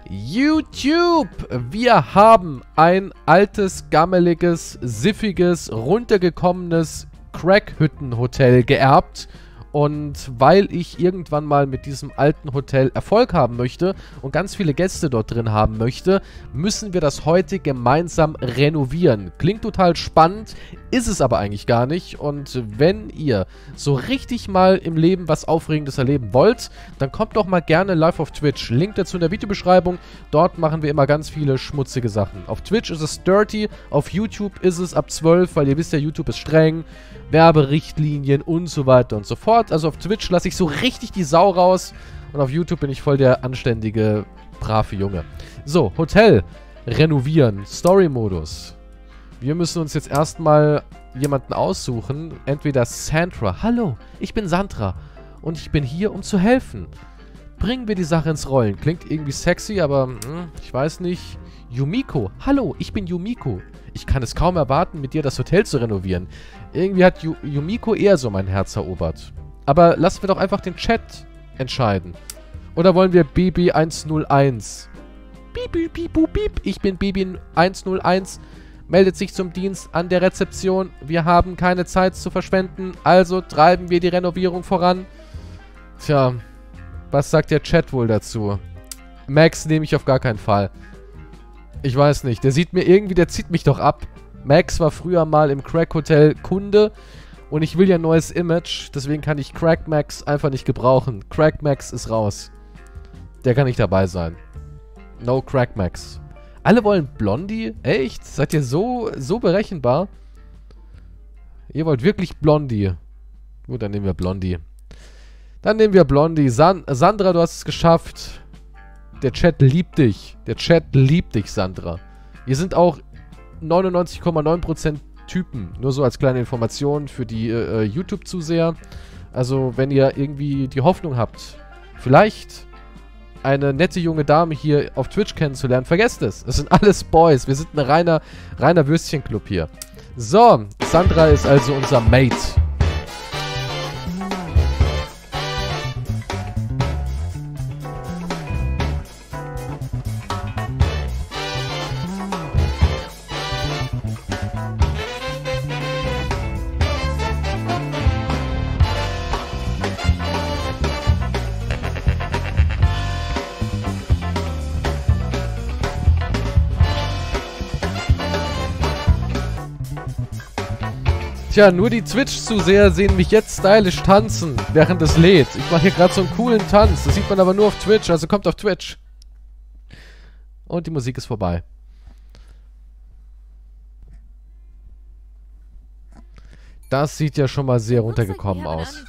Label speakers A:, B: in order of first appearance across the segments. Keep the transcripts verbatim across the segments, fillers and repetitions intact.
A: YouTube! Wir haben ein altes, gammeliges, siffiges, runtergekommenes Crack-Hütten-Hotel geerbt. Und weil ich irgendwann mal mit diesem alten Hotel Erfolg haben möchte und ganz viele Gäste dort drin haben möchte, müssen wir das heute gemeinsam renovieren. Klingt total spannend, ist es aber eigentlich gar nicht. Und wenn ihr so richtig mal im Leben was Aufregendes erleben wollt, dann kommt doch mal gerne live auf Twitch. Link dazu in der Videobeschreibung. Dort machen wir immer ganz viele schmutzige Sachen. Auf Twitch ist es dirty, auf YouTube ist es ab zwölf, weil ihr wisst ja, YouTube ist streng. Werberichtlinien und so weiter und so fort. Also auf Twitch lasse ich so richtig die Sau raus und auf YouTube bin ich voll der anständige, brave Junge. So, Hotel renovieren, Story-Modus. Wir müssen uns jetzt erstmal jemanden aussuchen, entweder Sandra. Hallo, ich bin Sandra und ich bin hier, um zu helfen. Bringen wir die Sache ins Rollen. Klingt irgendwie sexy, aber hm, ich weiß nicht. Yumiko. Hallo, ich bin Yumiko. Ich kann es kaum erwarten, mit dir das Hotel zu renovieren. Irgendwie hat Yu Yumiko eher so mein Herz erobert. Aber lassen wir doch einfach den Chat entscheiden. Oder wollen wir Baby eins null eins? Piep, piep, piep, piep, piep. Ich bin Baby eins null eins. Meldet sich zum Dienst an der Rezeption. Wir haben keine Zeit zu verschwenden. Also treiben wir die Renovierung voran. Tja, was sagt der Chat wohl dazu? Max nehme ich auf gar keinen Fall. Ich weiß nicht. Der sieht mir irgendwie, der zieht mich doch ab. Max war früher mal im Crack Hotel Kunde und ich will ja ein neues Image. Deswegen kann ich Crack Max einfach nicht gebrauchen. Crack Max ist raus. Der kann nicht dabei sein. No Crack Max. Alle wollen Blondie? Echt? Seid ihr so, so berechenbar? Ihr wollt wirklich Blondie. Gut, dann nehmen wir Blondie. Dann nehmen wir Blondie. San Sandra, du hast es geschafft. Der Chat liebt dich. Der Chat liebt dich, Sandra. Hier sind auch neunundneunzig Komma neun Prozent Typen. Nur so als kleine Information für die äh, YouTube-Zuseher. Also, wenn ihr irgendwie die Hoffnung habt, vielleicht eine nette junge Dame hier auf Twitch kennenzulernen, vergesst es. Das sind alles Boys. Wir sind ein reiner, reiner Würstchenclub hier. So, Sandra ist also unser Mate. Tja, nur die Twitch-Zuseher sehen mich jetzt stylisch tanzen, während es lädt. Ich mache hier gerade so einen coolen Tanz. Das sieht man aber nur auf Twitch, also kommt auf Twitch. Und die Musik ist vorbei. Das sieht ja schon mal sehr runtergekommen aus.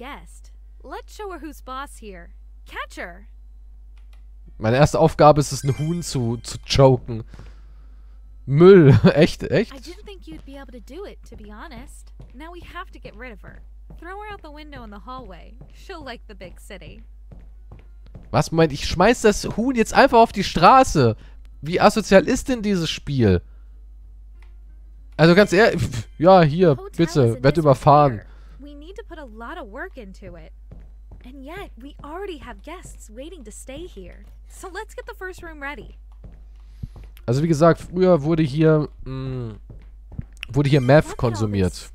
A: Meine erste Aufgabe ist es, ein Huhn zu, zu choken. Müll. Echt? Echt? I didn't think you'd be able to do it, to be honest. Now we have to get rid of her. Throw her out the window in the hallway. She'll like the big city. Was meint, ich schmeiß das Huhn jetzt einfach auf die Straße? Wie asozial ist denn dieses Spiel? Also ganz ehrlich, ja, hier, bitte, werd überfahren. We need to put a lot of work into it. And yet, we already have guests waiting to stay here. So let's get the first room ready. Also wie gesagt, früher wurde hier mh, wurde hier Meth konsumiert.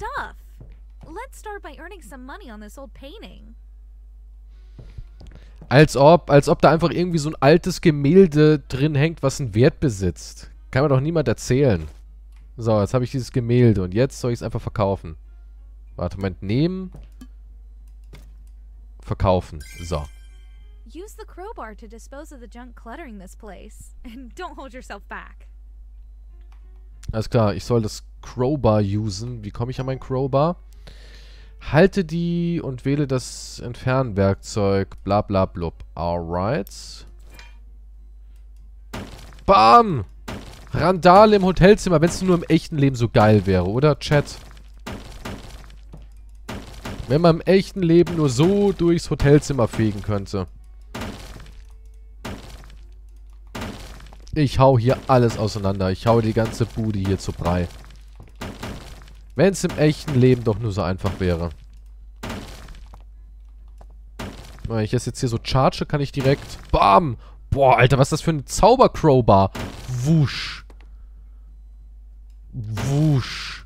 A: Als ob, als ob da einfach irgendwie so ein altes Gemälde drin hängt, was einen Wert besitzt. Kann mir doch niemand erzählen. So, jetzt habe ich dieses Gemälde und jetzt soll ich es einfach verkaufen. Warte, Moment, nehmen. Verkaufen. So. Use the crowbar to dispose of the junk cluttering this place. And don't hold yourself back. Alles klar, ich soll das Crowbar usen. Wie komme ich an mein Crowbar? Halte die und wähle das Entfernwerkzeug. Bla bla blub. Alright. Bam! Randale im Hotelzimmer, wenn es nur im echten Leben so geil wäre, oder, Chat? Wenn man im echten Leben nur so durchs Hotelzimmer fegen könnte. Ich hau hier alles auseinander. Ich hau die ganze Bude hier zu Brei. Wenn es im echten Leben doch nur so einfach wäre. Wenn ich das jetzt hier so charge, kann ich direkt... Bam! Boah, Alter, was ist das für ein Zauber-Crowbar? Wusch. Wusch.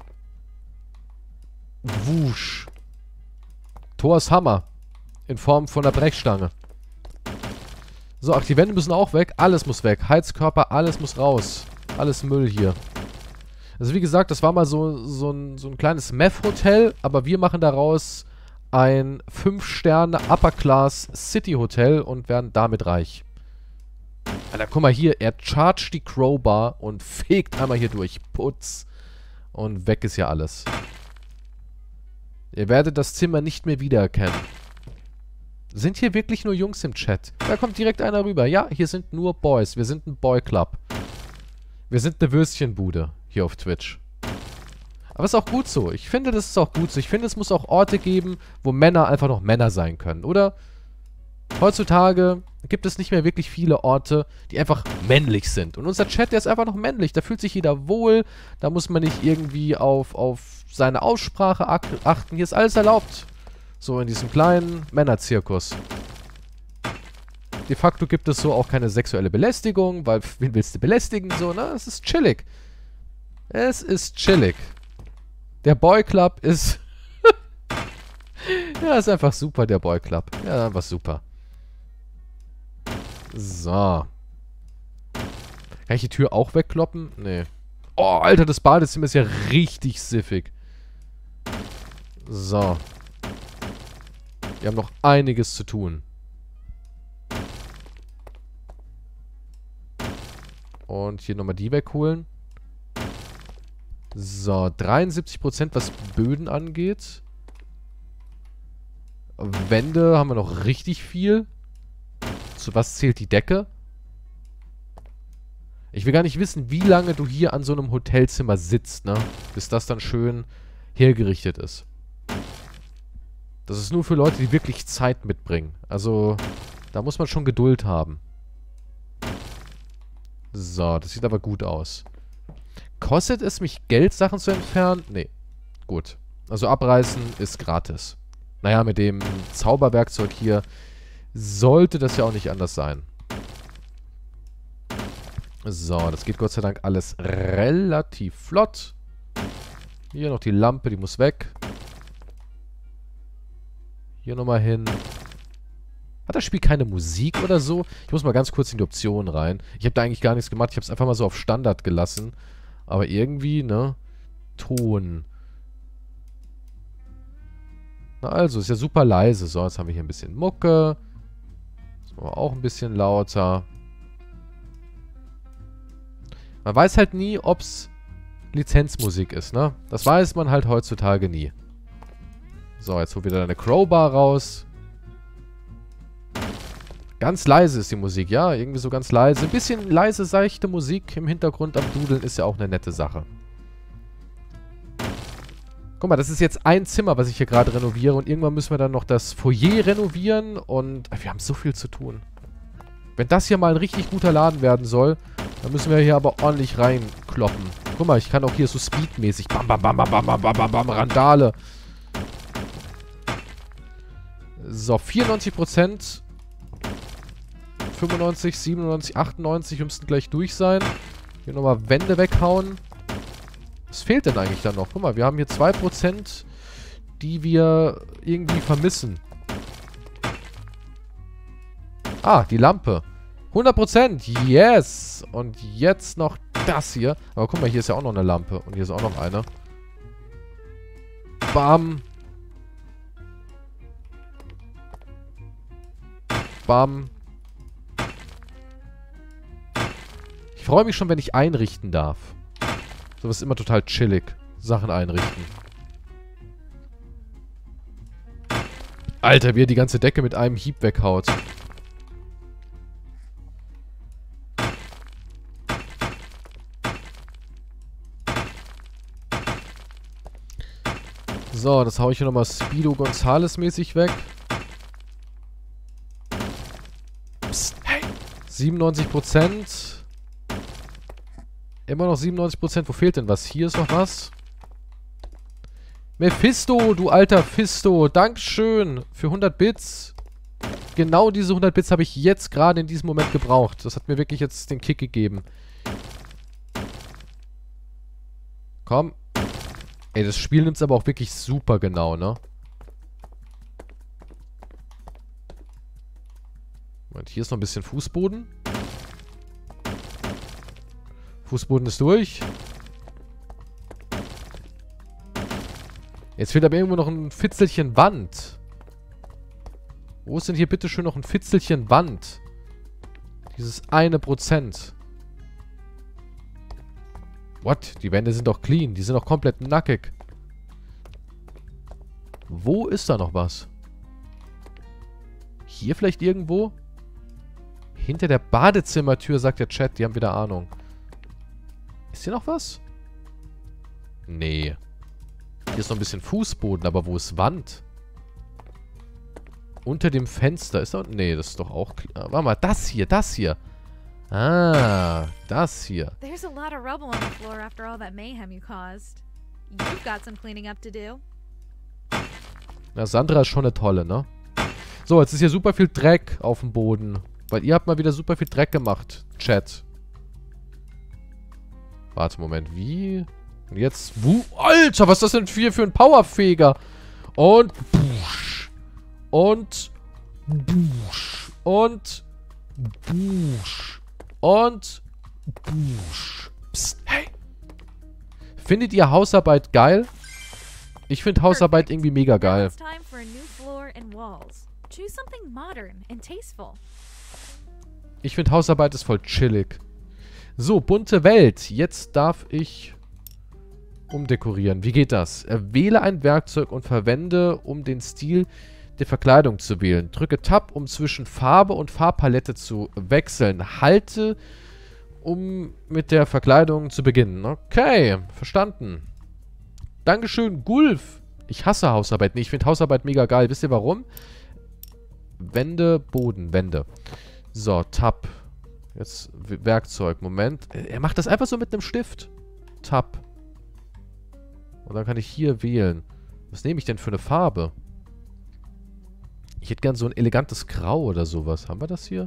A: Wusch. Thors Hammer. In Form von einer Brechstange. So, ach, die Wände müssen auch weg. Alles muss weg. Heizkörper, alles muss raus. Alles Müll hier. Also wie gesagt, das war mal so, so, ein, so ein kleines Meth-Hotel, aber wir machen daraus ein fünf Sterne Upper-Class City-Hotel und werden damit reich. Alter, guck mal hier, er chargt die Crowbar und fegt einmal hier durch. Putz. Und weg ist ja alles. Ihr werdet das Zimmer nicht mehr wiedererkennen. Sind hier wirklich nur Jungs im Chat? Da kommt direkt einer rüber. Ja, hier sind nur Boys. Wir sind ein Boy-Club. Wir sind eine Würstchenbude hier auf Twitch. Aber ist auch gut so. Ich finde, das ist auch gut so. Ich finde, es muss auch Orte geben, wo Männer einfach noch Männer sein können, oder? Heutzutage gibt es nicht mehr wirklich viele Orte, die einfach männlich sind. Und unser Chat, der ist einfach noch männlich. Da fühlt sich jeder wohl. Da muss man nicht irgendwie auf, auf seine Aussprache achten. Hier ist alles erlaubt. So in diesem kleinen Männerzirkus. De facto gibt es so auch keine sexuelle Belästigung, weil wen willst du belästigen? So, ne? Es ist chillig. Es ist chillig. Der Boy Club ist... ja, ist einfach super, der Boy Club. Ja, einfach super. So. Kann ich die Tür auch wegkloppen? Nee. Oh, Alter, das Badezimmer ist ja richtig siffig. So. Wir haben noch einiges zu tun. Und hier nochmal die wegholen. So, dreiundsiebzig Prozent, was Böden angeht. Wände haben wir noch richtig viel. Zu was zählt die Decke? Ich will gar nicht wissen, wie lange du hier an so einem Hotelzimmer sitzt, ne? Bis das dann schön hergerichtet ist. Das ist nur für Leute, die wirklich Zeit mitbringen. Also, da muss man schon Geduld haben. So, das sieht aber gut aus. Kostet es mich Geld, Sachen zu entfernen? Nee. Gut. Also abreißen ist gratis. Naja, mit dem Zauberwerkzeug hier sollte das ja auch nicht anders sein. So, das geht Gott sei Dank alles relativ flott. Hier noch die Lampe, die muss weg. Hier nochmal hin. Hat das Spiel keine Musik oder so? Ich muss mal ganz kurz in die Optionen rein. Ich habe da eigentlich gar nichts gemacht. Ich habe es einfach mal so auf Standard gelassen. Aber irgendwie, ne? Ton. Na also, ist ja super leise. So, jetzt haben wir hier ein bisschen Mucke. Das machen wir auch ein bisschen lauter. Man weiß halt nie, ob es Lizenzmusik ist, ne? Das weiß man halt heutzutage nie. So, jetzt hol wieder deine Crowbar raus. Ganz leise ist die Musik, ja? Irgendwie so ganz leise. Ein bisschen leise, seichte Musik im Hintergrund am Dudeln ist ja auch eine nette Sache. Guck mal, das ist jetzt ein Zimmer, was ich hier gerade renoviere. Und irgendwann müssen wir dann noch das Foyer renovieren. Und wir haben so viel zu tun. Wenn das hier mal ein richtig guter Laden werden soll, dann müssen wir hier aber ordentlich reinkloppen. Guck mal, ich kann auch hier so speedmäßig. Bam, bam, bam, bam, bam, bam, bam, bam, bam, Randale. So, vierundneunzig Prozent. fünfundneunzig, siebenundneunzig, achtundneunzig. Wir müssten gleich durch sein. Hier nochmal Wände weghauen. Was fehlt denn eigentlich dann noch? Guck mal, wir haben hier zwei Prozent, die wir irgendwie vermissen. Ah, die Lampe. hundert Prozent. Yes. Und jetzt noch das hier. Aber guck mal, hier ist ja auch noch eine Lampe. Und hier ist auch noch eine. Bam. Bam. Ich freue mich schon, wenn ich einrichten darf. So was ist immer total chillig. Sachen einrichten. Alter, wie er die ganze Decke mit einem Hieb weghaut. So, das hau ich hier nochmal Speedo Gonzales mäßig weg. Psst, hey. siebenundneunzig Prozent. Immer noch siebenundneunzig Prozent. Wo fehlt denn was? Hier ist noch was. Mephisto, du alter Fisto. Dankeschön für hundert Bits. Genau diese hundert Bits habe ich jetzt gerade in diesem Moment gebraucht. Das hat mir wirklich jetzt den Kick gegeben. Komm. Ey, das Spiel nimmt es aber auch wirklich super genau, ne? Moment, hier ist noch ein bisschen Fußboden. Fußboden ist durch. Jetzt fehlt aber irgendwo noch ein Fitzelchen Wand. Wo ist denn hier bitte schön noch ein Fitzelchen Wand? Dieses eine Prozent. What? Die Wände sind doch clean. Die sind doch komplett nackig. Wo ist da noch was? Hier vielleicht irgendwo? Hinter der Badezimmertür, sagt der Chat. Die haben wieder Ahnung. Ist hier noch was? Nee. Hier ist noch ein bisschen Fußboden, aber wo ist Wand? Unter dem Fenster. Ist da... Nee, das ist doch auch... Klar. Warte mal, das hier, das hier. Ah, das hier.
B: There's a lot of rubble on the floor after all that mayhem you caused. You've got some cleaning up to do.
A: Na, Sandra ist schon eine tolle, ne? So, jetzt ist hier super viel Dreck auf dem Boden. Weil ihr habt mal wieder super viel Dreck gemacht, Chat. Warte, Moment, wie? Und jetzt... Wuh, Alter, was ist das denn hier für ein Powerfeger? Und... Busch. Und... Busch. Und... Busch. Und... Busch. Psst, hey. Findet ihr Hausarbeit geil? Ich finde Hausarbeit irgendwie mega geil. Ich finde Hausarbeit ist voll chillig. So, bunte Welt. Jetzt darf ich umdekorieren. Wie geht das? Wähle ein Werkzeug und verwende, um den Stil der Verkleidung zu wählen. Drücke Tab, um zwischen Farbe und Farbpalette zu wechseln. Halte, um mit der Verkleidung zu beginnen. Okay, verstanden. Dankeschön, Gulf. Ich hasse Hausarbeit. Nee, ich finde Hausarbeit mega geil. Wisst ihr warum? Wände, Boden, Wände. So, Tab. Jetzt Werkzeug. Moment. Er macht das einfach so mit einem Stift. Tab. Und dann kann ich hier wählen. Was nehme ich denn für eine Farbe? Ich hätte gern so ein elegantes Grau oder sowas. Haben wir das hier?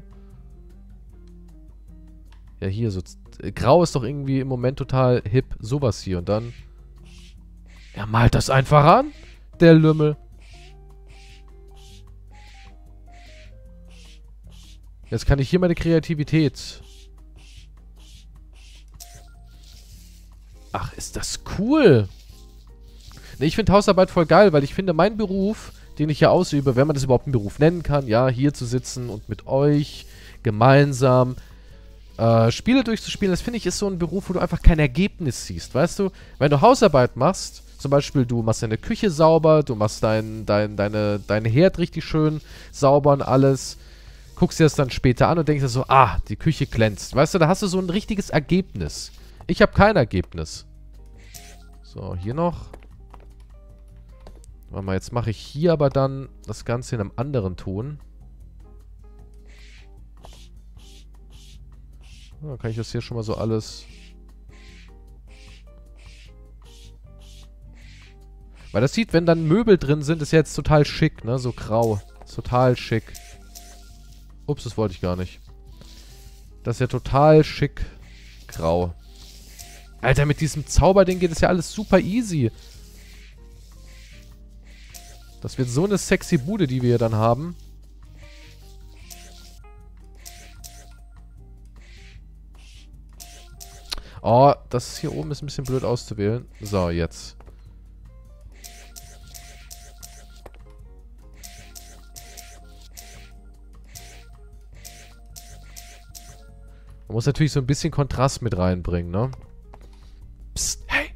A: Ja, hier so. Grau ist doch irgendwie im Moment total hip. Sowas hier. Und dann... Er malt das einfach an. Der Lümmel. Jetzt kann ich hier meine Kreativität... Ach, ist das cool. Ne, ich finde Hausarbeit voll geil, weil ich finde, mein Beruf, den ich hier ausübe, wenn man das überhaupt einen Beruf nennen kann, ja, hier zu sitzen und mit euch gemeinsam äh, Spiele durchzuspielen, das finde ich ist so ein Beruf, wo du einfach kein Ergebnis siehst, weißt du? Wenn du Hausarbeit machst, zum Beispiel du machst deine Küche sauber, du machst dein, dein, deine, deinen Herd richtig schön sauber und alles, guckst dir das dann später an und denkst dir so, ah, die Küche glänzt, weißt du, da hast du so ein richtiges Ergebnis. Ich habe kein Ergebnis. So, hier noch. Warte mal, jetzt mache ich hier aber dann das Ganze in einem anderen Ton. Dann kann ich das hier schon mal so alles... Weil das sieht, wenn dann Möbel drin sind, ist ja jetzt total schick, ne? So grau. Ist total schick. Ups, das wollte ich gar nicht. Das ist ja total schick grau. Alter, mit diesem Zauberding geht es ja alles super easy. Das wird so eine sexy Bude, die wir hier dann haben. Oh, das hier oben ist ein bisschen blöd auszuwählen. So, jetzt. Man muss natürlich so ein bisschen Kontrast mit reinbringen, ne? Psst, hey!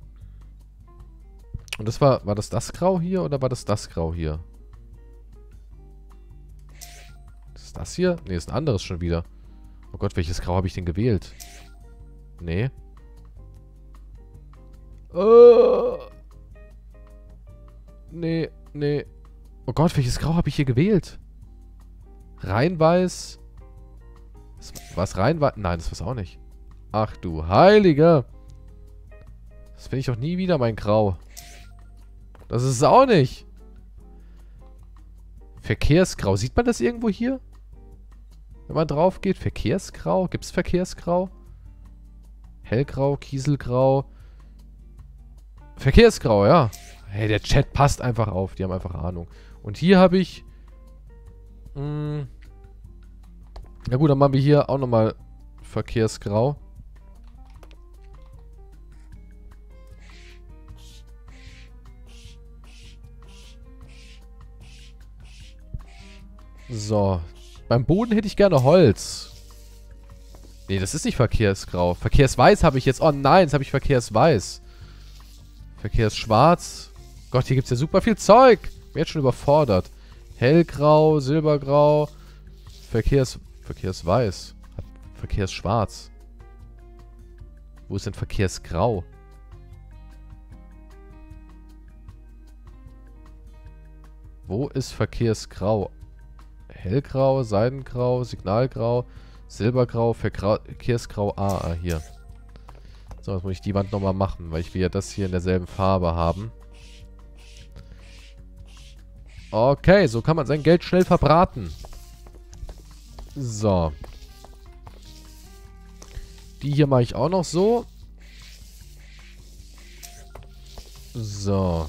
A: Und das war, war das das Grau hier oder war das das Grau hier? Ist das hier? Ne, ist ein anderes schon wieder. Oh Gott, welches Grau habe ich denn gewählt? Nee. Oh. Nee, nee. Oh Gott, welches Grau habe ich hier gewählt? Reinweiß. Was Reinweiß? Nein, das war's auch nicht. Ach du Heiliger. Das finde ich auch nie wieder mein Grau. Das ist es auch nicht. Verkehrsgrau. Sieht man das irgendwo hier? Wenn man drauf geht? Verkehrsgrau? Gibt es Verkehrsgrau? Hellgrau, Kieselgrau. Verkehrsgrau, ja. Hey, der Chat passt einfach auf. Die haben einfach Ahnung. Und hier habe ich... Mh, na gut, dann machen wir hier auch nochmal Verkehrsgrau. So. Beim Boden hätte ich gerne Holz. Nee, das ist nicht Verkehrsgrau. Verkehrsweiß habe ich jetzt. Oh nein, jetzt habe ich Verkehrsweiß. Verkehrsschwarz. Gott, hier gibt es ja super viel Zeug. Bin jetzt schon überfordert. Hellgrau, Silbergrau. Verkehrs... Verkehrsweiß. Verkehrsschwarz. Wo ist denn Verkehrsgrau? Wo ist Verkehrsgrau? Hellgrau, Seidengrau, Signalgrau, Silbergrau, Vergra Verkehrsgrau. Ah, hier. So, jetzt muss ich die Wand nochmal machen, weil ich will ja das hier in derselben Farbe haben. Okay, so kann man sein Geld schnell verbraten. So. Die hier mache ich auch noch so. So.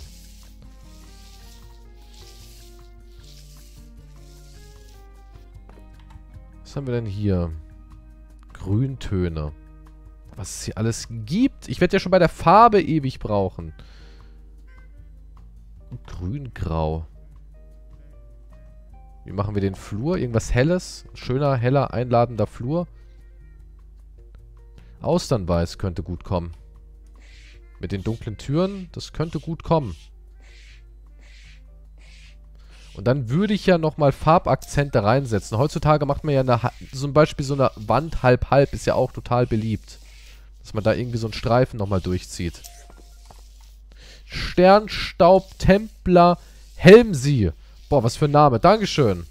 A: Was haben wir denn hier? Grüntöne. Was es hier alles gibt. Ich werde ja schon bei der Farbe ewig brauchen. Grüngrau. Wie machen wir den Flur? Irgendwas Helles? Schöner, heller, einladender Flur. Austernweiß könnte gut kommen. Mit den dunklen Türen, das könnte gut kommen. Und dann würde ich ja nochmal Farbakzente reinsetzen. Heutzutage macht man ja eine, zum Beispiel so eine Wand halb-halb, ist ja auch total beliebt. Dass man da irgendwie so einen Streifen nochmal durchzieht. Sternstaub Templer Helmsie. Boah, was für ein Name. Dankeschön.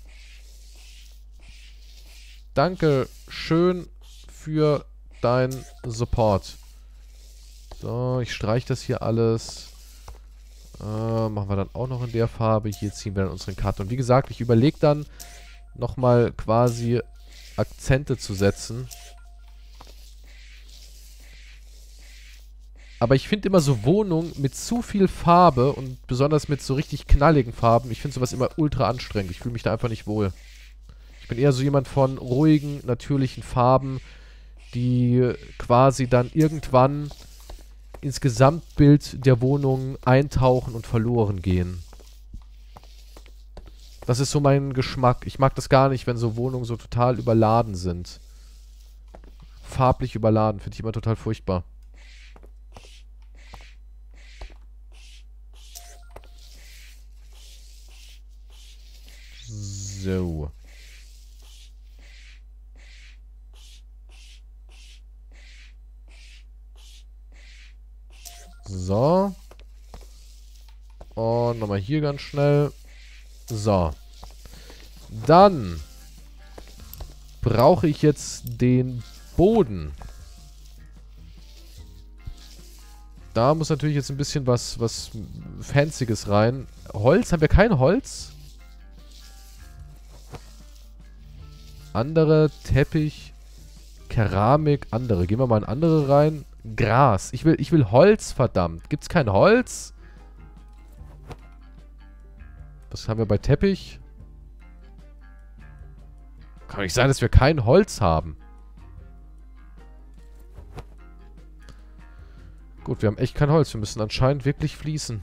A: Dankeschön für deinen Support. So, ich streiche das hier alles. Äh, machen wir dann auch noch in der Farbe. Hier ziehen wir dann unseren Cut. Und wie gesagt, ich überlege dann nochmal quasi Akzente zu setzen. Aber ich finde immer so Wohnungen mit zu viel Farbe und besonders mit so richtig knalligen Farben, ich finde sowas immer ultra anstrengend. Ich fühle mich da einfach nicht wohl. Ich bin eher so jemand von ruhigen, natürlichen Farben, die quasi dann irgendwann ins Gesamtbild der Wohnung eintauchen und verloren gehen. Das ist so mein Geschmack. Ich mag das gar nicht, wenn so Wohnungen so total überladen sind. Farblich überladen, finde ich immer total furchtbar. So. So. Und nochmal hier ganz schnell. So. Dann brauche ich jetzt den Boden. Da muss natürlich jetzt ein bisschen was, was Fancyes rein. Holz? Haben wir kein Holz? Andere, Teppich, Keramik, andere. Gehen wir mal in andere rein. Gras. Ich will, ich will Holz, verdammt. Gibt's kein Holz? Was haben wir bei Teppich? Kann nicht sein, dass wir kein Holz haben. Gut, wir haben echt kein Holz. Wir müssen anscheinend wirklich fließen.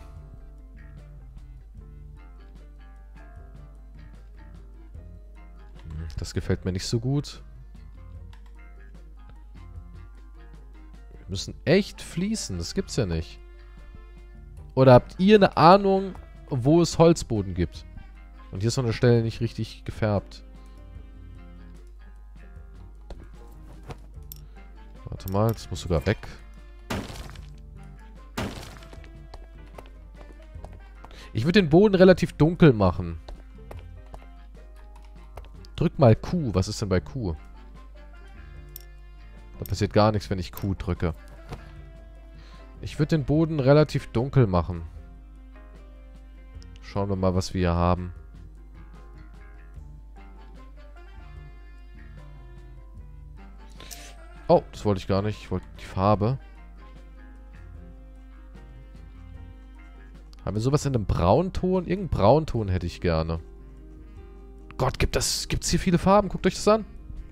A: Das gefällt mir nicht so gut. Wir müssen echt fließen. Das gibt's ja nicht. Oder habt ihr eine Ahnung, wo es Holzboden gibt? Und hier ist noch eine Stelle nicht richtig gefärbt. Warte mal, das muss sogar weg. Ich würde den Boden relativ dunkel machen. Drück mal Q. Was ist denn bei Q? Da passiert gar nichts, wenn ich Q drücke. Ich würde den Boden relativ dunkel machen. Schauen wir mal, was wir hier haben. Oh, das wollte ich gar nicht. Ich wollte die Farbe. Haben wir sowas in einem Braunton? Irgendeinen Braunton hätte ich gerne. Gott, gibt das, gibt's hier viele Farben? Guckt euch das an.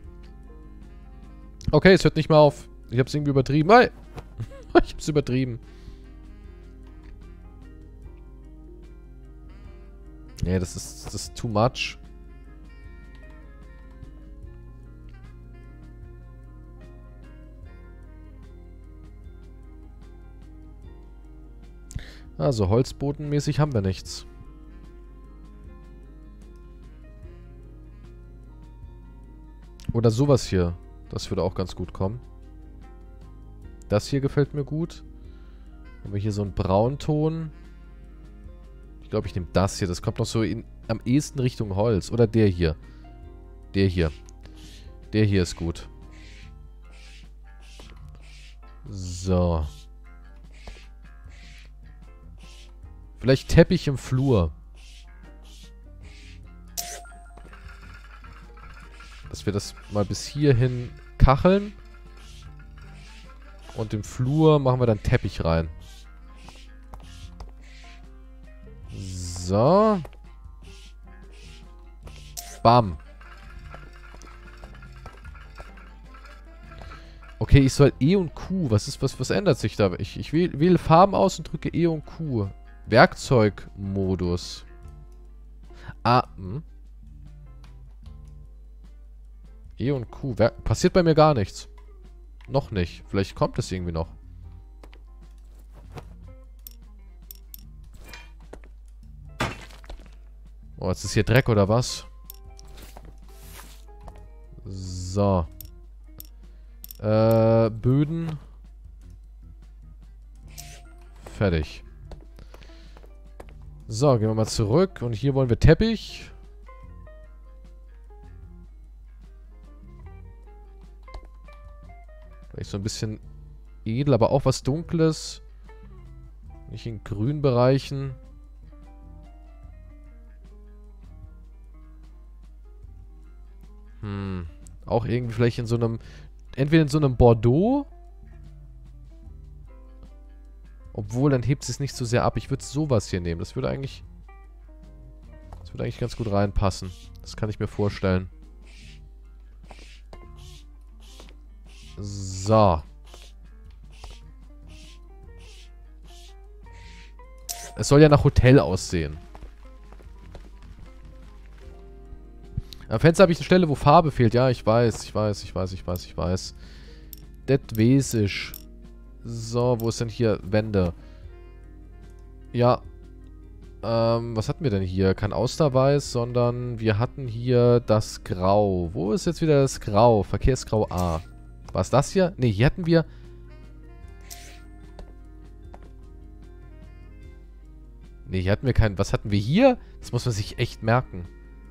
A: Okay, es hört nicht mehr auf. Ich hab's irgendwie übertrieben. Hey! Ich hab's übertrieben. Nee, das ist, das ist too much. Also, holzbodenmäßig haben wir nichts. Oder sowas hier. Das würde auch ganz gut kommen. Das hier gefällt mir gut. Haben wir hier so einen Braunton. Ich glaube, ich nehme das hier. Das kommt noch so in, am ehesten Richtung Holz. Oder der hier. Der hier. Der hier ist gut. So. Vielleicht Teppich im Flur. Dass wir das mal bis hierhin kacheln. Und im Flur machen wir dann Teppich rein. So. Bam. Okay, ich soll E und Q. Was ist, was, was ändert sich da? Ich, ich wähle, wähle Farben aus und drücke E und Q. Werkzeugmodus. Ah, hm. E und Q. Werk passiert bei mir gar nichts. Noch nicht. Vielleicht kommt es irgendwie noch. Oh, jetzt ist hier Dreck oder was? So. Äh, Böden. Fertig. So, gehen wir mal zurück. Und hier wollen wir Teppich. Vielleicht so ein bisschen edel, aber auch was Dunkles. Nicht in Grünbereichen. Hm. Auch irgendwie vielleicht in so einem... Entweder in so einem Bordeaux. Obwohl, dann hebt es nicht so sehr ab. Ich würde sowas hier nehmen. Das würde eigentlich... Das würde eigentlich ganz gut reinpassen. Das kann ich mir vorstellen. So. Es soll ja nach Hotel aussehen. Am Fenster habe ich eine Stelle, wo Farbe fehlt. Ja, ich weiß, ich weiß, ich weiß, ich weiß, ich weiß. Das weiß ich. So, wo ist denn hier Wände? Ja. Ähm, was hatten wir denn hier? Kein Austerweiß, sondern wir hatten hier das Grau. Wo ist jetzt wieder das Grau? Verkehrsgrau A. War es das hier? Ne, hier hatten wir... Ne, hier hatten wir kein... Was hatten wir hier? Das muss man sich echt merken.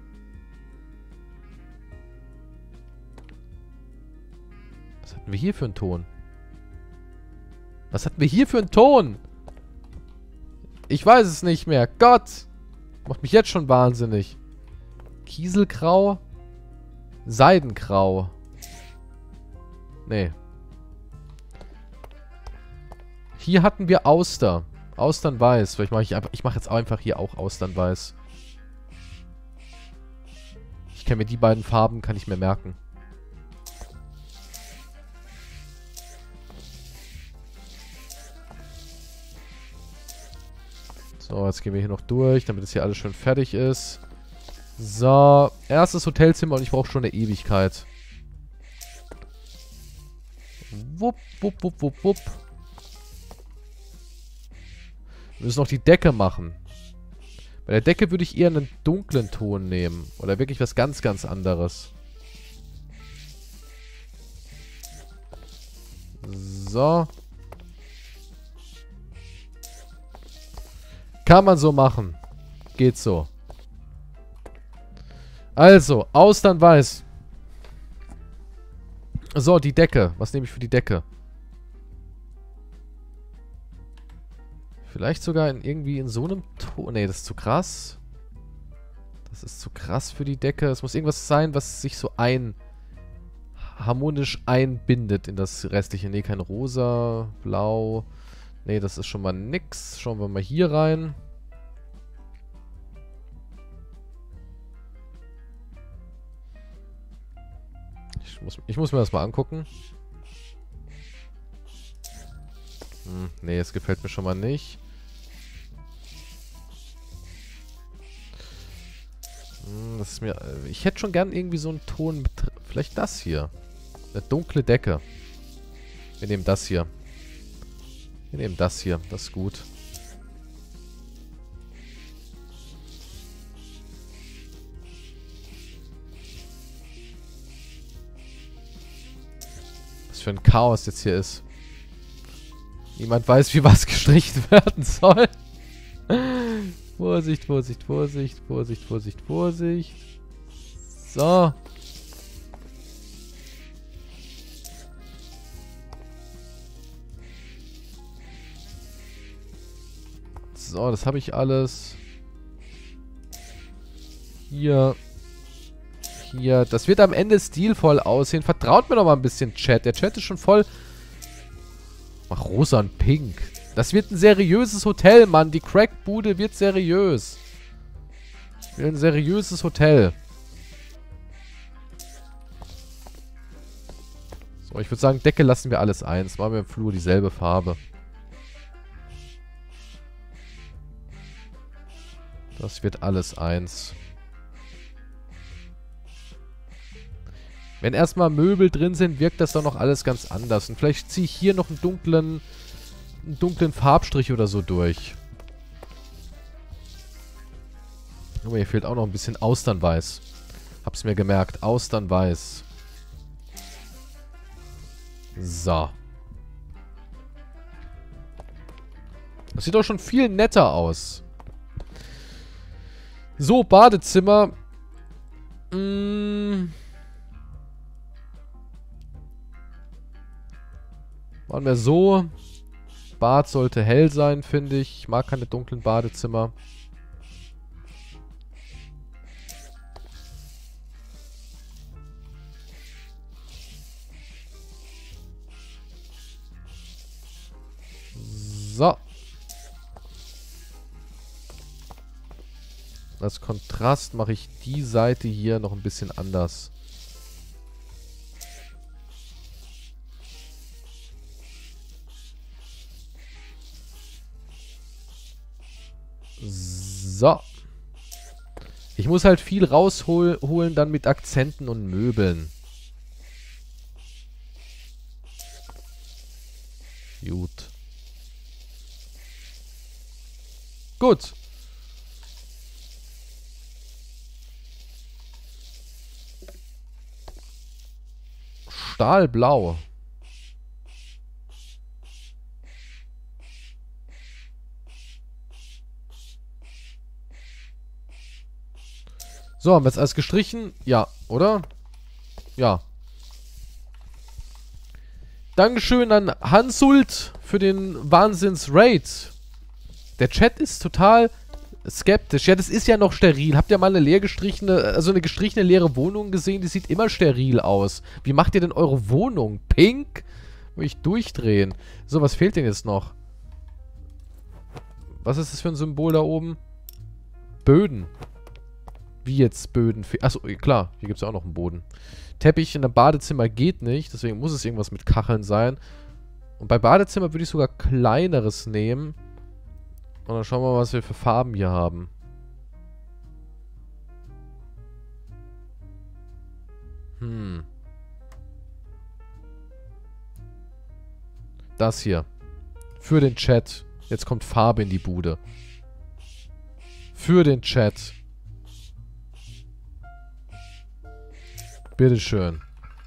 A: Was hatten wir hier für einen Ton? Was hatten wir hier für einen Ton? Ich weiß es nicht mehr. Gott! Macht mich jetzt schon wahnsinnig. Kieselgrau? Seidengrau. Nee. Hier hatten wir Auster. Austernweiß. Vielleicht mache ich einfach... Ich mache jetzt einfach hier auch Austernweiß. Ich kann mir die beiden Farben, kann ich mir merken. So, jetzt gehen wir hier noch durch, damit es hier alles schön fertig ist. So, erstes Hotelzimmer und ich brauche schon eine Ewigkeit. Wupp, wupp, wupp, wupp, wupp. Wir müssen noch die Decke machen. Bei der Decke würde ich eher einen dunklen Ton nehmen. Oder wirklich was ganz, ganz anderes. So. Kann man so machen. Geht so. Also, Austernweiß. So, die Decke. Was nehme ich für die Decke? Vielleicht sogar in, irgendwie in so einem Ton. Ne, das ist zu krass. Das ist zu krass für die Decke. Es muss irgendwas sein, was sich so ein... harmonisch einbindet in das restliche. Ne, kein rosa, blau. Ne, das ist schon mal nix. Schauen wir mal hier rein. Ich muss, ich muss mir das mal angucken. Hm, ne, es gefällt mir schon mal nicht. Hm, das ist mir... Ich hätte schon gern irgendwie so einen Ton mit... Vielleicht das hier. Eine dunkle Decke. Wir nehmen das hier. Wir nehmen das hier. Das ist gut. Was für ein Chaos jetzt hier ist. Niemand weiß, wie was gestrichen werden soll. Vorsicht, Vorsicht, Vorsicht, Vorsicht, Vorsicht, Vorsicht. So. So, das habe ich alles. Hier. Hier. Das wird am Ende stilvoll aussehen. Vertraut mir doch mal ein bisschen, Chat. Der Chat ist schon voll... Mach rosa und pink. Das wird ein seriöses Hotel, Mann. Die Crackbude wird seriös. Ich will ein seriöses Hotel. So, ich würde sagen, Decke lassen wir alles eins. Machen wir im Flur dieselbe Farbe. Das wird alles eins. Wenn erstmal Möbel drin sind, wirkt das doch noch alles ganz anders. Und vielleicht ziehe ich hier noch einen dunklen, einen dunklen Farbstrich oder so durch. Aber hier fehlt auch noch ein bisschen Austernweiß. Hab's mir gemerkt. Austernweiß. So. Das sieht doch schon viel netter aus. So, Badezimmer. Mmh. Machen wir so. Bad sollte hell sein, finde ich. Ich mag keine dunklen Badezimmer. So. Als Kontrast mache ich die Seite hier noch ein bisschen anders. So. Ich muss halt viel rausholen dann mit Akzenten und Möbeln. Gut. Gut. Stahlblau. So, haben wir jetzt alles gestrichen? Ja, oder? Ja. Dankeschön an Hansult für den Wahnsinns-Raid. Der Chat ist total skeptisch. Ja, das ist ja noch steril. Habt ihr mal eine leer gestrichene, also eine gestrichene leere Wohnung gesehen? Die sieht immer steril aus. Wie macht ihr denn eure Wohnung? Pink? Will ich durchdrehen. So, was fehlt denn jetzt noch? Was ist das für ein Symbol da oben? Böden. Wie jetzt Böden? Achso, klar. Hier gibt es ja auch noch einen Boden. Teppich in einem Badezimmer geht nicht. Deswegen muss es irgendwas mit Kacheln sein. Und bei Badezimmer würde ich sogar kleineres nehmen. Und dann schauen wir mal, was wir für Farben hier haben. Hm. Das hier. Für den Chat. Jetzt kommt Farbe in die Bude. Für den Chat. Bitteschön.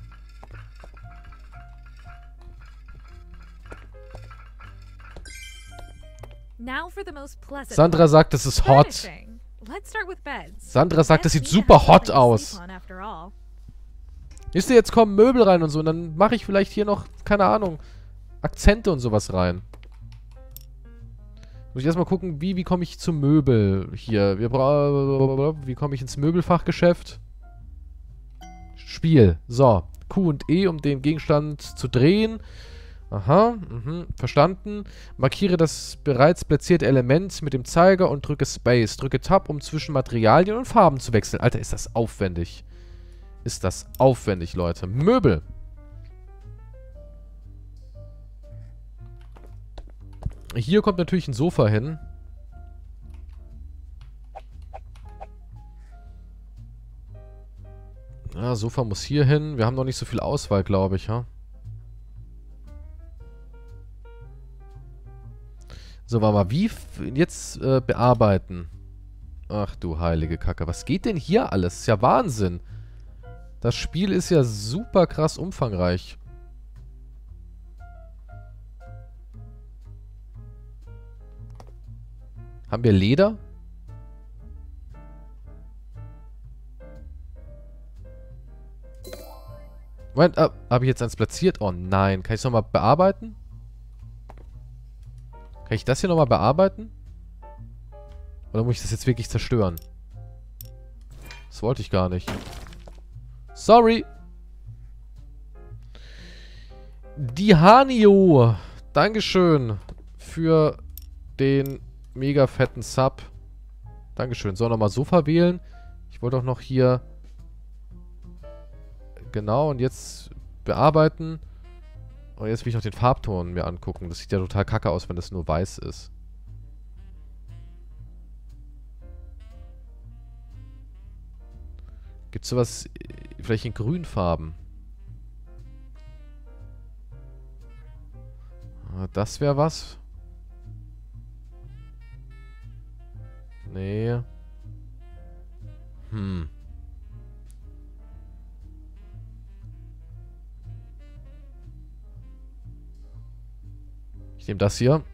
A: Sandra sagt, das ist hot. Sandra sagt, das sieht super hot aus. Wisst ihr, jetzt kommen Möbel rein und so. Und dann mache ich vielleicht hier noch, keine Ahnung, Akzente und sowas rein. Muss ich erstmal gucken, wie, wie komme ich zum Möbel hier. Wir bra wie komme ich ins Möbelfachgeschäft? Spiel. So. Q und E, um den Gegenstand zu drehen. Aha, mhm, verstanden. Markiere das bereits platzierte Element mit dem Zeiger und drücke Space. Drücke Tab, um zwischen Materialien und Farben zu wechseln. Alter, ist das aufwendig. Ist das aufwendig, Leute. Möbel. Hier kommt natürlich ein Sofa hin. Ja, Sofa muss hier hin. Wir haben noch nicht so viel Auswahl, glaube ich, ja. So, warte mal, wie jetzt äh, bearbeiten? Ach du heilige Kacke, was geht denn hier alles? Ist ja Wahnsinn. Das Spiel ist ja super krass umfangreich. Haben wir Leder? Moment, ah, habe ich jetzt eins platziert? Oh nein, kann ich es nochmal bearbeiten? Kann ich das hier nochmal bearbeiten? Oder muss ich das jetzt wirklich zerstören? Das wollte ich gar nicht. Sorry. Die Hanio. Dankeschön für den mega fetten Sub. Dankeschön. So, nochmal Sofa wählen. Ich wollte auch noch hier... Genau, und jetzt bearbeiten. Und jetzt will ich noch den Farbton mir angucken. Das sieht ja total kacke aus, wenn das nur weiß ist. Gibt es sowas vielleicht in Grünfarben? Das wäre was. Nee. Hm. Ich nehme das hier.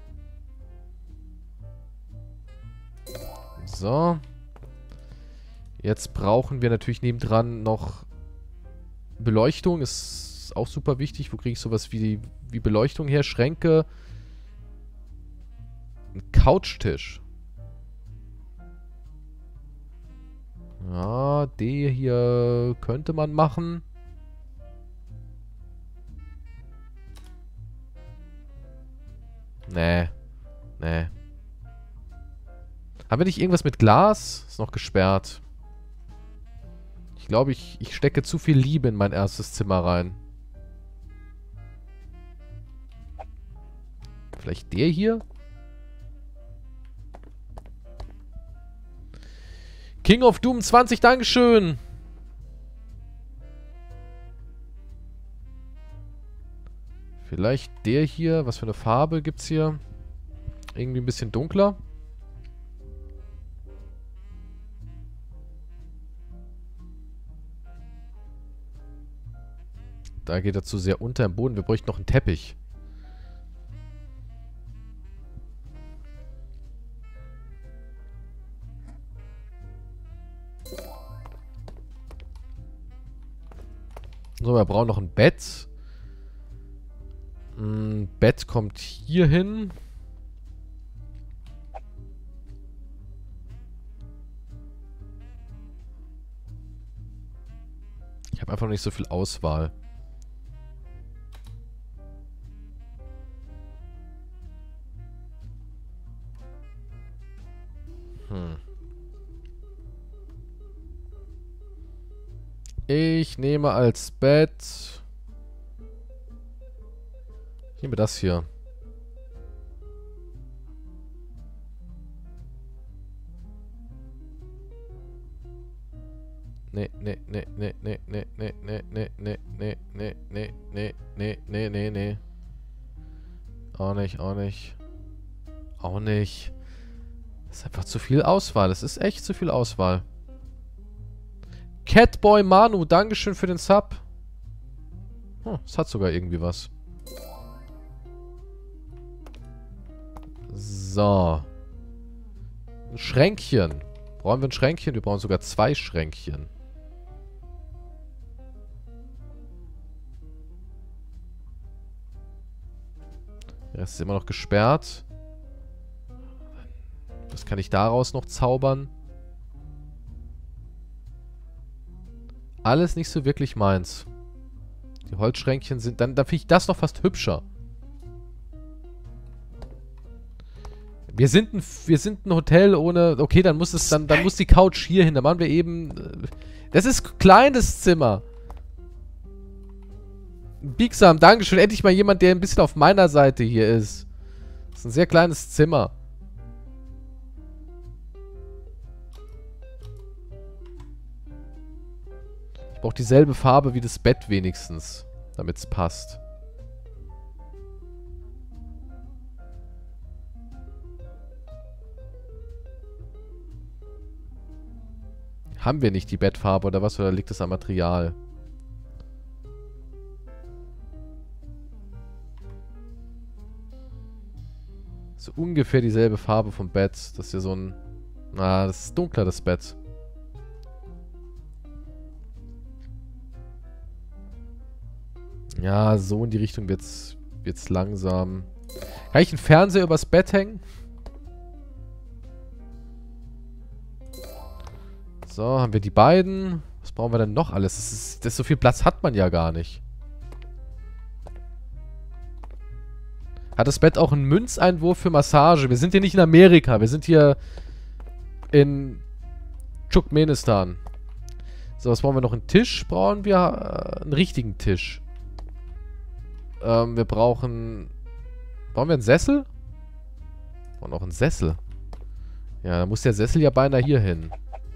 A: So. Jetzt brauchen wir natürlich nebendran noch Beleuchtung. Ist auch super wichtig. Wo kriege ich sowas wie, wie Beleuchtung her? Schränke. Ein Couchtisch. Ja, die hier könnte man machen. Nee. Nee. Haben wir nicht irgendwas mit Glas? Ist noch gesperrt. Ich glaube, ich, ich stecke zu viel Liebe in mein erstes Zimmer rein. Vielleicht der hier? King of Doom zwanzig, Dankeschön. Vielleicht der hier. Was für eine Farbe gibt's hier? Irgendwie ein bisschen dunkler. Da geht er zu sehr unter im Boden. Wir bräuchten noch einen Teppich. So, wir brauchen noch ein Bett. Ein Bett kommt hier hin. Ich habe einfach noch nicht so viel Auswahl. Hm. Ich nehme als Bett... Ich nehme das hier. Nee, nee, nee, nee, nee, nee, nee, nee, nee, nee, nee, nee, nee, nee, nee, nee, nee, nee. Auch nicht, auch nicht. Auch nicht. Das ist einfach zu viel Auswahl. Das ist echt zu viel Auswahl. Catboy Manu, Dankeschön für den Sub. Hm, das hat sogar irgendwie was. So. Ein Schränkchen. Brauchen wir ein Schränkchen? Wir brauchen sogar zwei Schränkchen. Der Rest ist immer noch gesperrt. Was kann ich daraus noch zaubern? Alles nicht so wirklich meins. Die Holzschränkchen sind... Dann, dann finde ich das noch fast hübscher. Wir sind ein, wir sind ein Hotel ohne... Okay, dann muss es dann, dann muss die Couch hier hin. Da machen wir eben... Das ist klein, das Zimmer. Biegsam, Dankeschön. Endlich mal jemand, der ein bisschen auf meiner Seite hier ist. Das ist ein sehr kleines Zimmer. Ich brauche dieselbe Farbe wie das Bett wenigstens, damit es passt. Haben wir nicht die Bettfarbe oder was? Oder liegt es am Material? So ungefähr dieselbe Farbe vom Bett. Das ist ja so ein... Na, das ist dunkler, das Bett. Ja, so in die Richtung wird's, wird's langsam. Kann ich einen Fernseher übers Bett hängen? So, haben wir die beiden. Was brauchen wir denn noch alles? Das ist, das so viel Platz hat man ja gar nicht. Hat das Bett auch einen Münzeinwurf für Massage? Wir sind hier nicht in Amerika. Wir sind hier in Turkmenistan. So, was brauchen wir noch? Einen Tisch brauchen wir? Äh, einen richtigen Tisch. Ähm, wir brauchen... Brauchen wir einen Sessel? Wir brauchen auch einen Sessel. Ja, da muss der Sessel ja beinahe hier hin.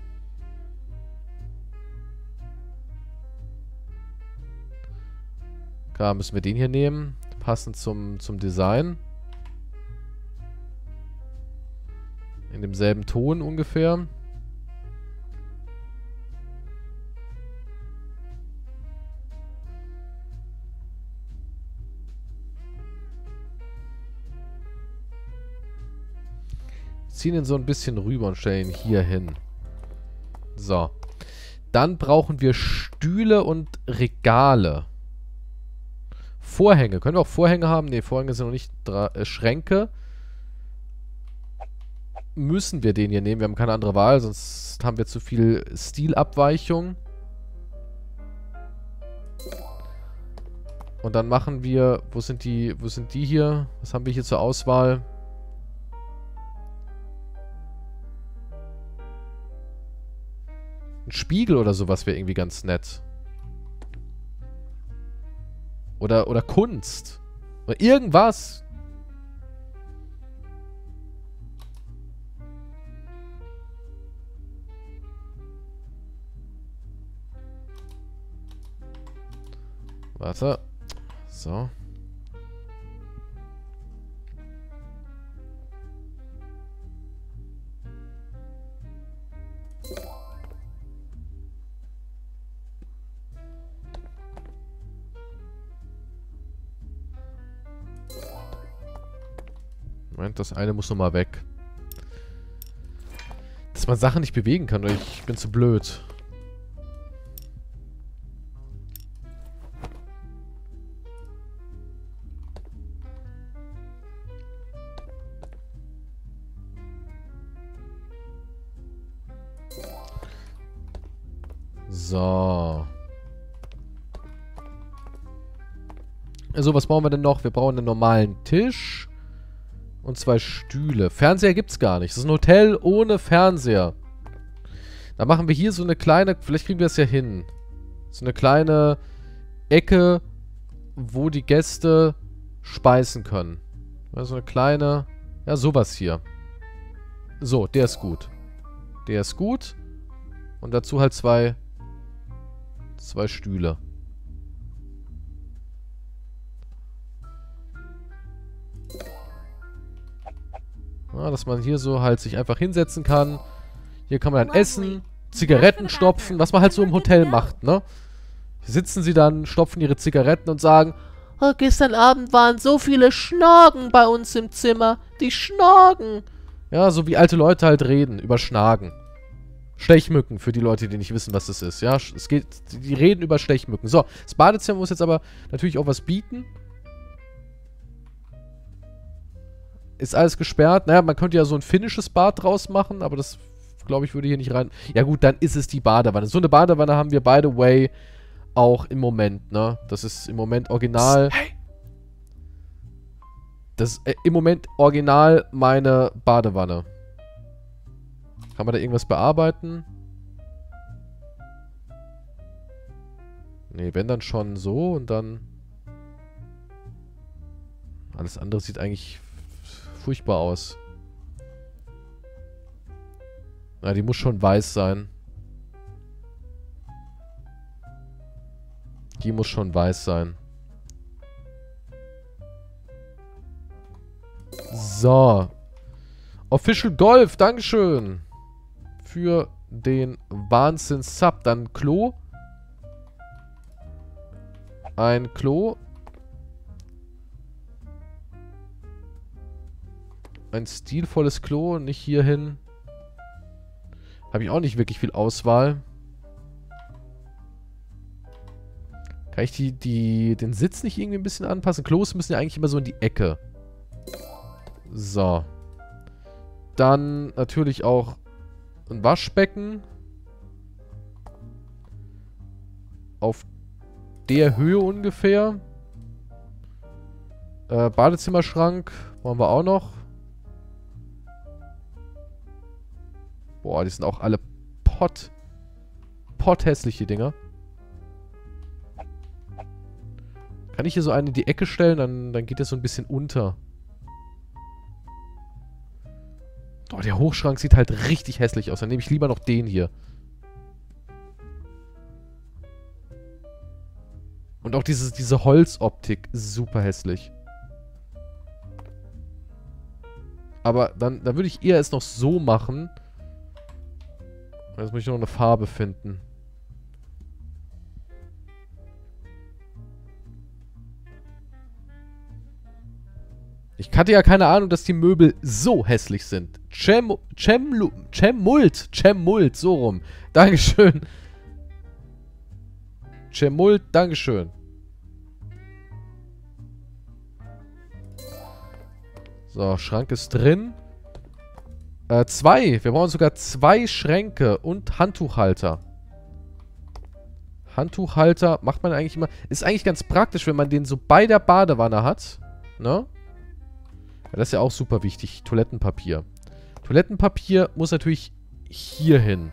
A: Klar, müssen wir den hier nehmen. Passend zum, zum Design. In demselben Ton ungefähr. Ziehen ihn so ein bisschen rüber und stellen ihn hier hin. So. Dann brauchen wir Stühle und Regale. Vorhänge. Können wir auch Vorhänge haben? Ne, Vorhänge sind noch nicht äh, Schränke. Müssen wir den hier nehmen. Wir haben keine andere Wahl, sonst haben wir zu viel Stilabweichung. Und dann machen wir... Wo sind die, wo sind die hier? Was haben wir hier zur Auswahl? Ein Spiegel oder sowas wäre irgendwie ganz nett. Oder, oder Kunst. Oder irgendwas. Warte. So. Moment, das eine muss nochmal weg. Dass man Sachen nicht bewegen kann, oder ich bin zu blöd. So. Also, was brauchen wir denn noch? Wir brauchen einen normalen Tisch. Und zwei Stühle. Fernseher gibt's gar nicht. Das ist ein Hotel ohne Fernseher. Da machen wir hier so eine kleine... Vielleicht kriegen wir es ja hin. So eine kleine Ecke, wo die Gäste speisen können. Also eine kleine... Ja, sowas hier. So, der ist gut. Der ist gut. Und dazu halt zwei... Zwei Stühle. Ja, dass man hier so halt sich einfach hinsetzen kann. Hier kann man dann essen, Zigaretten stopfen, was man halt so im Hotel macht, ne? Hier sitzen sie dann, stopfen ihre Zigaretten und sagen, oh, gestern Abend waren so viele Schnagen bei uns im Zimmer. Die Schnagen. Ja, so wie alte Leute halt reden, über Schnagen. Stechmücken, für die Leute, die nicht wissen, was das ist, ja? Es geht, die reden über Stechmücken. So, das Badezimmer muss jetzt aber natürlich auch was bieten. Ist alles gesperrt. Naja, man könnte ja so ein finnisches Bad draus machen, aber das, glaube ich, würde hier nicht rein... Ja gut, dann ist es die Badewanne. So eine Badewanne haben wir, by the way, auch im Moment, ne? Das ist im Moment original.
C: Hey.
A: Das ist äh, im Moment original meine Badewanne. Kann man da irgendwas bearbeiten? Ne, wenn dann schon so und dann... Alles andere sieht eigentlich furchtbar aus. Na, die muss schon weiß sein. Die muss schon weiß sein. So. Official Golf, dankeschön. Für den Wahnsinn-Sub. Dann Klo. Ein Klo. Ein stilvolles Klo, nicht hierhin. Habe ich auch nicht wirklich viel Auswahl. Kann ich die, die, den Sitz nicht irgendwie ein bisschen anpassen? Klos müssen ja eigentlich immer so in die Ecke. So. Dann natürlich auch ein Waschbecken. Auf der Höhe ungefähr. Äh, Badezimmerschrank machen wir auch noch. Boah, die sind auch alle pott, pott hässliche Dinger. Kann ich hier so einen in die Ecke stellen, dann, dann geht der so ein bisschen unter. Oh, der Hochschrank sieht halt richtig hässlich aus. Dann nehme ich lieber noch den hier. Und auch dieses, diese Holzoptik, super hässlich. Aber dann, dann würde ich eher es noch so machen. Jetzt muss ich noch eine Farbe finden. Ich hatte ja keine Ahnung, dass die Möbel so hässlich sind. Cem... Cem... Cemult. Cemult, so rum. Dankeschön. Cemult, dankeschön. So, Schrank ist drin. Äh, zwei. Wir brauchen sogar zwei Schränke und Handtuchhalter. Handtuchhalter macht man eigentlich immer... Ist eigentlich ganz praktisch, wenn man den so bei der Badewanne hat. Ne? Ja, das ist ja auch super wichtig. Toilettenpapier. Toilettenpapier muss natürlich hier hin.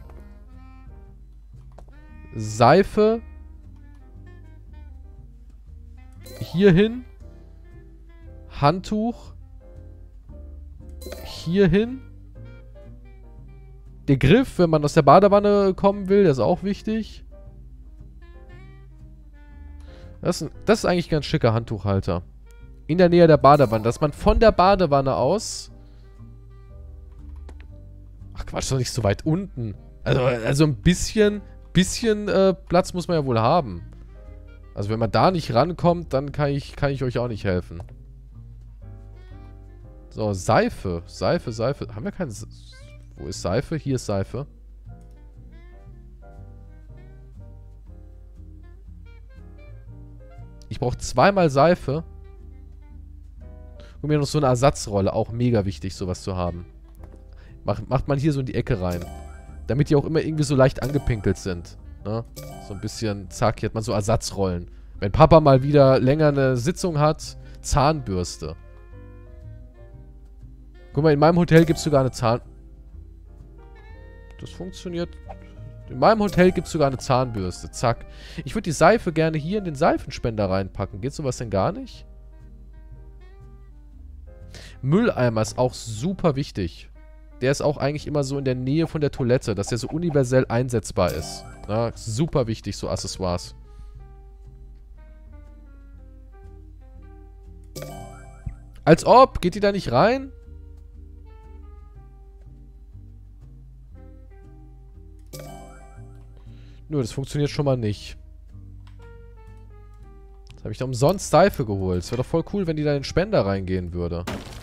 A: Seife. Hier hin. Handtuch. Hier hin. Der Griff, wenn man aus der Badewanne kommen will, der ist auch wichtig. Das ist, das ist eigentlich ein ganz schicker Handtuchhalter. In der Nähe der Badewanne, dass man von der Badewanne aus... Ach Quatsch, doch nicht so weit unten. Also, also ein bisschen, bisschen äh, Platz muss man ja wohl haben. Also wenn man da nicht rankommt, dann kann ich, kann ich euch auch nicht helfen. So, Seife. Seife, Seife. Haben wir keine... Se Wo ist Seife? Hier ist Seife. Ich brauche zweimal Seife. Und mir noch so eine Ersatzrolle. Auch mega wichtig, sowas zu haben. Mach, macht man hier so in die Ecke rein. Damit die auch immer irgendwie so leicht angepinkelt sind. Ne? So ein bisschen, zack, hier hat man so Ersatzrollen. Wenn Papa mal wieder länger eine Sitzung hat, Zahnbürste. Guck mal, in meinem Hotel gibt es sogar eine Zahn... Das funktioniert. In meinem Hotel gibt es sogar eine Zahnbürste. Zack. Ich würde die Seife gerne hier in den Seifenspender reinpacken. Geht sowas denn gar nicht? Mülleimer ist auch super wichtig. Der ist auch eigentlich immer so in der Nähe von der Toilette, dass der so universell einsetzbar ist. Na, super wichtig, so Accessoires. Als ob! Geht die da nicht rein? Nö, das funktioniert schon mal nicht. Jetzt habe ich da umsonst Seife geholt. Es wäre doch voll cool, wenn die da in den Spender reingehen würde.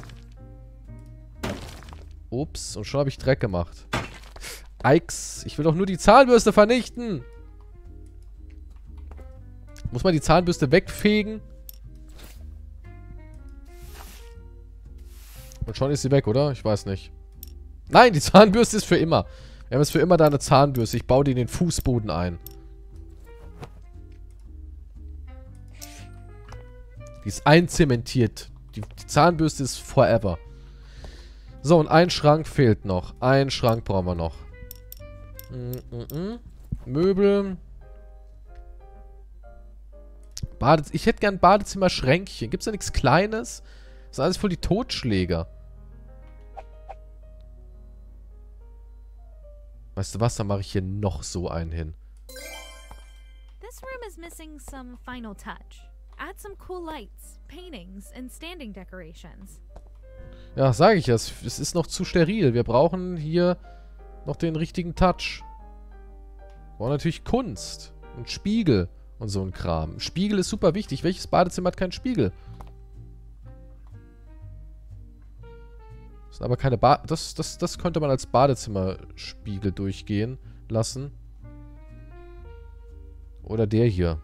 A: Ups, und schon habe ich Dreck gemacht. Eiks, ich will doch nur die Zahnbürste vernichten. Muss man die Zahnbürste wegfegen? Und schon ist sie weg, oder? Ich weiß nicht. Nein, die Zahnbürste ist für immer. Wir haben jetzt für immer da eine Zahnbürste. Ich baue die in den Fußboden ein. Die ist einzementiert. Die, die Zahnbürste ist forever. So, und ein Schrank fehlt noch. Ein Schrank brauchen wir noch. Mm -mm -mm. Möbel. Bade ich hätte gern Badezimmer-Schränkchen. Gibt es da nichts Kleines? Das sind alles voll die Totschläger. Weißt du was? Dann mache ich hier noch so einen hin.
B: This room is missing some final touch. Add some cool lights, paintings and standing decorations.
A: Ja, sage ich ja. Es, es ist noch zu steril. Wir brauchen hier noch den richtigen Touch. Wir brauchen natürlich Kunst und Spiegel und so ein Kram. Spiegel ist super wichtig. Welches Badezimmer hat keinen Spiegel? Das sind aber keine ba das, das, das könnte man als Badezimmerspiegel durchgehen lassen. Oder der hier.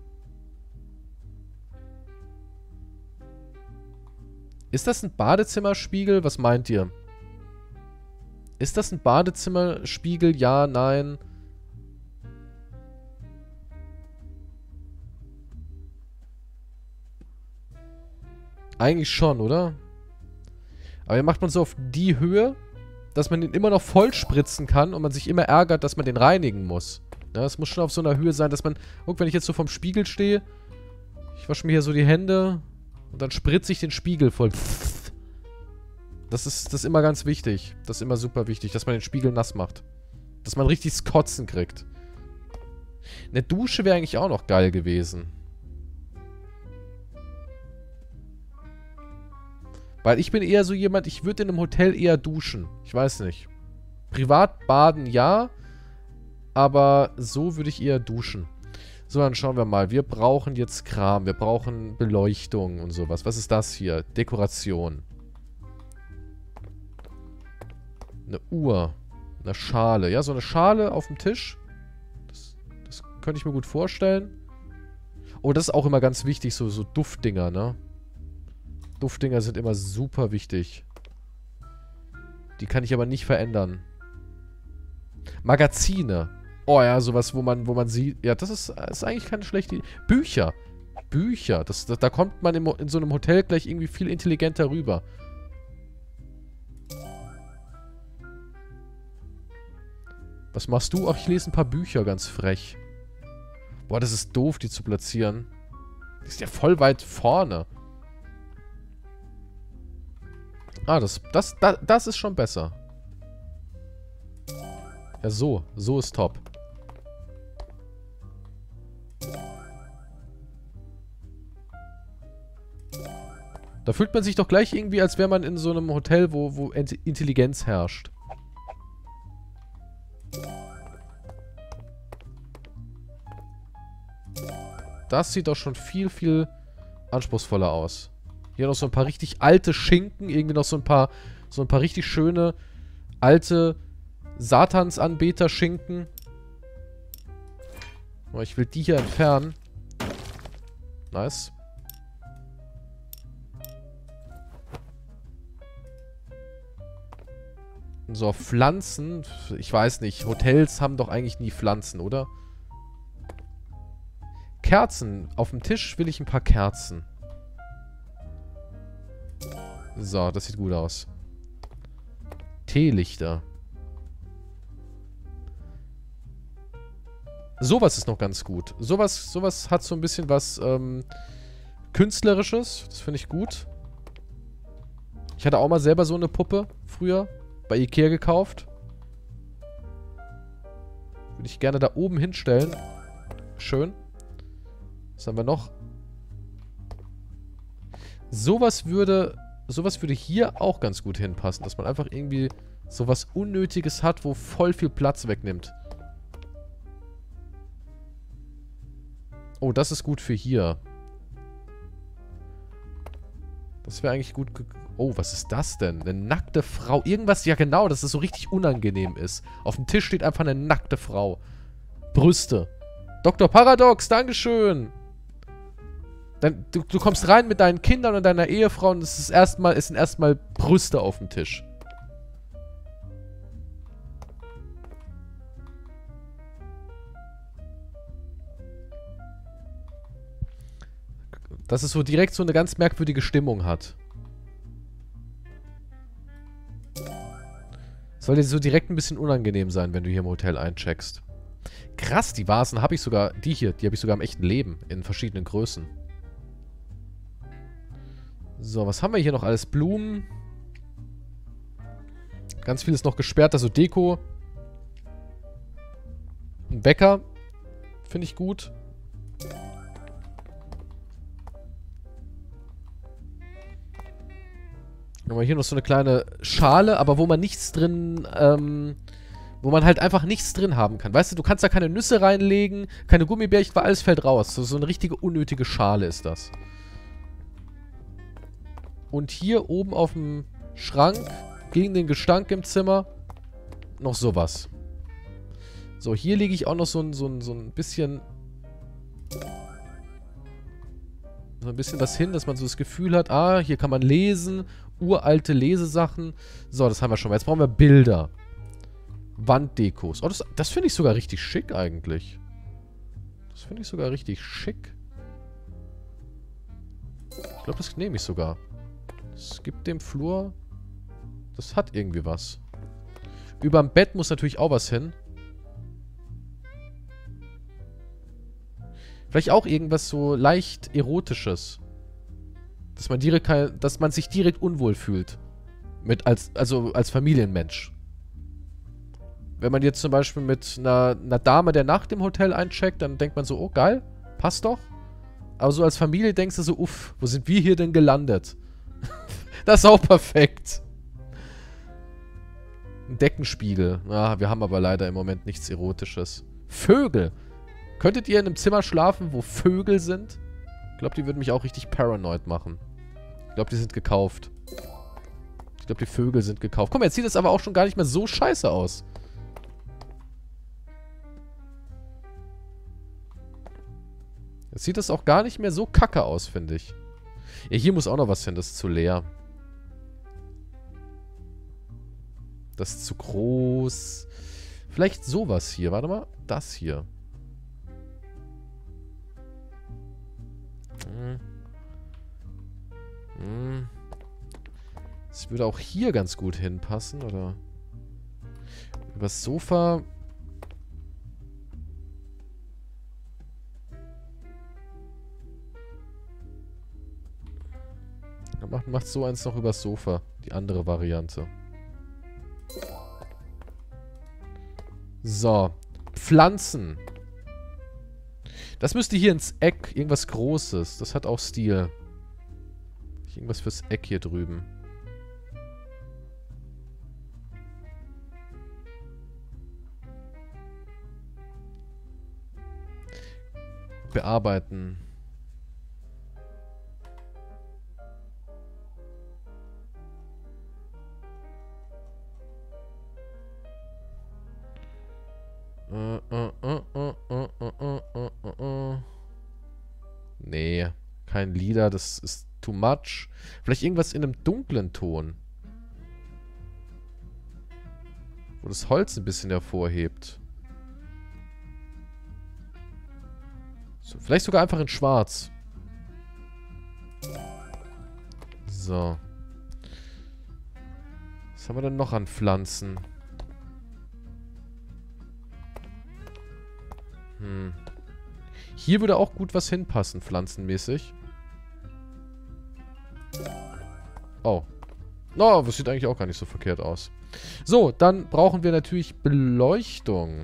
A: Ist das ein Badezimmerspiegel? Was meint ihr? Ist das ein Badezimmerspiegel? Ja, nein. Eigentlich schon, oder? Aber hier macht man so auf die Höhe, dass man den immer noch voll spritzen kann und man sich immer ärgert, dass man den reinigen muss. Ja, es muss schon auf so einer Höhe sein, dass man... Guck, wenn ich jetzt so vorm Spiegel stehe, ich wasche mir hier so die Hände und dann spritze ich den Spiegel voll. Das ist, das ist immer ganz wichtig. Das ist immer super wichtig, dass man den Spiegel nass macht. Dass man richtig das Kotzen kriegt. Eine Dusche wäre eigentlich auch noch geil gewesen. Weil ich bin eher so jemand, ich würde in einem Hotel eher duschen. Ich weiß nicht. Privat baden ja, aber so würde ich eher duschen. So, dann schauen wir mal. Wir brauchen jetzt Kram. Wir brauchen Beleuchtung und sowas. Was ist das hier? Dekoration. Eine Uhr. Eine Schale. Ja, so eine Schale auf dem Tisch. Das, das könnte ich mir gut vorstellen. Oh, das ist auch immer ganz wichtig. So, so Duftdinger, ne? Duftdinger sind immer super wichtig. Die kann ich aber nicht verändern. Magazine. Oh ja, sowas, wo man, wo man sieht. Ja, das ist, ist eigentlich keine schlechte Idee. Bücher. Bücher. Das, das, da kommt man im, in so einem Hotel gleich irgendwie viel intelligenter rüber. Was machst du? Ach, ich lese ein paar Bücher, ganz frech. Boah, das ist doof, die zu platzieren. Die ist ja voll weit vorne. Ah, das, das, das, das ist schon besser. Ja, so. So ist top. Da fühlt man sich doch gleich irgendwie, als wäre man in so einem Hotel, wo, wo Intelligenz herrscht. Das sieht doch schon viel, viel anspruchsvoller aus. Hier noch so ein paar richtig alte Schinken. Irgendwie noch so ein paar, so ein paar richtig schöne, alte Satansanbeter-Schinken. Oh, ich will die hier entfernen. Nice. So, Pflanzen. Ich weiß nicht. Hotels haben doch eigentlich nie Pflanzen, oder? Kerzen. Auf dem Tisch will ich ein paar Kerzen. So, das sieht gut aus. Teelichter. Sowas ist noch ganz gut. Sowas, sowas hat so ein bisschen was ähm, Künstlerisches. Das finde ich gut. Ich hatte auch mal selber so eine Puppe früher bei Ikea gekauft. Würde ich gerne da oben hinstellen. Schön. Was haben wir noch? Sowas würde, sowas würde hier auch ganz gut hinpassen. Dass man einfach irgendwie sowas Unnötiges hat, wo voll viel Platz wegnimmt. Oh, das ist gut für hier. Das wäre eigentlich gut... Oh, was ist das denn? Eine nackte Frau. Irgendwas, ja genau, dass es so richtig unangenehm ist. Auf dem Tisch steht einfach eine nackte Frau. Brüste. Doktor Paradox, Dankeschön. Dann, du, du kommst rein mit deinen Kindern und deiner Ehefrau und es ist erstmal, es sind erstmal Brüste auf dem Tisch. Dass es so direkt so eine ganz merkwürdige Stimmung hat. Soll dir so direkt ein bisschen unangenehm sein, wenn du hier im Hotel eincheckst. Krass, die Vasen habe ich sogar, die hier, die habe ich sogar im echten Leben, in verschiedenen Größen. So, was haben wir hier noch alles? Blumen. Ganz viel ist noch gesperrt, also Deko. Ein Wecker. Finde ich gut. Dann haben wir hier noch so eine kleine Schale, aber wo man nichts drin, ähm, wo man halt einfach nichts drin haben kann. Weißt du, du kannst da keine Nüsse reinlegen, keine Gummibärchen, weil alles fällt raus. So, so eine richtige unnötige Schale ist das. Und hier oben auf dem Schrank, gegen den Gestank im Zimmer, noch sowas. So, hier lege ich auch noch so ein, so ein, so ein bisschen... So ein bisschen was hin, dass man so das Gefühl hat, ah, hier kann man lesen, uralte Lesesachen. So, das haben wir schon mal. Jetzt brauchen wir Bilder. Wanddekos. Oh, das, das finde ich sogar richtig schick eigentlich. Das finde ich sogar richtig schick. Ich glaube, das nehme ich sogar. Es gibt dem Flur... Das hat irgendwie was. Überm Bett muss natürlich auch was hin. Vielleicht auch irgendwas so leicht Erotisches. Dass man direkt, dass man sich direkt unwohl fühlt. Mit als, also als Familienmensch. Wenn man jetzt zum Beispiel mit einer, einer Dame der Nacht im Hotel eincheckt, dann denkt man so, oh geil, passt doch. Aber so als Familie denkst du so, uff, wo sind wir hier denn gelandet? Das ist auch perfekt. Ein Deckenspiegel. Ah, wir haben aber leider im Moment nichts Erotisches. Vögel. Könntet ihr in einem Zimmer schlafen, wo Vögel sind? Ich glaube, die würden mich auch richtig paranoid machen. Ich glaube, die sind gekauft. Ich glaube, die Vögel sind gekauft. Guck mal, jetzt sieht es aber auch schon gar nicht mehr so scheiße aus. Jetzt sieht es auch gar nicht mehr so kacke aus, finde ich. Ja, hier muss auch noch was hin. Das ist zu leer. Das ist zu groß. Vielleicht sowas hier. Warte mal. Das hier. Hm. Hm. Das würde auch hier ganz gut hinpassen, oder? Übers Sofa. Dann macht, macht so eins noch übers Sofa. Die andere Variante. So. Pflanzen. Das müsste hier ins Eck. Irgendwas Großes. Das hat auch Stil. Irgendwas fürs Eck hier drüben. Bearbeiten. Uh, uh, uh, uh, uh, uh, uh, uh, uh. Nee, kein Lila, das ist too much. Vielleicht irgendwas in einem dunklen Ton. Wo das Holz ein bisschen hervorhebt. So, vielleicht sogar einfach in schwarz. So. Was haben wir denn noch an Pflanzen? Hm. Hier würde auch gut was hinpassen, pflanzenmäßig. Oh. No, das sieht eigentlich auch gar nicht so verkehrt aus. So, dann brauchen wir natürlich Beleuchtung.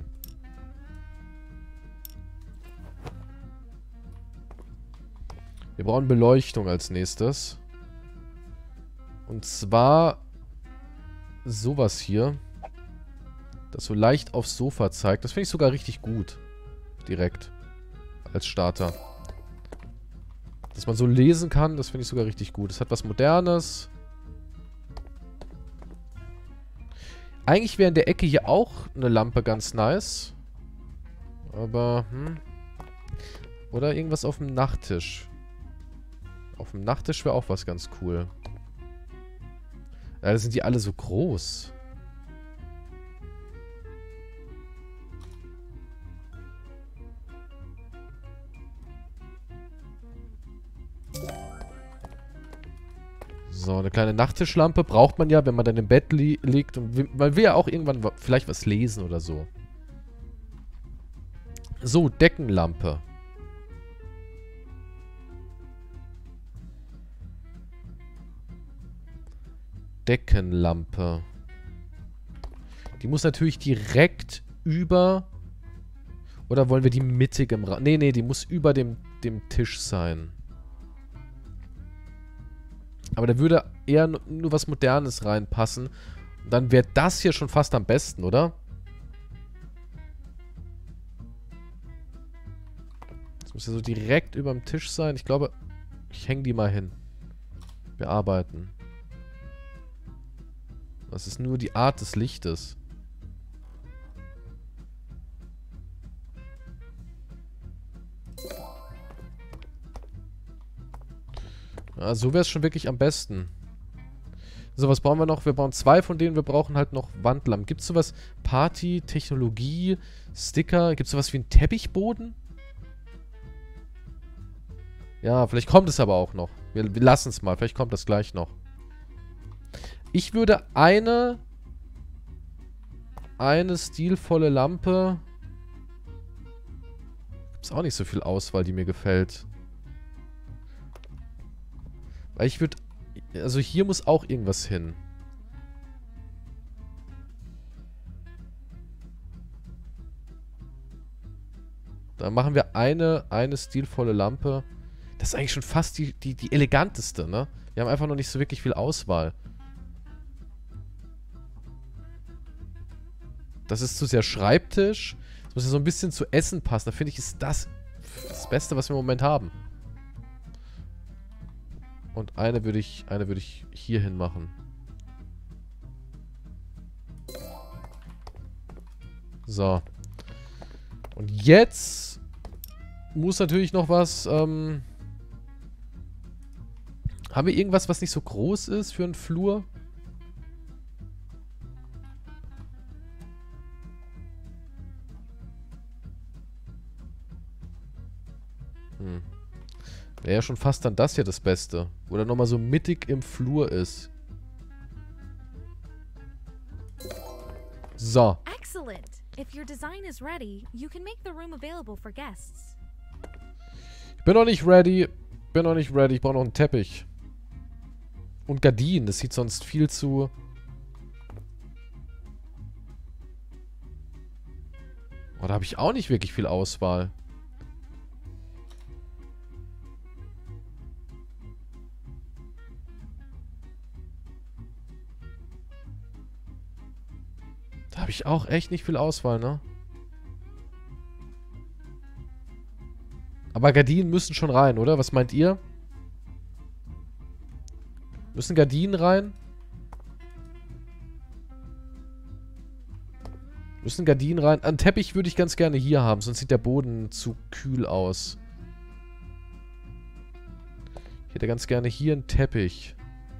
A: Wir brauchen Beleuchtung als nächstes. Und zwar sowas hier. Das so leicht aufs Sofa zeigt. Das finde ich sogar richtig gut. Direkt. Als Starter. Dass man so lesen kann, das finde ich sogar richtig gut. Es hat was Modernes. Eigentlich wäre in der Ecke hier auch eine Lampe ganz nice. Aber, hm. Oder irgendwas auf dem Nachttisch. Auf dem Nachttisch wäre auch was ganz cool. Ja, da sind die alle so groß. So, eine kleine Nachttischlampe braucht man ja, wenn man dann im Bett li liegt. Und will, man will ja auch irgendwann wa vielleicht was lesen oder so. So, Deckenlampe. Deckenlampe. Die muss natürlich direkt über... Oder wollen wir die mittig im Raum... Nee, nee, die muss über dem, dem Tisch sein. Aber da würde eher nur was Modernes reinpassen. Und dann wäre das hier schon fast am besten, oder? Das muss ja so direkt über dem Tisch sein. Ich glaube, ich hänge die mal hin. Wir arbeiten. Das ist nur die Art des Lichtes. Ja, so wäre es schon wirklich am besten. So, was brauchen wir noch? Wir brauchen zwei von denen. Wir brauchen halt noch Wandlampen. Gibt es sowas? Party, Technologie, Sticker. Gibt es sowas wie einen Teppichboden? Ja, vielleicht kommt es aber auch noch. Wir, wir lassen es mal. Vielleicht kommt das gleich noch. Ich würde eine... Eine stilvolle Lampe... Gibt es auch nicht so viel Auswahl, die mir gefällt. Weil ich würde... Also hier muss auch irgendwas hin. Da machen wir eine, eine stilvolle Lampe. Das ist eigentlich schon fast die, die, die eleganteste, ne? Wir haben einfach noch nicht so wirklich viel Auswahl. Das ist zu sehr Schreibtisch. Das muss ja so ein bisschen zu Essen passen. Da finde ich, ist das das Beste, was wir im Moment haben. Und eine würde ich, eine würde ich hier hin machen. So. Und jetzt muss natürlich noch was, ähm... haben wir irgendwas, was nicht so groß ist für einen Flur? Hm. Wäre ja schon fast dann das hier das Beste. Oder nochmal so mittig im Flur ist. So.
B: Excellent. If your design is ready, you can make the room available for guests.
A: Ich bin noch nicht ready. Bin noch nicht ready. Ich brauche noch einen Teppich. Und Gardinen. Das sieht sonst viel zu... Oh, da habe ich auch nicht wirklich viel Auswahl. Da habe ich auch echt nicht viel Auswahl, ne? Aber Gardinen müssen schon rein, oder? Was meint ihr? Müssen Gardinen rein? Müssen Gardinen rein? Einen Teppich würde ich ganz gerne hier haben, sonst sieht der Boden zu kühl aus. Ich hätte ganz gerne hier einen Teppich.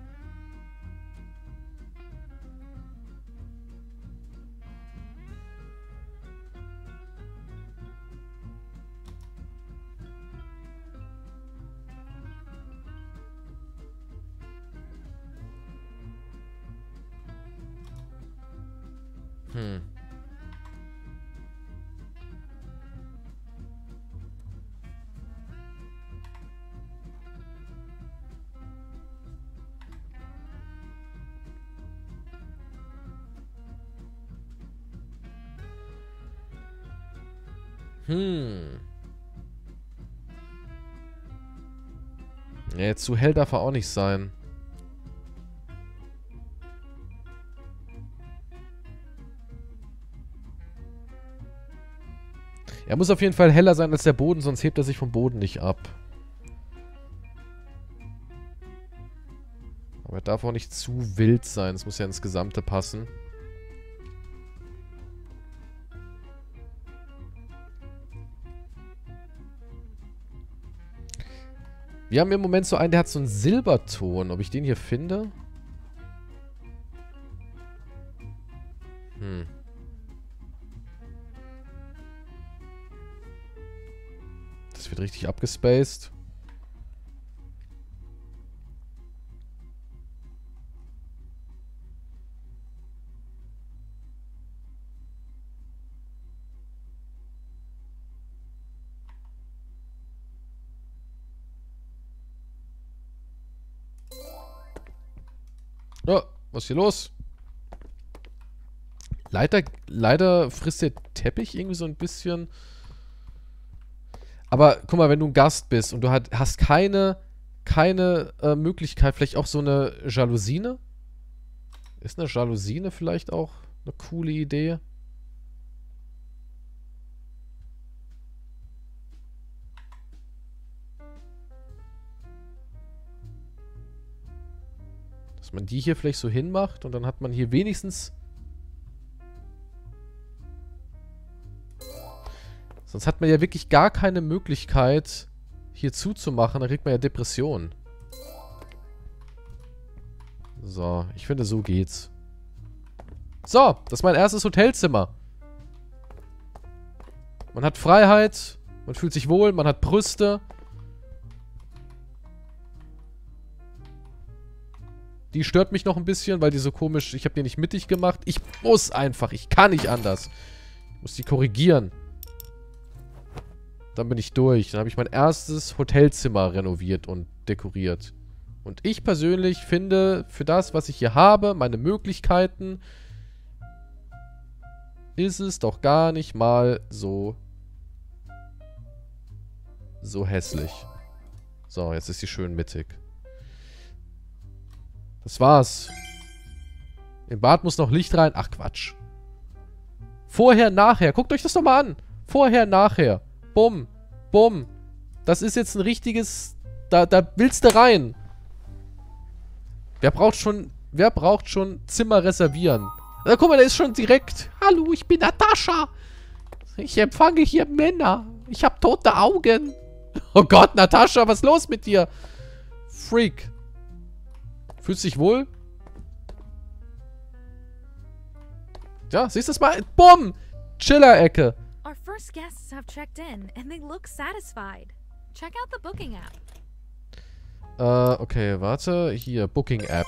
A: Hm. Hm. Ja, zu hell darf er auch nicht sein. Er muss auf jeden Fall heller sein als der Boden, sonst hebt er sich vom Boden nicht ab. Aber er darf auch nicht zu wild sein. Es muss ja ins Gesamte passen. Wir haben im Moment so einen, der hat so einen Silberton. Ob ich den hier finde? Hm. Das wird richtig abgespaced. Oh, was ist hier los? Leider, leider frisst der Teppich irgendwie so ein bisschen. Aber guck mal, wenn du ein Gast bist und du hat, hast keine, keine äh, Möglichkeit, vielleicht auch so eine Jalousine? Ist eine Jalousine vielleicht auch eine coole Idee? Dass man die hier vielleicht so hinmacht und dann hat man hier wenigstens... Sonst hat man ja wirklich gar keine Möglichkeit, hier zuzumachen. Dann kriegt man ja Depressionen. So, ich finde, so geht's. So, das ist mein erstes Hotelzimmer. Man hat Freiheit, man fühlt sich wohl, man hat Brüste. Die stört mich noch ein bisschen, weil die so komisch... Ich habe die nicht mittig gemacht. Ich muss einfach, ich kann nicht anders. Ich muss die korrigieren. Dann bin ich durch. Dann habe ich mein erstes Hotelzimmer renoviert und dekoriert. Und ich persönlich finde, für das, was ich hier habe, meine Möglichkeiten, ist es doch gar nicht mal so so hässlich. So, jetzt ist sie schön mittig. Das war's. Im Bad muss noch Licht rein. Ach, Quatsch. Vorher, nachher. Guckt euch das doch mal an. Vorher, nachher. Bumm. Bumm. Das ist jetzt ein richtiges... Da, da willst du rein. Wer braucht schon... Wer braucht schon Zimmer reservieren? Da, guck mal, der ist schon direkt... Hallo, ich bin Natascha. Ich empfange hier Männer. Ich habe tote Augen. Oh Gott, Natascha, was ist los mit dir? Freak. Fühlst du dich wohl? Ja, siehst du es mal? Bumm! Chiller-Ecke.
B: Our first guests have checked in and they look satisfied. Check out the booking app.
A: Äh, okay, warte. Hier, Booking-App.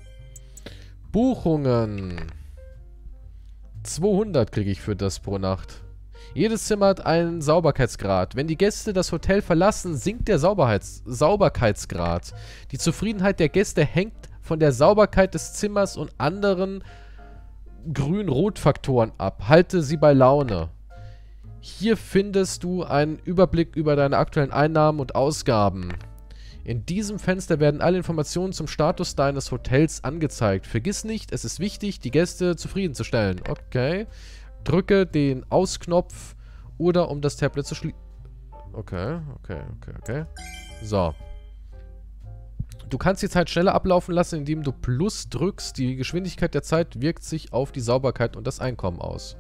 A: Buchungen. zweihundert kriege ich für das pro Nacht. Jedes Zimmer hat einen Sauberkeitsgrad. Wenn die Gäste das Hotel verlassen, sinkt der Sauberheits Sauberkeitsgrad. Die Zufriedenheit der Gäste hängt von der Sauberkeit des Zimmers und anderen Grün-Rot-Faktoren ab. Halte sie bei Laune. Hier findest du einen Überblick über deine aktuellen Einnahmen und Ausgaben. In diesem Fenster werden alle Informationen zum Status deines Hotels angezeigt. Vergiss nicht, es ist wichtig, die Gäste zufriedenzustellen. Okay. Drücke den Ausknopf oder um das Tablet zu schließen. Okay, okay, okay, okay. So. Du kannst die Zeit schneller ablaufen lassen, indem du Plus drückst. Die Geschwindigkeit der Zeit wirkt sich auf die Sauberkeit und das Einkommen aus.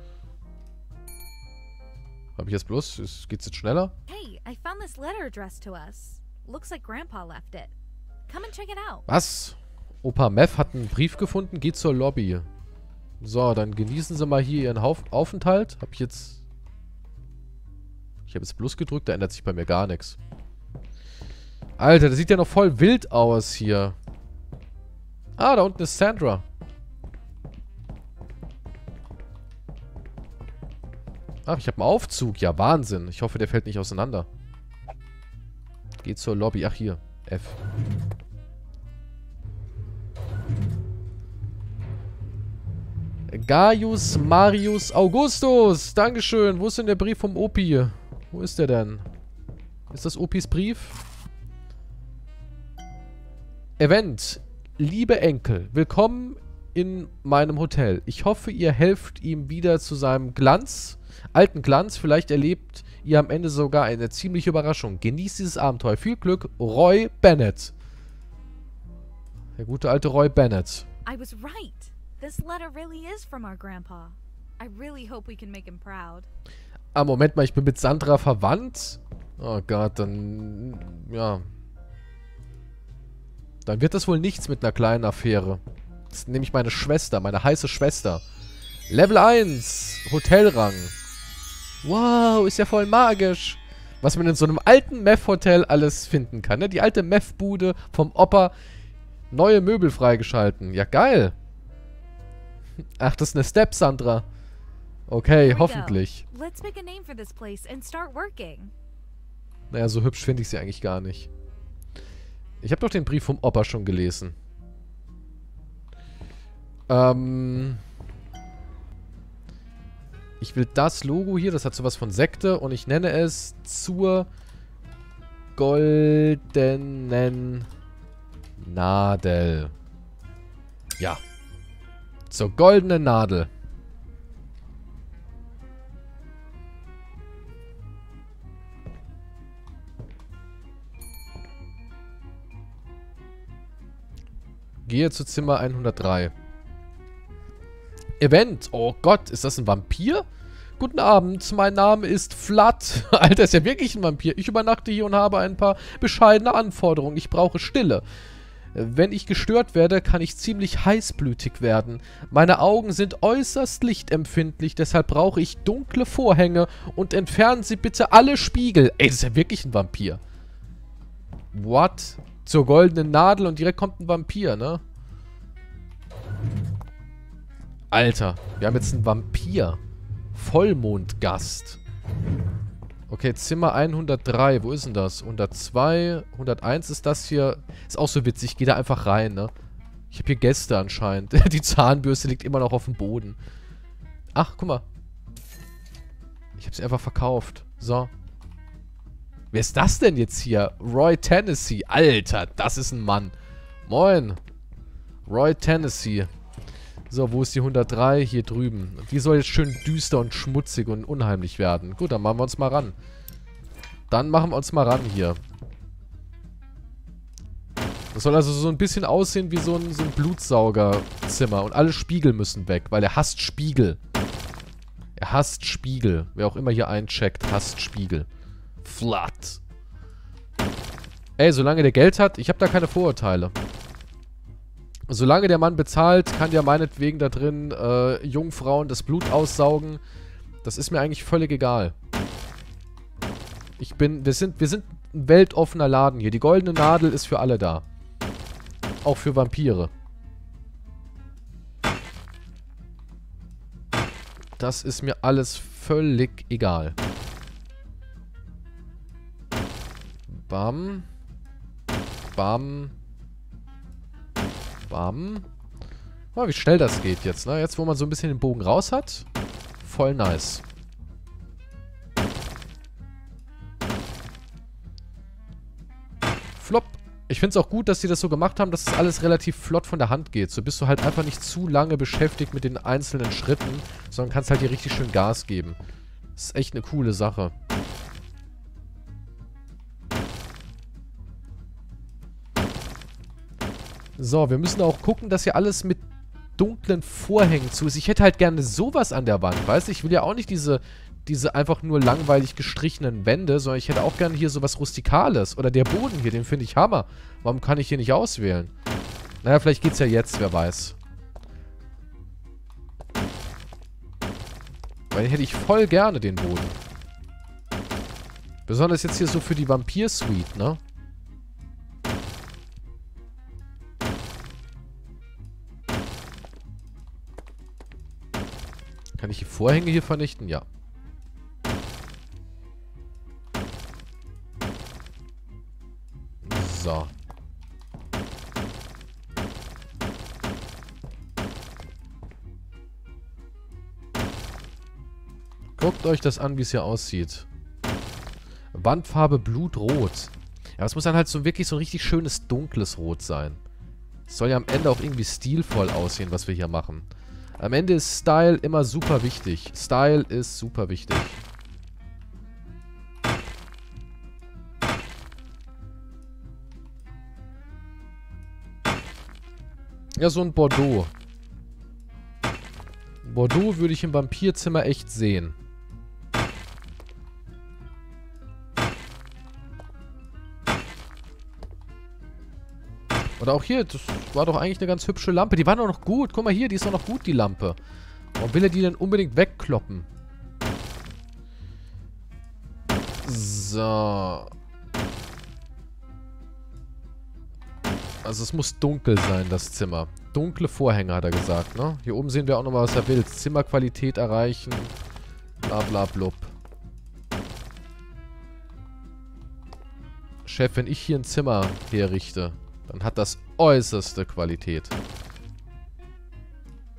A: Habe ich jetzt Plus? Geht's jetzt schneller?
B: Hey, I found this letter addressed to us. Looks like Grandpa left it. Come and check it out.
A: Was? Opa Mev hat einen Brief gefunden? Geht zur Lobby. So, dann genießen Sie mal hier Ihren Hauf Aufenthalt. Habe ich jetzt... Ich habe jetzt Plus gedrückt, da ändert sich bei mir gar nichts. Alter, das sieht ja noch voll wild aus hier. Ah, da unten ist Sandra. Ach, ich habe einen Aufzug. Ja, Wahnsinn. Ich hoffe, der fällt nicht auseinander. Geht zur Lobby. Ach, hier. F. Gaius Marius Augustus. Dankeschön. Wo ist denn der Brief vom Opi? Wo ist der denn? Ist das Opis Brief? Event. Liebe Enkel, willkommen in meinem Hotel. Ich hoffe, ihr helft ihm wieder zu seinem Glanz, alten Glanz. Vielleicht erlebt ihr am Ende sogar eine ziemliche Überraschung. Genießt dieses Abenteuer. Viel Glück, Roy Bennett. Der gute alte Roy Bennett.
B: I was right. This letter really is from our grandpa. I really hope we can make him proud.
A: Ah, Moment mal, ich bin mit Sandra verwandt. Oh Gott, dann... Ja. Dann wird das wohl nichts mit einer kleinen Affäre. Das ist nämlich meine Schwester, meine heiße Schwester. Level eins. Hotelrang. Wow, ist ja voll magisch. Was man in so einem alten Meth-Hotel alles finden kann, ne? Die alte Meth-Bude vom Opa. Neue Möbel freigeschalten. Ja, geil. Ach, das ist eine Step, Sandra. Okay, hoffentlich.
B: Let's make a name for this place and start working.
A: Naja, so hübsch finde ich sie eigentlich gar nicht. Ich habe doch den Brief vom Opa schon gelesen. Ähm... Ich will das Logo hier, das hat sowas von Sekte und ich nenne es zur goldenen Nadel. Ja. Zur goldenen Nadel. Gehe zu Zimmer hundertdrei. Event. Oh Gott, ist das ein Vampir? Guten Abend, mein Name ist Vlad. Alter, ist ja wirklich ein Vampir. Ich übernachte hier und habe ein paar bescheidene Anforderungen. Ich brauche Stille. Wenn ich gestört werde, kann ich ziemlich heißblütig werden. Meine Augen sind äußerst lichtempfindlich, deshalb brauche ich dunkle Vorhänge und entfernen Sie bitte alle Spiegel. Ey, das ist ja wirklich ein Vampir. What? Zur goldenen Nadel und direkt kommt ein Vampir, ne? Alter, wir haben jetzt einen Vampir. Vollmondgast. Okay, Zimmer hundertdrei. Wo ist denn das? hundertzwei, hunderteins ist das hier. Ist auch so witzig. Ich gehe da einfach rein, ne? Ich habe hier Gäste anscheinend. Die Zahnbürste liegt immer noch auf dem Boden. Ach, guck mal. Ich habe sie einfach verkauft. So. Wer ist das denn jetzt hier? Roy Tennessee. Alter, das ist ein Mann. Moin. Roy Tennessee. So, wo ist die hundertdrei? Hier drüben. Die soll jetzt schön düster und schmutzig und unheimlich werden. Gut, dann machen wir uns mal ran. Dann machen wir uns mal ran hier. Das soll also so ein bisschen aussehen wie so ein, so ein Blutsaugerzimmer. Und alle Spiegel müssen weg, weil er hasst Spiegel. Er hasst Spiegel. Wer auch immer hier eincheckt, hasst Spiegel. Flat. Ey, solange der Geld hat, ich habe da keine Vorurteile. Solange der Mann bezahlt, kann ja meinetwegen da drin äh, Jungfrauen das Blut aussaugen. Das ist mir eigentlich völlig egal. Ich bin, wir sind, wir sind ein weltoffener Laden hier. Die goldene Nadel ist für alle da. Auch für Vampire. Das ist mir alles völlig egal. Bam. Bam. Bam. Oh, wie schnell das geht jetzt, ne? Jetzt, wo man so ein bisschen den Bogen raus hat. Voll nice. Flop. Ich finde es auch gut, dass sie das so gemacht haben, dass es alles relativ flott von der Hand geht. So bist du halt einfach nicht zu lange beschäftigt mit den einzelnen Schritten, sondern kannst halt hier richtig schön Gas geben. Das ist echt eine coole Sache. So, wir müssen auch gucken, dass hier alles mit dunklen Vorhängen zu ist. Ich hätte halt gerne sowas an der Wand, weißt du? Ich will ja auch nicht diese, diese einfach nur langweilig gestrichenen Wände, sondern ich hätte auch gerne hier sowas Rustikales. Oder der Boden hier, den finde ich Hammer. Warum kann ich hier nicht auswählen? Naja, vielleicht geht's ja jetzt, wer weiß. Weil den hätte ich voll gerne, den Boden. Besonders jetzt hier so für die Vampir-Suite, ne? Kann ich die Vorhänge hier vernichten? Ja. So. Guckt euch das an, wie es hier aussieht. Wandfarbe Blutrot. Ja, es muss dann halt so wirklich so ein richtig schönes dunkles Rot sein. Es soll ja am Ende auch irgendwie stilvoll aussehen, was wir hier machen. Am Ende ist Style immer super wichtig. Style ist super wichtig. Ja, so ein Bordeaux. Bordeaux würde ich im Vampirzimmer echt sehen. Oder auch hier, das war doch eigentlich eine ganz hübsche Lampe. Die war doch noch gut. Guck mal hier, die ist doch noch gut, die Lampe. Warum will er die denn unbedingt wegkloppen? So. Also es muss dunkel sein, das Zimmer. Dunkle Vorhänge, hat er gesagt, ne? Hier oben sehen wir auch nochmal, was er will. Zimmerqualität erreichen. Bla bla blub. Chef, wenn ich hier ein Zimmer herrichte, dann hat das äußerste Qualität.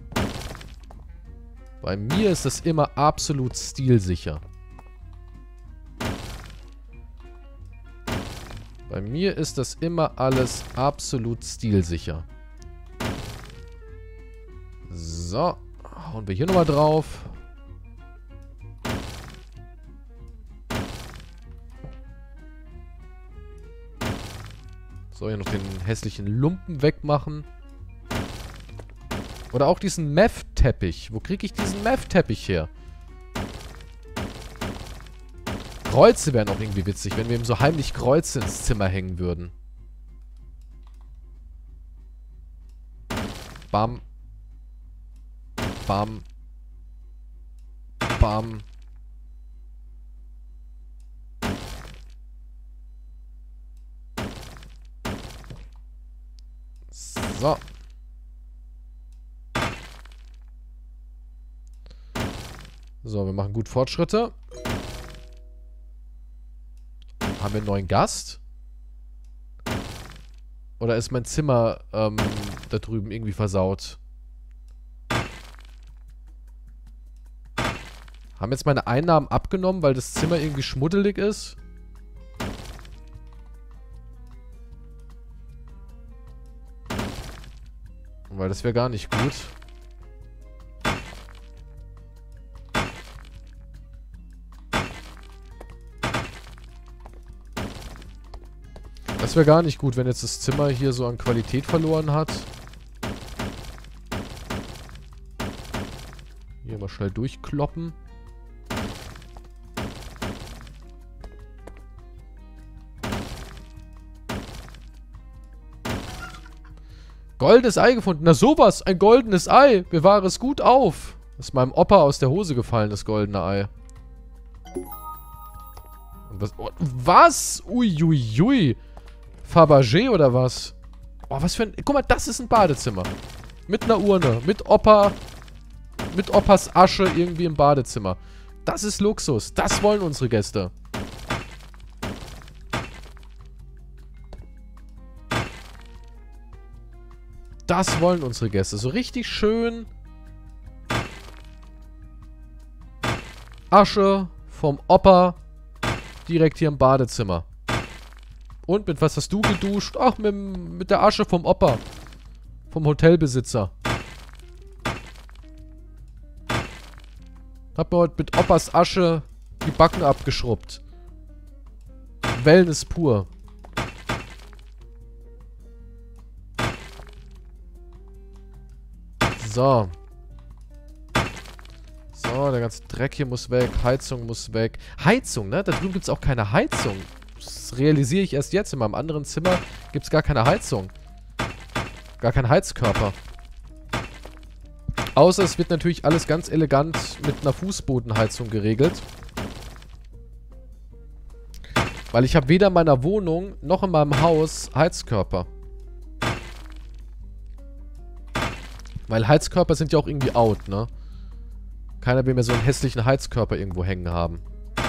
A: Bei mir ist das immer absolut stilsicher. Bei mir ist das immer alles absolut stilsicher. So. Hauen wir hier nochmal drauf. So, hier noch den hässlichen Lumpen wegmachen. Oder auch diesen Meth-Teppich. Wo kriege ich diesen Meth-Teppich her? Kreuze wären auch irgendwie witzig, wenn wir ihm so heimlich Kreuze ins Zimmer hängen würden. Bam. Bam. Bam. So. So, wir machen gut Fortschritte. Haben wir einen neuen Gast? Oder ist mein Zimmer ähm, da drüben irgendwie versaut? Haben jetzt meine Einnahmen abgenommen, weil das Zimmer irgendwie schmuddelig ist? Weil das wäre gar nicht gut. Das wäre gar nicht gut, wenn jetzt das Zimmer hier so an Qualität verloren hat. Hier mal schnell durchkloppen. Goldenes Ei gefunden. Na sowas, ein goldenes Ei. Bewahre es gut auf. Das ist meinem Opa aus der Hose gefallen, das goldene Ei. Und was? Oh, was? Uiuiui. Ui, ui. Fabergé oder was? Oh, was für ein... Guck mal, das ist ein Badezimmer. Mit einer Urne. Mit Opa... Mit Opas Asche irgendwie im Badezimmer. Das ist Luxus. Das wollen unsere Gäste. Das wollen unsere Gäste. So richtig schön... Asche vom Opa direkt hier im Badezimmer. Und mit was hast du geduscht? Ach, mit, mit der Asche vom Opa. Vom Hotelbesitzer. Hab mir heute mit Opas Asche die Backen abgeschrubbt. Wellness pur. So. So, der ganze Dreck hier muss weg. Heizung muss weg. Heizung, ne? Da drüben gibt es auch keine Heizung. Das realisiere ich erst jetzt. In meinem anderen Zimmer gibt es gar keine Heizung. Gar kein Heizkörper. Außer es wird natürlich alles ganz elegant mit einer Fußbodenheizung geregelt. Weil ich habe weder in meiner Wohnung noch in meinem Haus Heizkörper. Weil Heizkörper sind ja auch irgendwie out, ne? Keiner will mehr so einen hässlichen Heizkörper irgendwo hängen haben.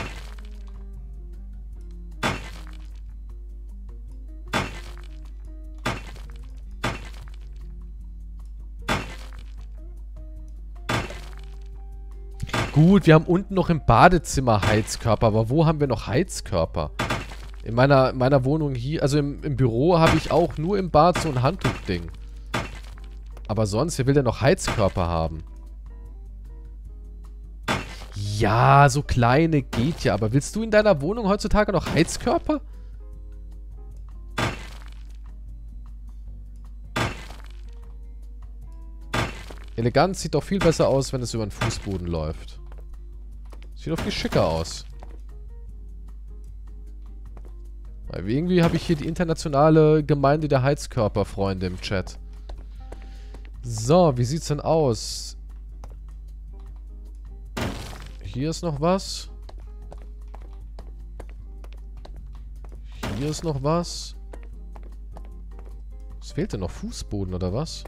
A: Gut, wir haben unten noch im Badezimmer Heizkörper, aber wo haben wir noch Heizkörper? In meiner, in meiner Wohnung hier, also im, im Büro habe ich auch nur im Bad so ein Handtuchding. Aber sonst, wer will denn noch Heizkörper haben? Ja, so kleine geht ja, aber willst du in deiner Wohnung heutzutage noch Heizkörper? Elegant sieht doch viel besser aus, wenn es über den Fußboden läuft. Sieht doch viel schicker aus. Weil irgendwie habe ich hier die internationale Gemeinde der Heizkörperfreunde im Chat. So, wie sieht's denn aus? Hier ist noch was. Hier ist noch was. Was fehlt denn noch? Fußboden oder was?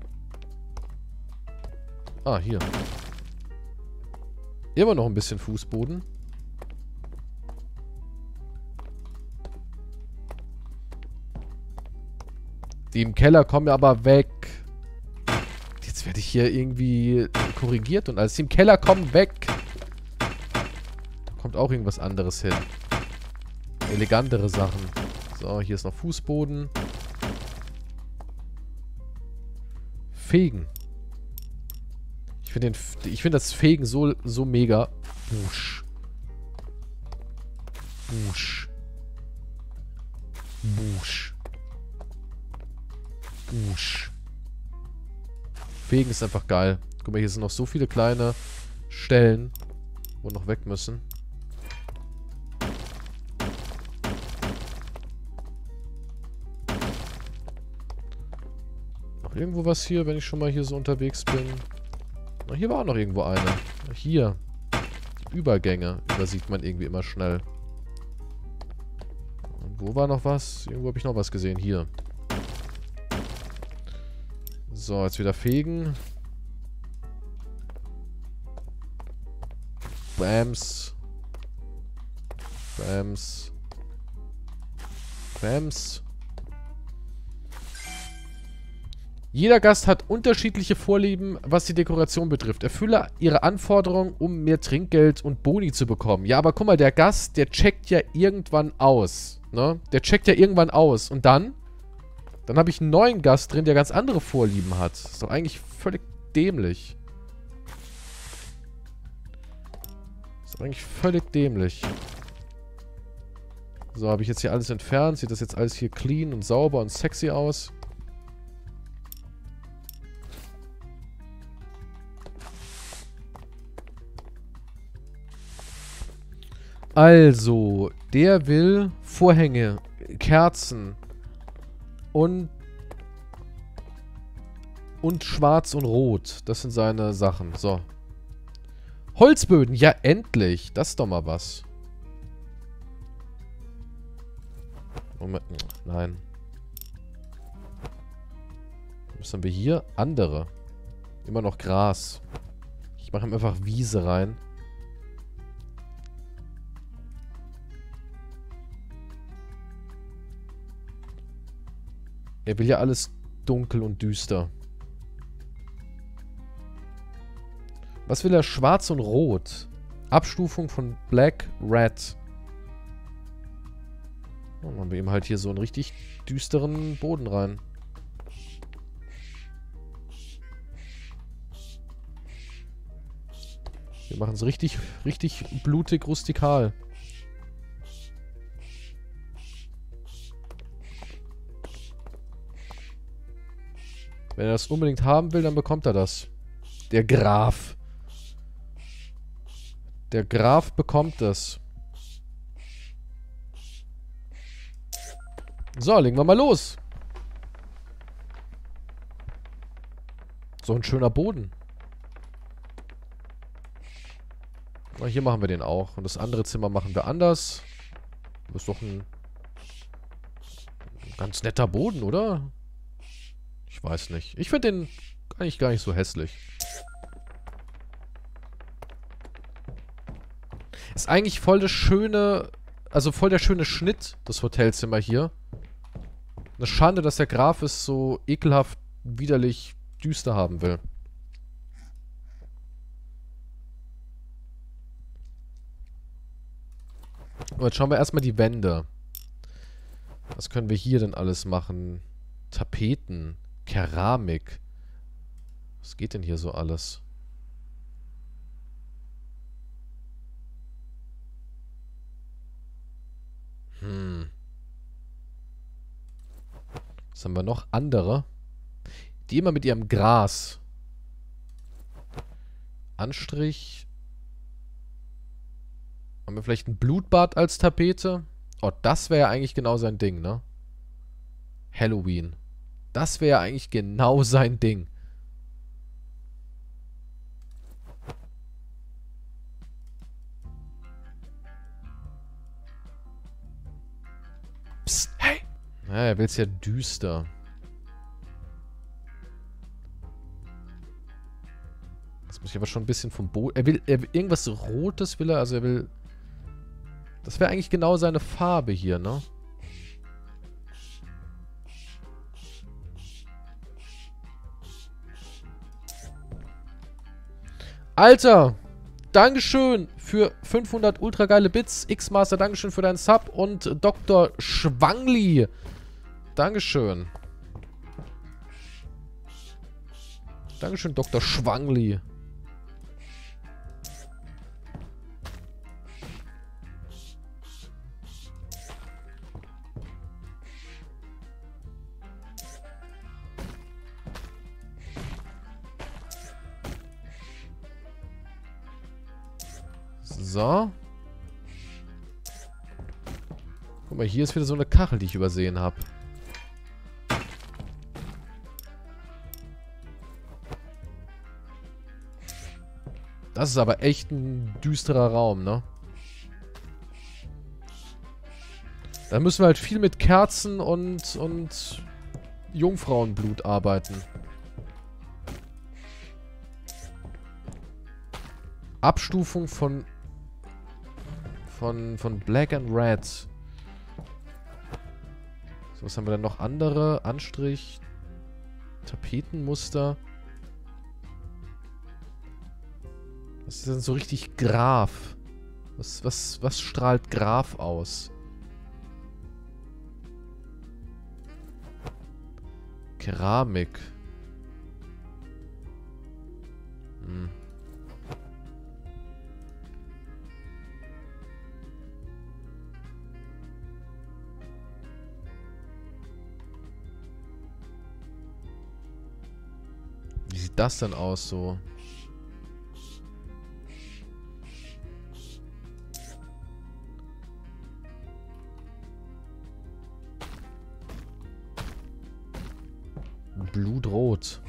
A: Ah, hier. Immer noch ein bisschen Fußboden. Die im Keller kommen ja aber weg. Die Jetzt werde ich hier irgendwie korrigiert und alles. Die im Keller kommen weg. Da kommt auch irgendwas anderes hin. Elegantere Sachen. So, hier ist noch Fußboden. Fegen. Ich finde ich find das Fegen so, so mega. Busch. Busch. Busch. Busch. Fegen ist einfach geil. Guck mal, hier sind noch so viele kleine Stellen, wo noch weg müssen. Noch irgendwo was hier, wenn ich schon mal hier so unterwegs bin? Na, hier war auch noch irgendwo eine. Hier. Die Übergänge übersieht man irgendwie immer schnell. Und wo war noch was? Irgendwo habe ich noch was gesehen. Hier. So, jetzt wieder fegen. Bams. Bams. Bams. Jeder Gast hat unterschiedliche Vorlieben, was die Dekoration betrifft. Erfülle ihre Anforderungen, um mehr Trinkgeld und Boni zu bekommen. Ja, aber guck mal, der Gast, der checkt ja irgendwann aus. Ne? Der checkt ja irgendwann aus. Und dann? Dann habe ich einen neuen Gast drin, der ganz andere Vorlieben hat. Ist doch eigentlich völlig dämlich. Ist doch eigentlich völlig dämlich. So, habe ich jetzt hier alles entfernt. Sieht das jetzt alles hier clean und sauber und sexy aus. Also, der will Vorhänge, Kerzen und und schwarz und rot. Das sind seine Sachen. So. Holzböden. Ja, endlich. Das ist doch mal was. Moment. Nein. Was haben wir hier? Andere. Immer noch Gras. Ich mache ihm einfach Wiese rein. Er will ja alles dunkel und düster. Was will er? Schwarz und Rot. Abstufung von Black, Red. Dann haben wir ihm halt hier so einen richtig düsteren Boden rein. Wir machen es richtig, richtig blutig rustikal. Wenn er das unbedingt haben will, dann bekommt er das. Der Graf. Der Graf bekommt es. So, legen wir mal los. So ein schöner Boden. Na, hier machen wir den auch. Und das andere Zimmer machen wir anders. Das ist doch ein, ein ganz netter Boden, oder? Ich weiß nicht. Ich finde den eigentlich gar nicht so hässlich. Ist eigentlich voll das schöne, also voll der schöne Schnitt, das Hotelzimmer hier. Eine Schande, dass der Graf es so ekelhaft, widerlich, düster haben will. Und jetzt schauen wir erstmal die Wände. Was können wir hier denn alles machen? Tapeten. Keramik. Was geht denn hier so alles? Hm. Was haben wir noch? Andere. Die immer mit ihrem Gras. Anstrich. Haben wir vielleicht ein Blutbad als Tapete? Oh, das wäre ja eigentlich genau sein Ding, ne? Halloween. Das wäre eigentlich genau sein Ding. Psst, hey! Ja, er will es ja düster. Das muss ich aber schon ein bisschen vom Boden... Er will, er will irgendwas Rotes will er, also er will... Das wäre eigentlich genau seine Farbe hier, ne? Alter, Dankeschön für fünfhundert ultra geile Bits. X-Master, Dankeschön für deinen Sub. Und Doktor Schwangli, Dankeschön. Dankeschön, Doktor Schwangli. So. Guck mal, hier ist wieder so eine Kachel, die ich übersehen habe. Das ist aber echt ein düsterer Raum, ne? Da müssen wir halt viel mit Kerzen und, und Jungfrauenblut arbeiten. Abstufung von von von Black and Red. So, was haben wir denn noch? Andere Anstrich, Tapetenmuster. Was ist denn so richtig Graf? Was was was strahlt Graf aus? Keramik. Hm. Wie sieht das denn aus so? Blutrot.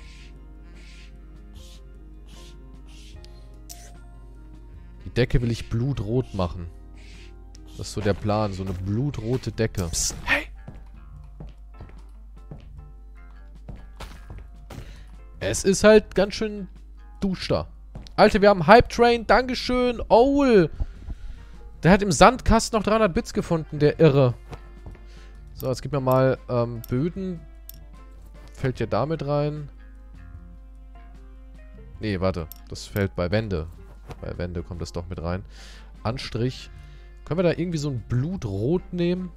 A: Die Decke will ich blutrot machen. Das ist so der Plan. So eine blutrote Decke. Psst, hey! Es ist halt ganz schön duster. Alter, wir haben Hype Train. Dankeschön. Owl. Der hat im Sandkasten noch dreihundert Bits gefunden. Der Irre. So, jetzt gib mir mal ähm, Böden. Fällt ja damit rein. Nee, warte. Das fällt bei Wände. Bei Wände kommt das doch mit rein. Anstrich. Können wir da irgendwie so ein Blutrot nehmen?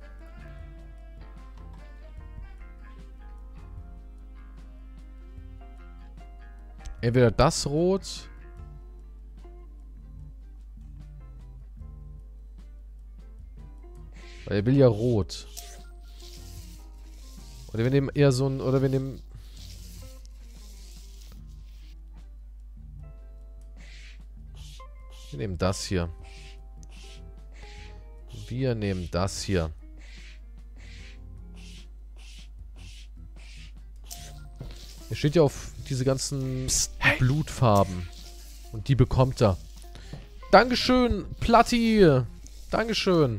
A: Entweder das Rot. Weil er will ja rot. Oder wir nehmen eher so ein... Oder wir nehmen... Wir nehmen das hier. Wir nehmen das hier. Hier steht ja auf diese ganzen Psst, hey. Blutfarben. Und die bekommt er. Dankeschön, Platti. Dankeschön.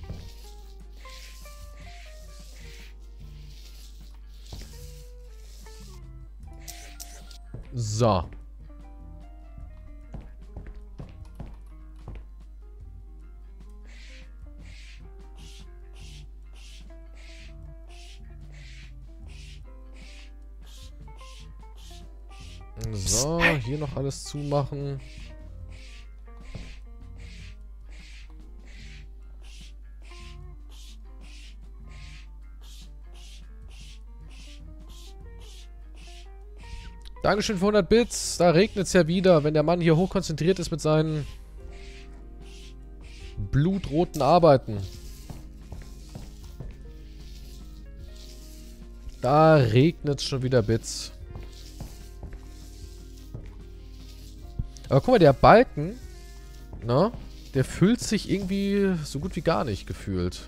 A: So. So, hier noch alles zumachen. Dankeschön für hundert Bits. Da regnet es ja wieder, wenn der Mann hier hochkonzentriert ist mit seinen blutroten Arbeiten. Da regnet es schon wieder Bits. Aber guck mal, der Balken, ne, der füllt sich irgendwie so gut wie gar nicht gefühlt.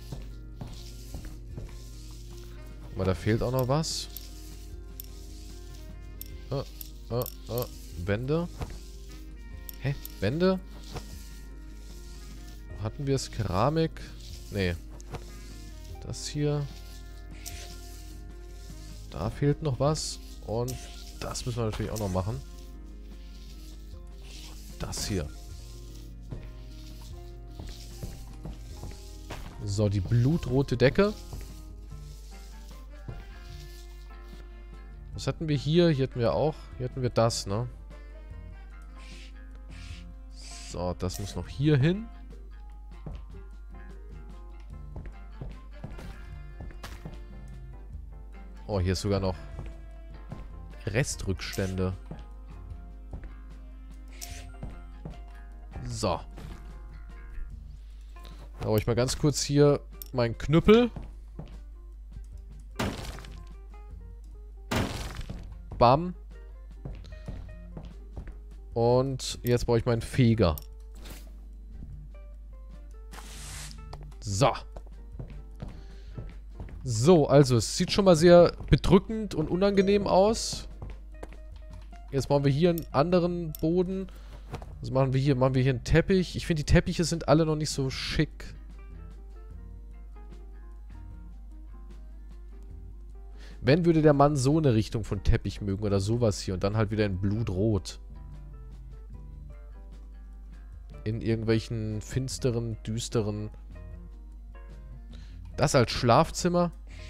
A: Guck mal, da fehlt auch noch was. Äh, äh, äh, Wände. Hä? Wände? Hatten wir es? Keramik? Nee. Das hier. Da fehlt noch was. Und das müssen wir natürlich auch noch machen. Das hier. So, die blutrote Decke. Was hatten wir hier? Hier hatten wir auch. Hier hatten wir das, ne? So, das muss noch hier hin. Oh, hier ist sogar noch Restrückstände. So. Da hole ich mal ganz kurz hier meinen Knüppel. Bam. Und jetzt brauche ich meinen Feger. So. So, also es sieht schon mal sehr bedrückend und unangenehm aus. Jetzt machen wir hier einen anderen Boden. Was machen wir hier? Machen wir hier einen Teppich. Ich finde, die Teppiche sind alle noch nicht so schick. Wenn würde der Mann so eine Richtung von Teppich mögen oder sowas hier und dann halt wieder in Blutrot. In irgendwelchen finsteren, düsteren... Das als Schlafzimmer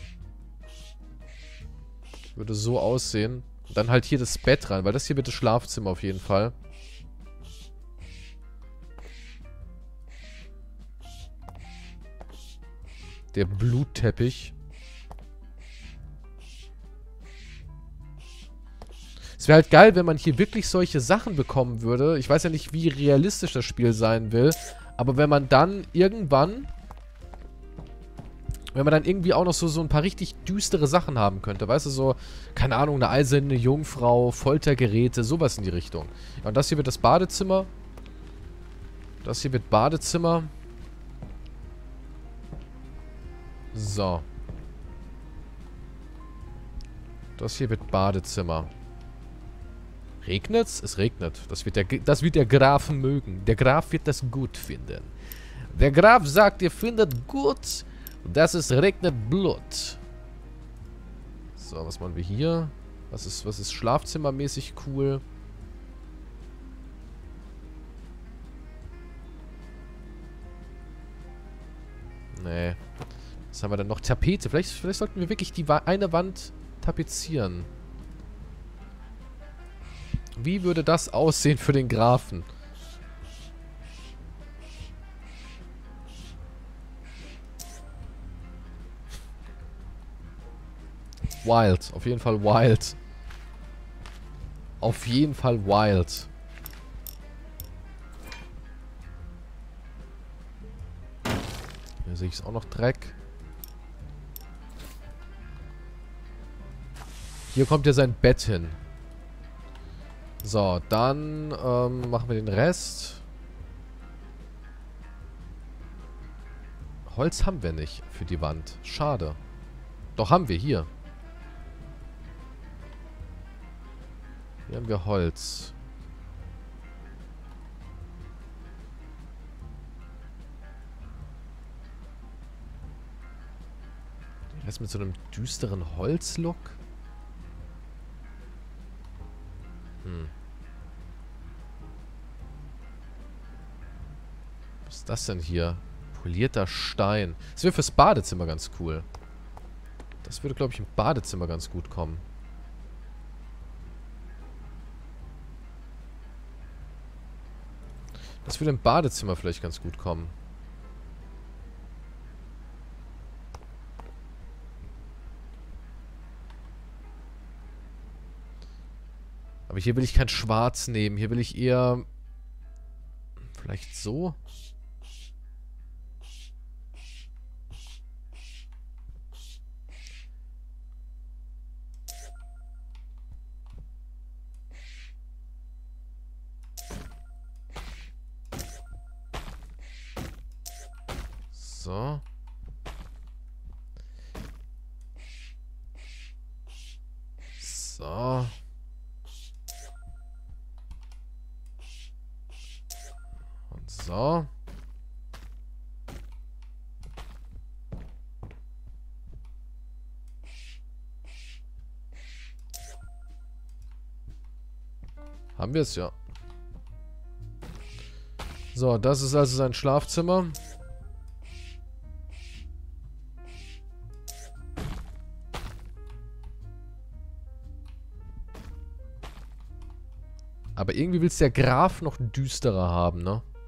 A: würde so aussehen. Und dann halt hier das Bett rein, weil das hier wird das Schlafzimmer auf jeden Fall. Der Blutteppich. Es wäre halt geil, wenn man hier wirklich solche Sachen bekommen würde. Ich weiß ja nicht, wie realistisch das Spiel sein will. Aber wenn man dann irgendwann... Wenn man dann irgendwie auch noch so, so ein paar richtig düstere Sachen haben könnte. Weißt du, so, keine Ahnung, eine eiserne Jungfrau, Foltergeräte, sowas in die Richtung. Ja, und das hier wird das Badezimmer. Das hier wird Badezimmer. So. Das hier wird Badezimmer. Regnet's? Es regnet. Das wird, der, das wird der Graf mögen. Der Graf wird das gut finden. Der Graf sagt, ihr findet gut... dass es regnet Blut. So, was machen wir hier? Was ist, was ist schlafzimmermäßig cool? Nee. Was haben wir denn noch? Tapete. Vielleicht, vielleicht sollten wir wirklich die Wa- eine Wand tapezieren. Wie würde das aussehen für den Grafen? Wild. Auf jeden Fall wild. Auf jeden Fall wild. Hier sehe ich es auch noch Dreck. Hier kommt ja sein Bett hin. So, dann ähm, machen wir den Rest. Holz haben wir nicht für die Wand. Schade. Doch, haben wir hier. Hier haben wir Holz. Der ist mit so einem düsteren Holzlook. Hm. Was ist das denn hier? Polierter Stein. Das wäre fürs Badezimmer ganz cool. Das würde, glaube ich, im Badezimmer ganz gut kommen. Das würde im Badezimmer vielleicht ganz gut kommen. Aber hier will ich kein Schwarz nehmen. Hier will ich eher... Vielleicht so? So. So. Und so. Haben wir es ja. So, das ist also sein Schlafzimmer. Aber irgendwie will es der Graf noch düsterer haben, ne?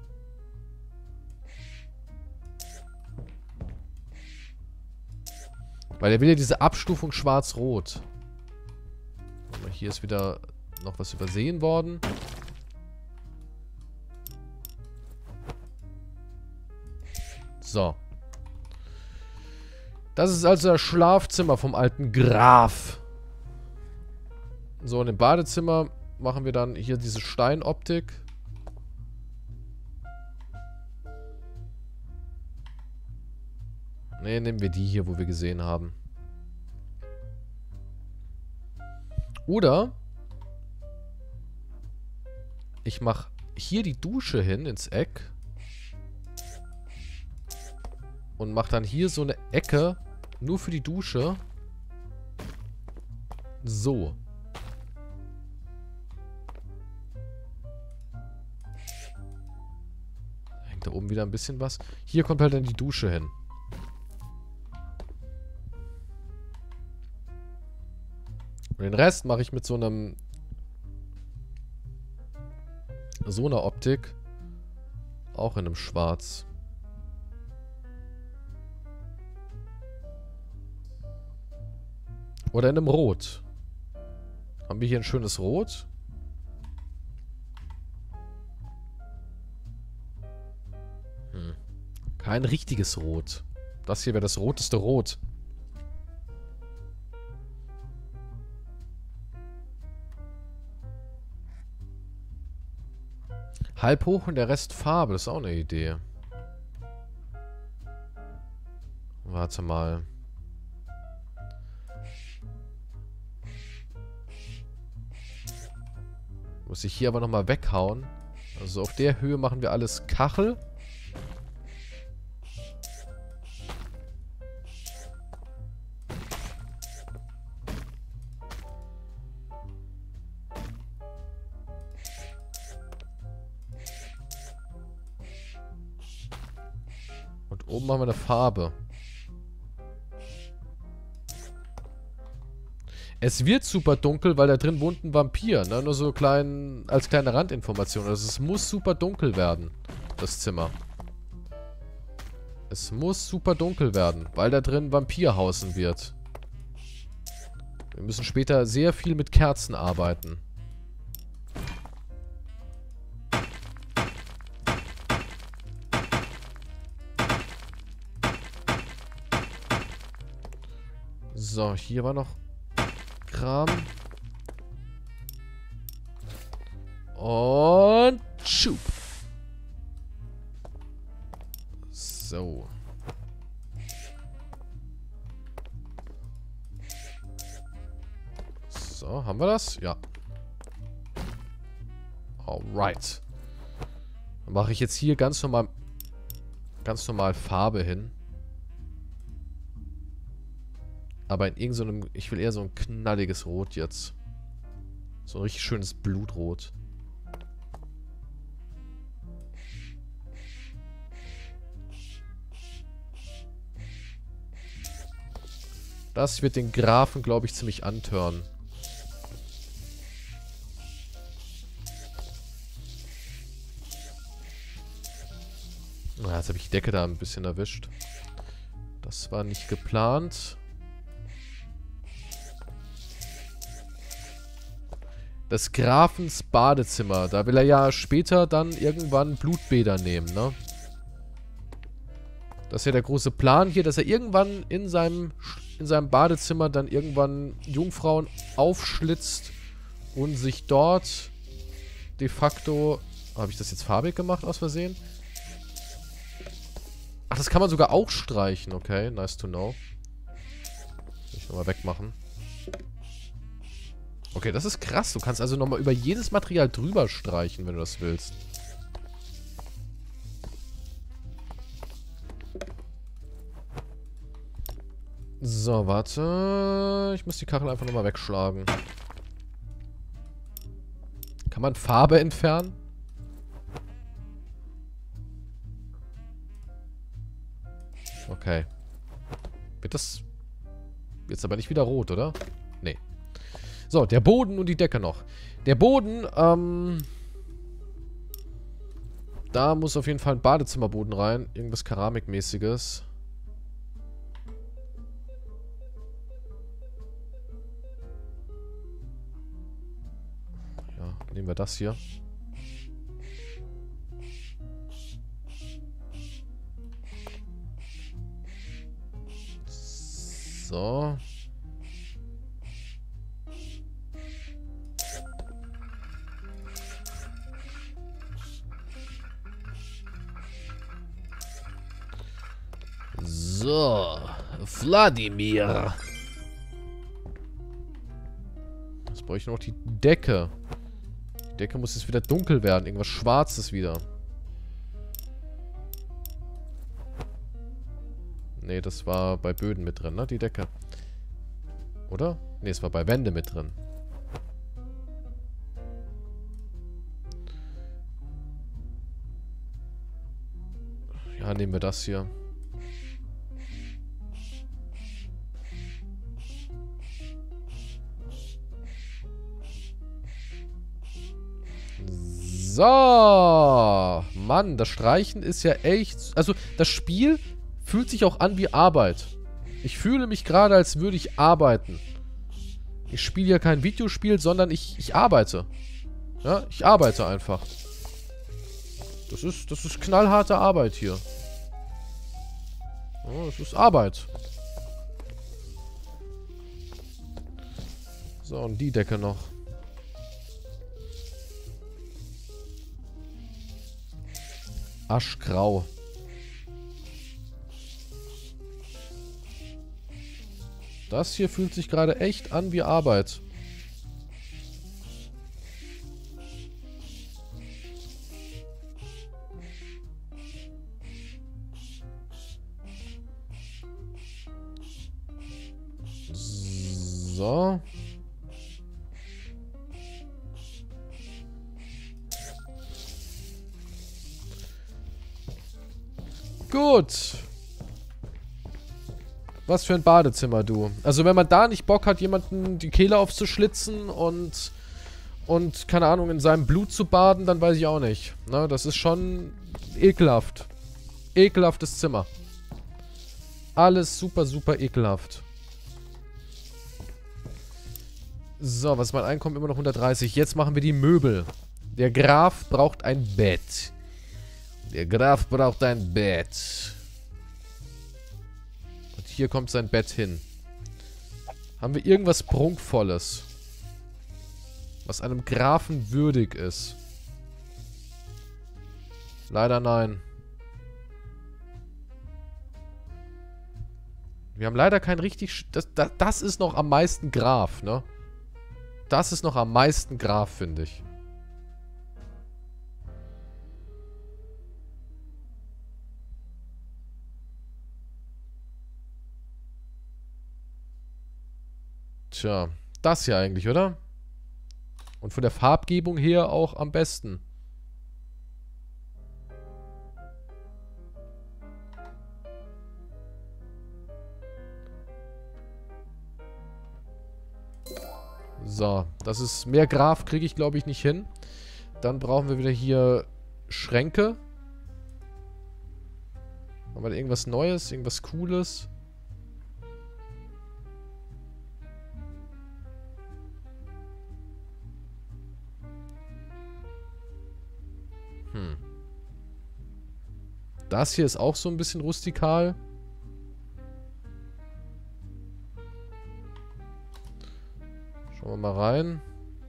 A: Weil er will ja diese Abstufung schwarz-rot. Hier ist wieder noch was übersehen worden. So. Das ist also das Schlafzimmer vom alten Graf. So, und im Badezimmer machen wir dann hier diese Steinoptik. Ne, nehmen wir die hier, wo wir gesehen haben. Oder ich mache hier die Dusche hin ins Eck. Und mache dann hier so eine Ecke nur für die Dusche. So. Hängt da oben wieder ein bisschen was. Hier kommt halt dann die Dusche hin. Und den Rest mache ich mit so einem so einer Optik. Auch in einem Schwarz. Oder in einem Rot. Haben wir hier ein schönes Rot? Hm. Kein richtiges Rot. Das hier wäre das roteste Rot. Halb hoch und der Rest Farbe. Das ist auch eine Idee. Warte mal. Muss ich hier aber nochmal weghauen. Also auf der Höhe machen wir alles Kachel. Und oben machen wir eine Farbe. Es wird super dunkel, weil da drin wohnt ein Vampir, ne? Nur so klein, als kleine Randinformation. Also es muss super dunkel werden, das Zimmer. Es muss super dunkel werden, weil da drin ein Vampir hausen wird. Wir müssen später sehr viel mit Kerzen arbeiten. So, hier war noch Kram. Und schub. So. So, haben wir das? Ja. Alright. Dann mache ich jetzt hier ganz normal ganz normal Farbe hin. Aber in irgendeinem... So ich will eher so ein knalliges Rot jetzt. So ein richtig schönes Blutrot. Das wird den Grafen, glaube ich, ziemlich antören. Na, jetzt habe ich die Decke da ein bisschen erwischt. Das war nicht geplant. Des Grafens Badezimmer. Da will er ja später dann irgendwann Blutbäder nehmen, ne? Das ist ja der große Plan hier, dass er irgendwann in seinem, in seinem Badezimmer dann irgendwann Jungfrauen aufschlitzt und sich dort de facto... Habe ich das jetzt farbig gemacht aus Versehen? Ach, das kann man sogar auch streichen. Okay, nice to know. Muss ich nochmal wegmachen. Okay, das ist krass. Du kannst also nochmal über jedes Material drüber streichen, wenn du das willst. So, warte. Ich muss die Kachel einfach nochmal wegschlagen. Kann man Farbe entfernen? Okay. Wird das jetzt aber nicht wieder rot, oder? Nee. So, der Boden und die Decke noch. Der Boden, ähm... da muss auf jeden Fall ein Badezimmerboden rein. Irgendwas Keramikmäßiges. Nehmen wir das hier. So. So. Wladimir. Jetzt brauche ich noch die Decke. Die Decke muss jetzt wieder dunkel werden. Irgendwas Schwarzes wieder. Nee, das war bei Böden mit drin, ne? Die Decke. Oder? Nee, es war bei Wände mit drin. Ja, nehmen wir das hier. So. Mann, das Streichen ist ja echt... Also, das Spiel fühlt sich auch an wie Arbeit. Ich fühle mich gerade, als würde ich arbeiten. Ich spiele ja kein Videospiel, sondern ich, ich arbeite. Ja, ich arbeite einfach. Das ist, das ist knallharte Arbeit hier. Ja, das ist Arbeit. So, und die Decke noch. Aschgrau. Das hier fühlt sich gerade echt an wie Arbeit. So. Gut. Was für ein Badezimmer, du. Also wenn man da nicht Bock hat, jemanden die Kehle aufzuschlitzen und, und keine Ahnung, in seinem Blut zu baden, dann weiß ich auch nicht. Ne, das ist schon ekelhaft. Ekelhaftes Zimmer. Alles super, super ekelhaft. So, was ist mein Einkommen? Immer noch hundertdreißig. Jetzt machen wir die Möbel. Der Graf braucht ein Bett. Der Graf braucht ein Bett. Hier kommt sein Bett hin. Haben wir irgendwas Prunkvolles? Was einem Grafen würdig ist? Leider nein. Wir haben leider kein richtig... Das, das, das ist noch am meisten Graf, ne? Das ist noch am meisten Graf, finde ich. Tja, das hier eigentlich, oder? Und von der Farbgebung her auch am besten. So, das ist... Mehr Graf kriege ich, glaube ich, nicht hin. Dann brauchen wir wieder hier Schränke. Haben wir da irgendwas Neues? Irgendwas Cooles? Hm. Das hier ist auch so ein bisschen rustikal. Schauen wir mal rein.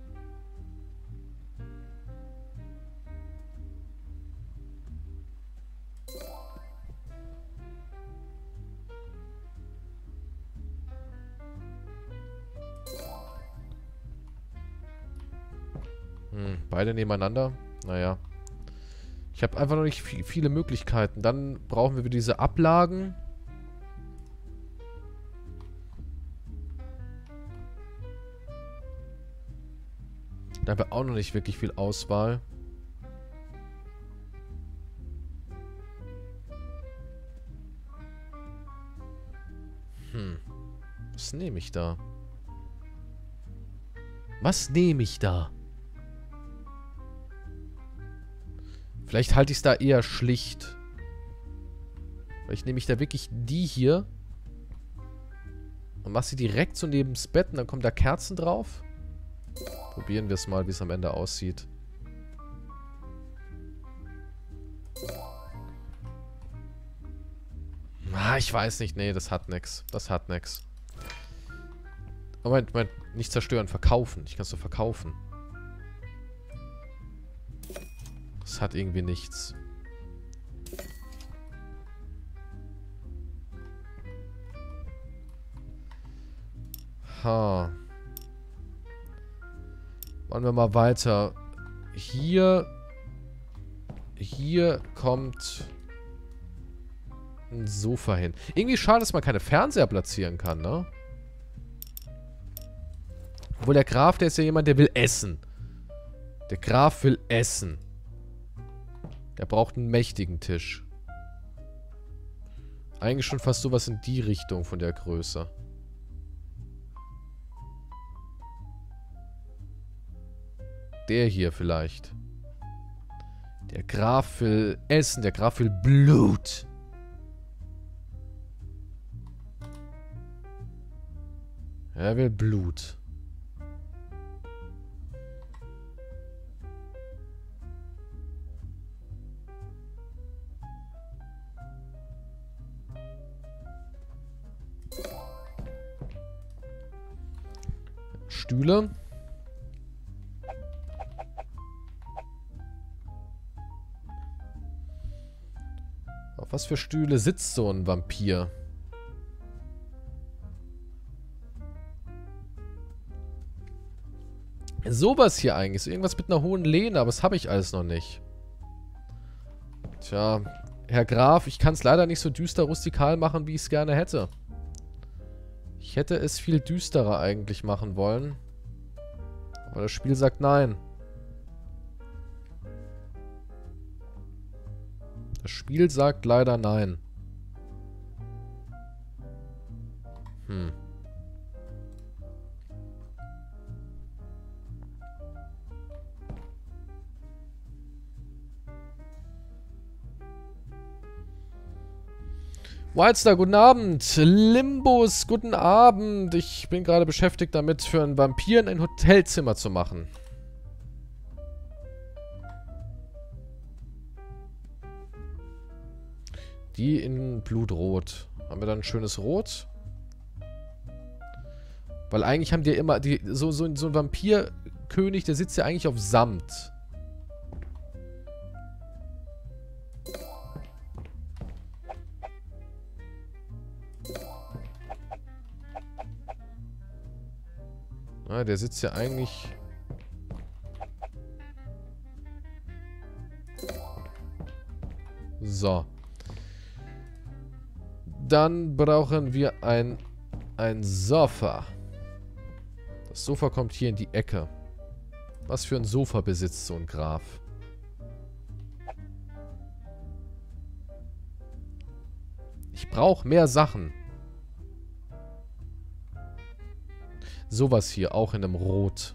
A: Hm, beide nebeneinander. Naja. Ich habe einfach noch nicht viele Möglichkeiten. Dann brauchen wir wieder diese Ablagen. Da haben wir auch noch nicht wirklich viel Auswahl. Hm. Was nehme ich da? Was nehme ich da? Vielleicht halte ich es da eher schlicht. Vielleicht nehme ich da wirklich die hier. Und mache sie direkt so neben das Bett und dann kommen da Kerzen drauf. Probieren wir es mal, wie es am Ende aussieht. Ah, ich weiß nicht. Nee, das hat nix. Das hat nix. Moment, Moment. Nicht zerstören, verkaufen. Ich kann es doch verkaufen. Das hat irgendwie nichts. Ha. Machen wir mal weiter. Hier. Hier kommt ein Sofa hin. Irgendwie schade, dass man keine Fernseher platzieren kann, ne? Obwohl der Graf, der ist ja jemand, der will essen. Der Graf will essen. Der braucht einen mächtigen Tisch. Eigentlich schon fast sowas in die Richtung von der Größe. Der hier vielleicht. Der Graf will Essen. Der Graf will Blut. Er will Blut. Stühle. Auf was für Stühle sitzt so ein Vampir? Sowas hier eigentlich. So irgendwas mit einer hohen Lehne, aber das habe ich alles noch nicht. Tja, Herr Graf, ich kann es leider nicht so düster rustikal machen, wie ich es gerne hätte. Ich hätte es viel düsterer eigentlich machen wollen. Aber das Spiel sagt nein. Das Spiel sagt leider nein. Hm. Wildstar, guten Abend. Limbus, guten Abend. Ich bin gerade beschäftigt damit, für einen Vampir ein Hotelzimmer zu machen. Die in Blutrot. Haben wir dann ein schönes Rot? Weil eigentlich haben die ja immer... Die, so, so, so ein Vampirkönig, der sitzt ja eigentlich auf Samt. Ah, der sitzt ja eigentlich... So. Dann brauchen wir ein, ein Sofa. Das Sofa kommt hier in die Ecke. Was für ein Sofa besitzt so ein Graf? Ich brauche mehr Sachen. Sowas hier, auch in einem Rot.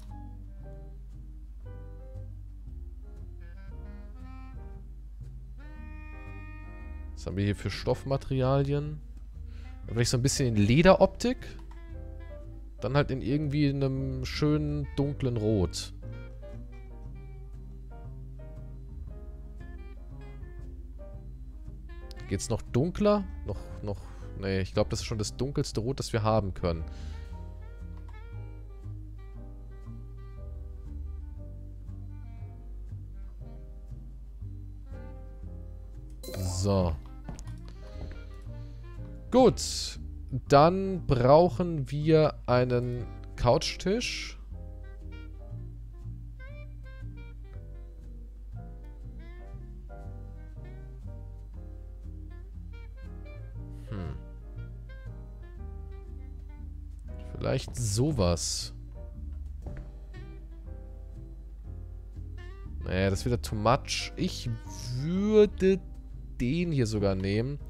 A: Was haben wir hier für Stoffmaterialien? Vielleicht so ein bisschen in Lederoptik. Dann halt in irgendwie einem schönen dunklen Rot. Geht's noch dunkler? Noch, noch... Nee, ich glaube, das ist schon das dunkelste Rot, das wir haben können. So. Gut. Dann brauchen wir einen Couchtisch. Hm. Vielleicht sowas. Naja, das ist wieder too much. Ich würde den hier sogar nehmen.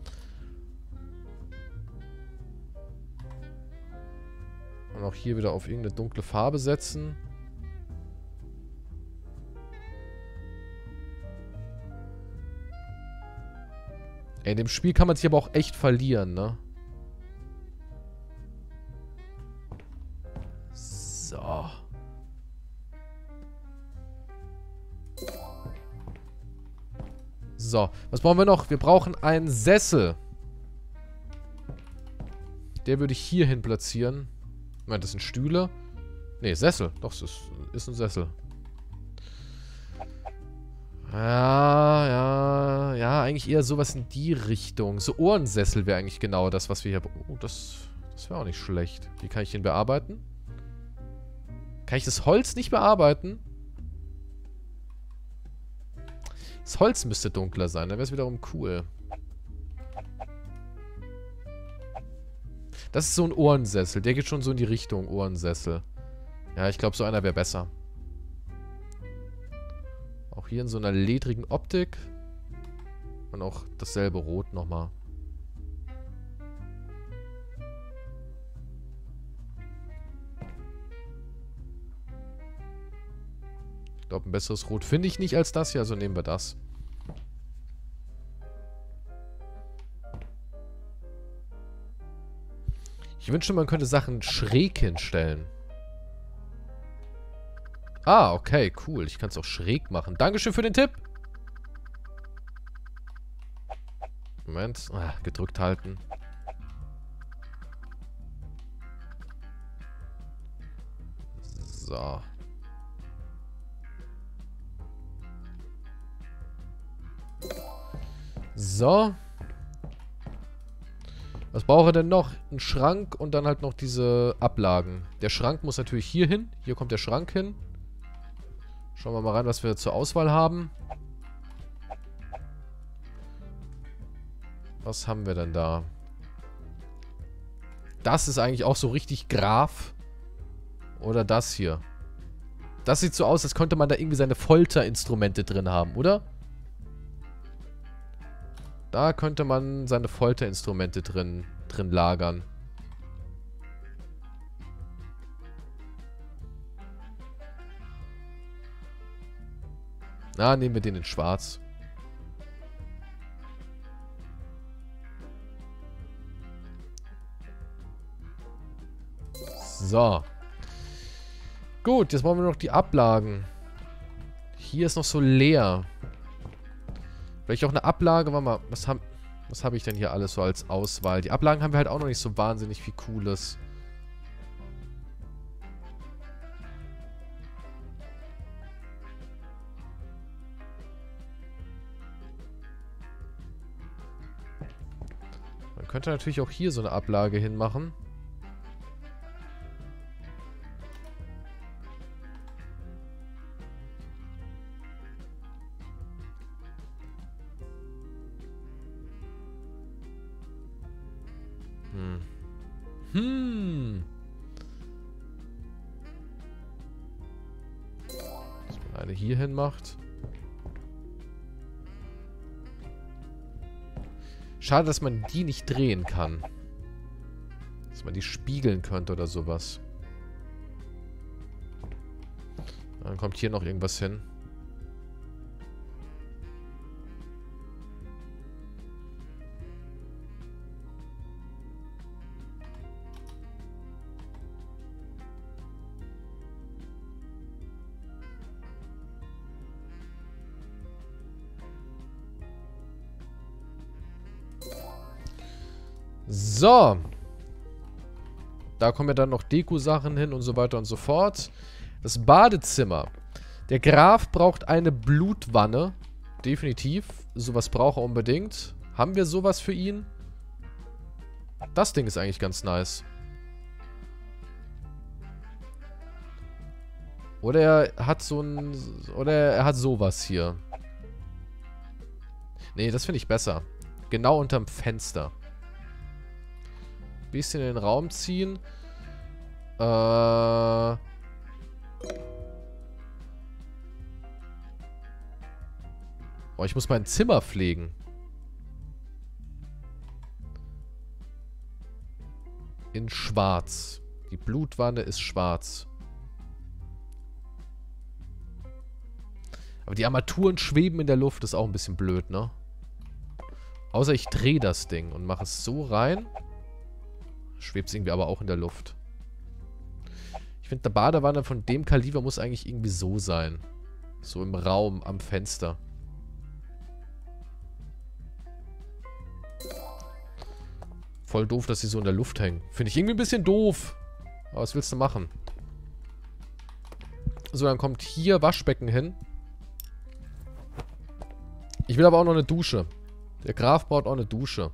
A: Und auch hier wieder auf irgendeine dunkle Farbe setzen. Ey, in dem Spiel kann man sich aber auch echt verlieren, ne? So. So, was brauchen wir noch? Wir brauchen einen Sessel. Der würde ich hier hin platzieren. Moment, das sind Stühle. Ne, Sessel. Doch, das ist, ist ein Sessel. Ja, ja, ja, eigentlich eher sowas in die Richtung. So Ohrensessel wäre eigentlich genau das, was wir hier... Oh, das, das wäre auch nicht schlecht. Wie kann ich den bearbeiten? Kann ich das Holz nicht bearbeiten? Das Holz müsste dunkler sein, dann wäre es wiederum cool. Das ist so ein Ohrensessel. Der geht schon so in die Richtung Ohrensessel. Ja, ich glaube, so einer wäre besser. Auch hier in so einer ledrigen Optik. Und auch dasselbe Rot nochmal. Ich glaube, ein besseres Rot finde ich nicht als das hier, also nehmen wir das. Ich wünschte, man könnte Sachen schräg hinstellen. Ah, okay, cool. Ich kann es auch schräg machen. Dankeschön für den Tipp. Moment. Ah, gedrückt halten. So. So. Was brauche ich denn noch? Ein Schrank und dann halt noch diese Ablagen. Der Schrank muss natürlich hier hin. Hier kommt der Schrank hin. Schauen wir mal rein, was wir zur Auswahl haben. Was haben wir denn da? Das ist eigentlich auch so richtig Graf. Oder das hier. Das sieht so aus, als könnte man da irgendwie seine Folterinstrumente drin haben, oder? Da könnte man seine Folterinstrumente drin, drin lagern. Na, nehmen wir den in schwarz. So. Gut, jetzt brauchen wir noch die Ablagen. Hier ist noch so leer. Vielleicht auch eine Ablage. Warte mal, was habe was hab ich denn hier alles so als Auswahl? Die Ablagen haben wir halt auch noch nicht so wahnsinnig viel Cooles. Man könnte natürlich auch hier so eine Ablage hinmachen. Hm. Hm. Dass man eine hier hin macht. Schade, dass man die nicht drehen kann. Dass man die spiegeln könnte oder sowas. Dann kommt hier noch irgendwas hin. So. Da kommen ja dann noch Deko-Sachen hin und so weiter und so fort. Das Badezimmer. Der Graf braucht eine Blutwanne. Definitiv. Sowas braucht er unbedingt. Haben wir sowas für ihn? Das Ding ist eigentlich ganz nice. Oder er hat so ein... Oder er hat sowas hier. Nee, das finde ich besser. Genau unterm Fenster. Bisschen in den Raum ziehen. Äh... Oh, ich muss mein Zimmer pflegen. In schwarz. Die Blutwanne ist schwarz. Aber die Armaturen schweben in der Luft. Das ist auch ein bisschen blöd, ne? Außer ich drehe das Ding und mache es so rein. Schwebt es irgendwie aber auch in der Luft. Ich finde, eine Badewanne von dem Kaliber muss eigentlich irgendwie so sein. So im Raum, am Fenster. Voll doof, dass sie so in der Luft hängen. Finde ich irgendwie ein bisschen doof. Aber was willst du machen? So, dann kommt hier Waschbecken hin. Ich will aber auch noch eine Dusche. Der Graf braucht auch eine Dusche.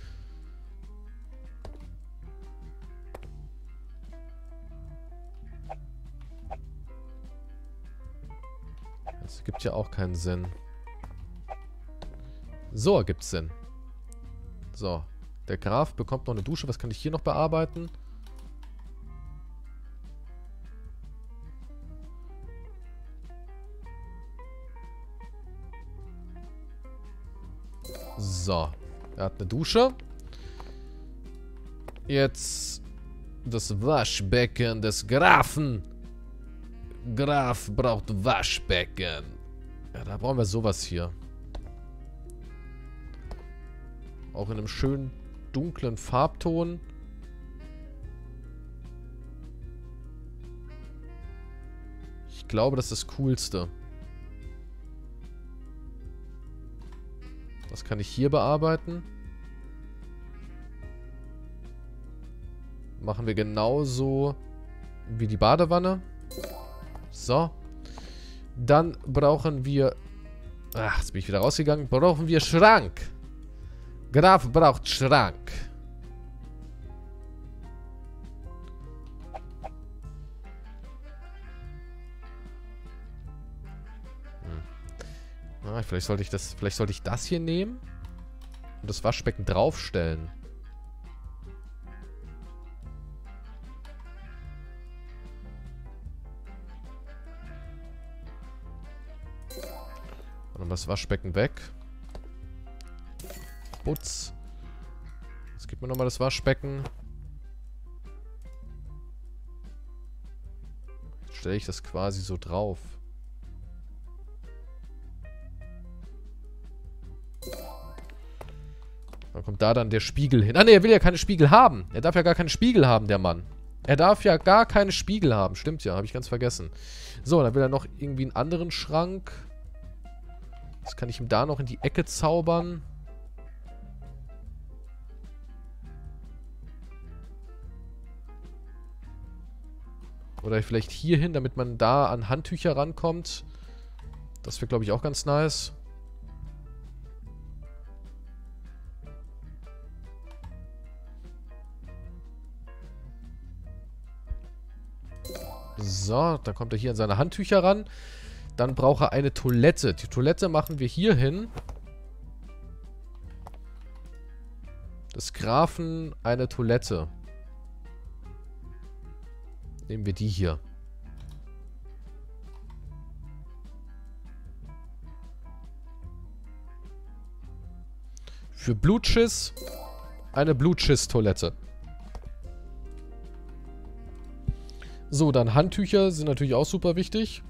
A: Das gibt ja auch keinen Sinn. So ergibt es Sinn. So. Der Graf bekommt noch eine Dusche. Was kann ich hier noch bearbeiten? So. Er hat eine Dusche. Jetzt das Waschbecken des Grafen. Graf braucht Waschbecken. Ja, da brauchen wir sowas hier. Auch in einem schönen dunklen Farbton. Ich glaube, das ist das Coolste. Was kann ich hier bearbeiten? Machen wir genauso wie die Badewanne. So. Dann brauchen wir... Ach, jetzt bin ich wieder rausgegangen. Brauchen wir Schrank. Graf braucht Schrank. Hm. Ah, vielleicht sollte ich das, vielleicht sollte ich das hier nehmen und das Waschbecken draufstellen. Und dann das Waschbecken weg. Putz. Jetzt gibt mir nochmal das Waschbecken. Jetzt stelle ich das quasi so drauf. Dann kommt da dann der Spiegel hin. Ah ne, er will ja keine Spiegel haben. Er darf ja gar keine Spiegel haben, der Mann. Er darf ja gar keine Spiegel haben. Stimmt ja, habe ich ganz vergessen. So, dann will er noch irgendwie einen anderen Schrank. Das kann ich ihm da noch in die Ecke zaubern. Oder vielleicht hier hin, damit man da an Handtücher rankommt. Das wäre, glaube ich, auch ganz nice. So, dann kommt er hier an seine Handtücher ran. Dann braucht er eine Toilette. Die Toilette machen wir hier hin. Des Grafen eine Toilette. Nehmen wir die hier. Für Blutschiss eine Blutschiss-Toilette. So, dann Handtücher sind natürlich auch super wichtig.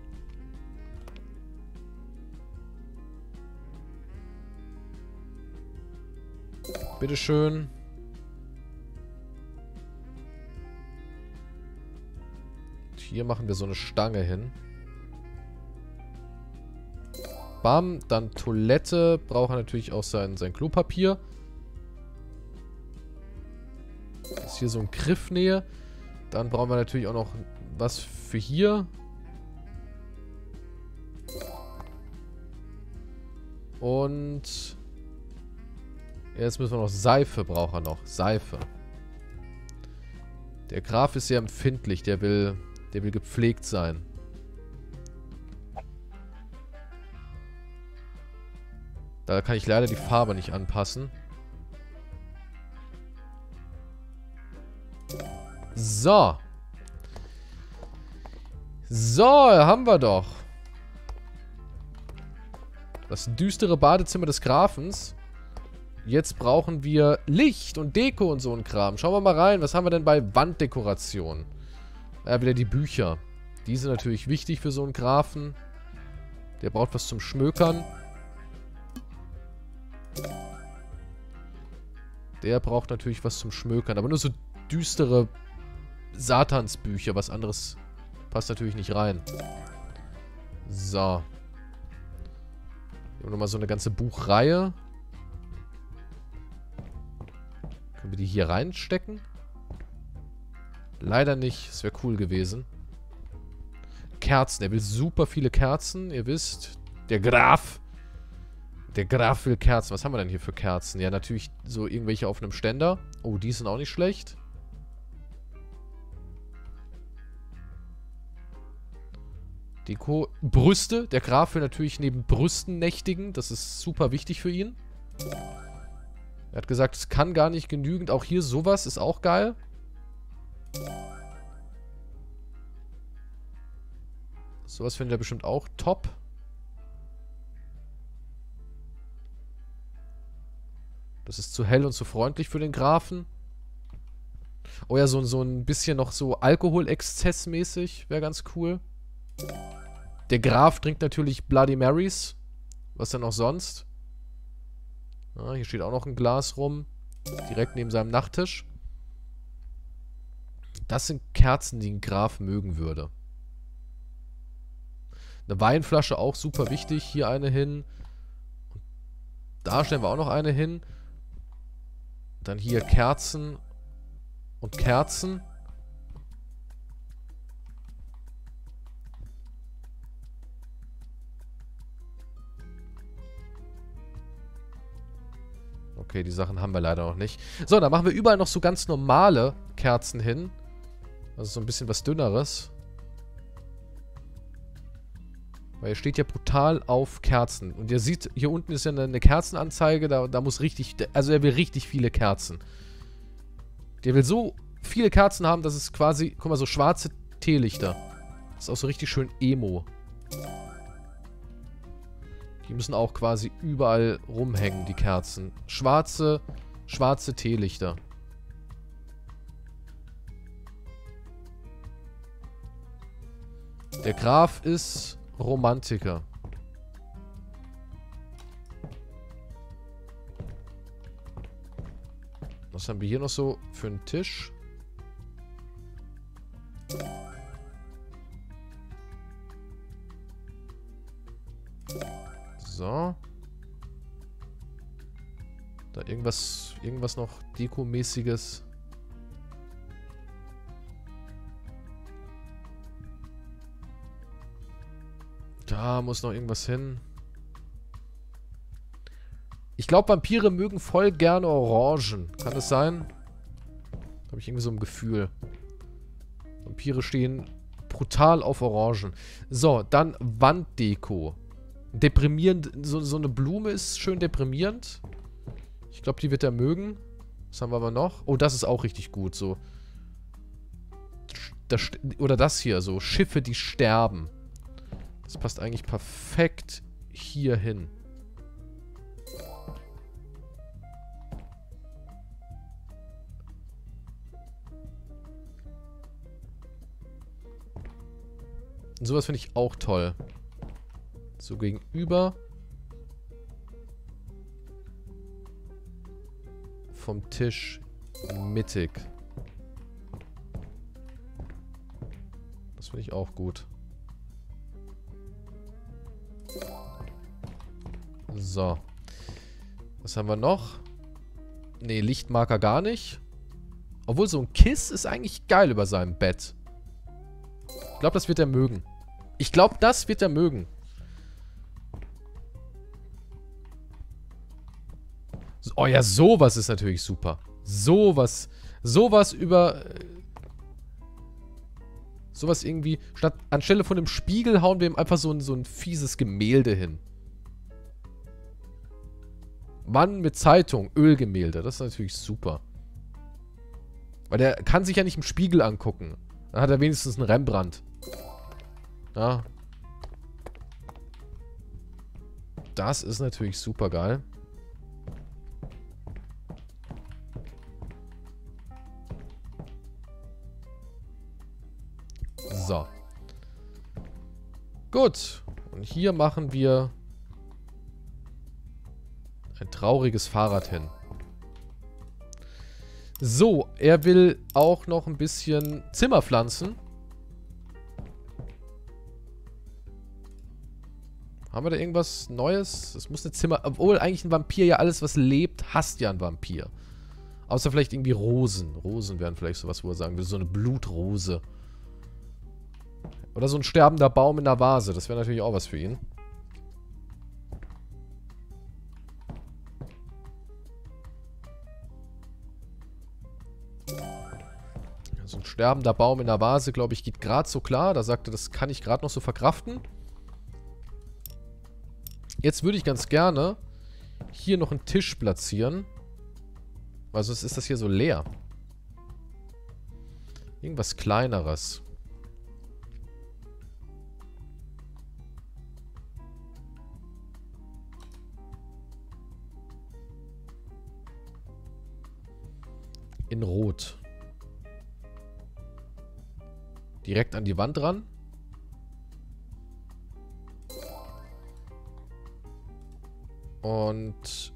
A: Bitteschön. Hier machen wir so eine Stange hin. Bam, dann Toilette. Braucht er natürlich auch sein, sein Klopapier. Ist hier so ein Griffnähe. Dann brauchen wir natürlich auch noch was für hier. Und jetzt müssen wir noch Seife brauchen er noch. Seife. Der Graf ist sehr empfindlich. Der will, der will gepflegt sein. Da kann ich leider die Farbe nicht anpassen. So. So, haben wir doch. Das düstere Badezimmer des Grafens. Jetzt brauchen wir Licht und Deko und so ein Kram. Schauen wir mal rein. Was haben wir denn bei Wanddekoration? Ja, wieder die Bücher. Die sind natürlich wichtig für so einen Grafen. Der braucht was zum Schmökern. Der braucht natürlich was zum Schmökern. Aber nur so düstere Satansbücher. Was anderes passt natürlich nicht rein. So. Hier haben wir nochmal so eine ganze Buchreihe. Können wir die hier reinstecken? Leider nicht. Das wäre cool gewesen. Kerzen. Er will super viele Kerzen. Ihr wisst, der Graf. Der Graf will Kerzen. Was haben wir denn hier für Kerzen? Ja, natürlich so irgendwelche auf einem Ständer. Oh, die sind auch nicht schlecht. Deko. Brüste. Der Graf will natürlich neben Brüsten nächtigen. Das ist super wichtig für ihn. Er hat gesagt, es kann gar nicht genügend. Auch hier sowas ist auch geil. Sowas findet er bestimmt auch top. Das ist zu hell und zu freundlich für den Grafen. Oh ja, so, so ein bisschen noch so Alkoholexzessmäßig wäre ganz cool. Der Graf trinkt natürlich Bloody Marys. Was denn auch sonst? Ah, hier steht auch noch ein Glas rum. Direkt neben seinem Nachttisch. Das sind Kerzen, die ein Graf mögen würde. Eine Weinflasche auch super wichtig. Hier eine hin. Da stellen wir auch noch eine hin. Dann hier Kerzen und Kerzen. Okay, die Sachen haben wir leider noch nicht. So, dann machen wir überall noch so ganz normale Kerzen hin. Also so ein bisschen was Dünneres. Weil hier steht ja brutal auf Kerzen. Und ihr seht, hier unten ist ja eine, eine Kerzenanzeige. Da, da muss richtig... Also er will richtig viele Kerzen. Der will so viele Kerzen haben, dass es quasi... Guck mal, so schwarze Teelichter. Das ist auch so richtig schön Emo. Die müssen auch quasi überall rumhängen, die Kerzen. Schwarze, schwarze Teelichter. Der Graf ist Romantiker. Was haben wir hier noch so für einen Tisch? So. Da irgendwas, irgendwas noch Dekomäßiges. Da muss noch irgendwas hin. Ich glaube, Vampire mögen voll gerne Orangen. Kann das sein? Habe ich irgendwie so ein Gefühl. Vampire stehen brutal auf Orangen. So, dann Wanddeko. Deprimierend. So, so eine Blume ist schön deprimierend. Ich glaube, die wird er mögen. Was haben wir aber noch? Oh, das ist auch richtig gut. So. Das, oder das hier. So. Schiffe, die sterben. Das passt eigentlich perfekt hier hin. Und sowas finde ich auch toll. So gegenüber vom Tisch mittig. Das finde ich auch gut. So. Was haben wir noch? Ne, Lichtmarker gar nicht. Obwohl, so ein Kiss ist eigentlich geil über seinem Bett. Ich glaube, das wird er mögen. Ich glaube, das wird er mögen. Oh ja, sowas ist natürlich super. Sowas. Sowas über... Sowas irgendwie... Statt, anstelle von einem Spiegel hauen wir ihm einfach so ein, so ein fieses Gemälde hin. Mann mit Zeitung, Ölgemälde. Das ist natürlich super. Weil der kann sich ja nicht im Spiegel angucken. Dann hat er wenigstens einen Rembrandt. Ja. Das ist natürlich super geil. So. Gut. Und hier machen wir ein trauriges Fahrrad hin. So, er will auch noch ein bisschen Zimmer pflanzen. Haben wir da irgendwas Neues? Es muss eine Zimmer... Obwohl eigentlich ein Vampir ja alles, was lebt, hasst ja ein Vampir. Außer vielleicht irgendwie Rosen. Rosen wären vielleicht sowas, wo er sagen würde. So eine Blutrose. Oder so ein sterbender Baum in der Vase. Das wäre natürlich auch was für ihn. So ein sterbender Baum in der Vase, glaube ich, geht gerade so klar. Da sagte, das kann ich gerade noch so verkraften. Jetzt würde ich ganz gerne hier noch einen Tisch platzieren. Weil sonst ist das hier so leer. Irgendwas Kleineres. In Rot. Direkt an die Wand ran. Und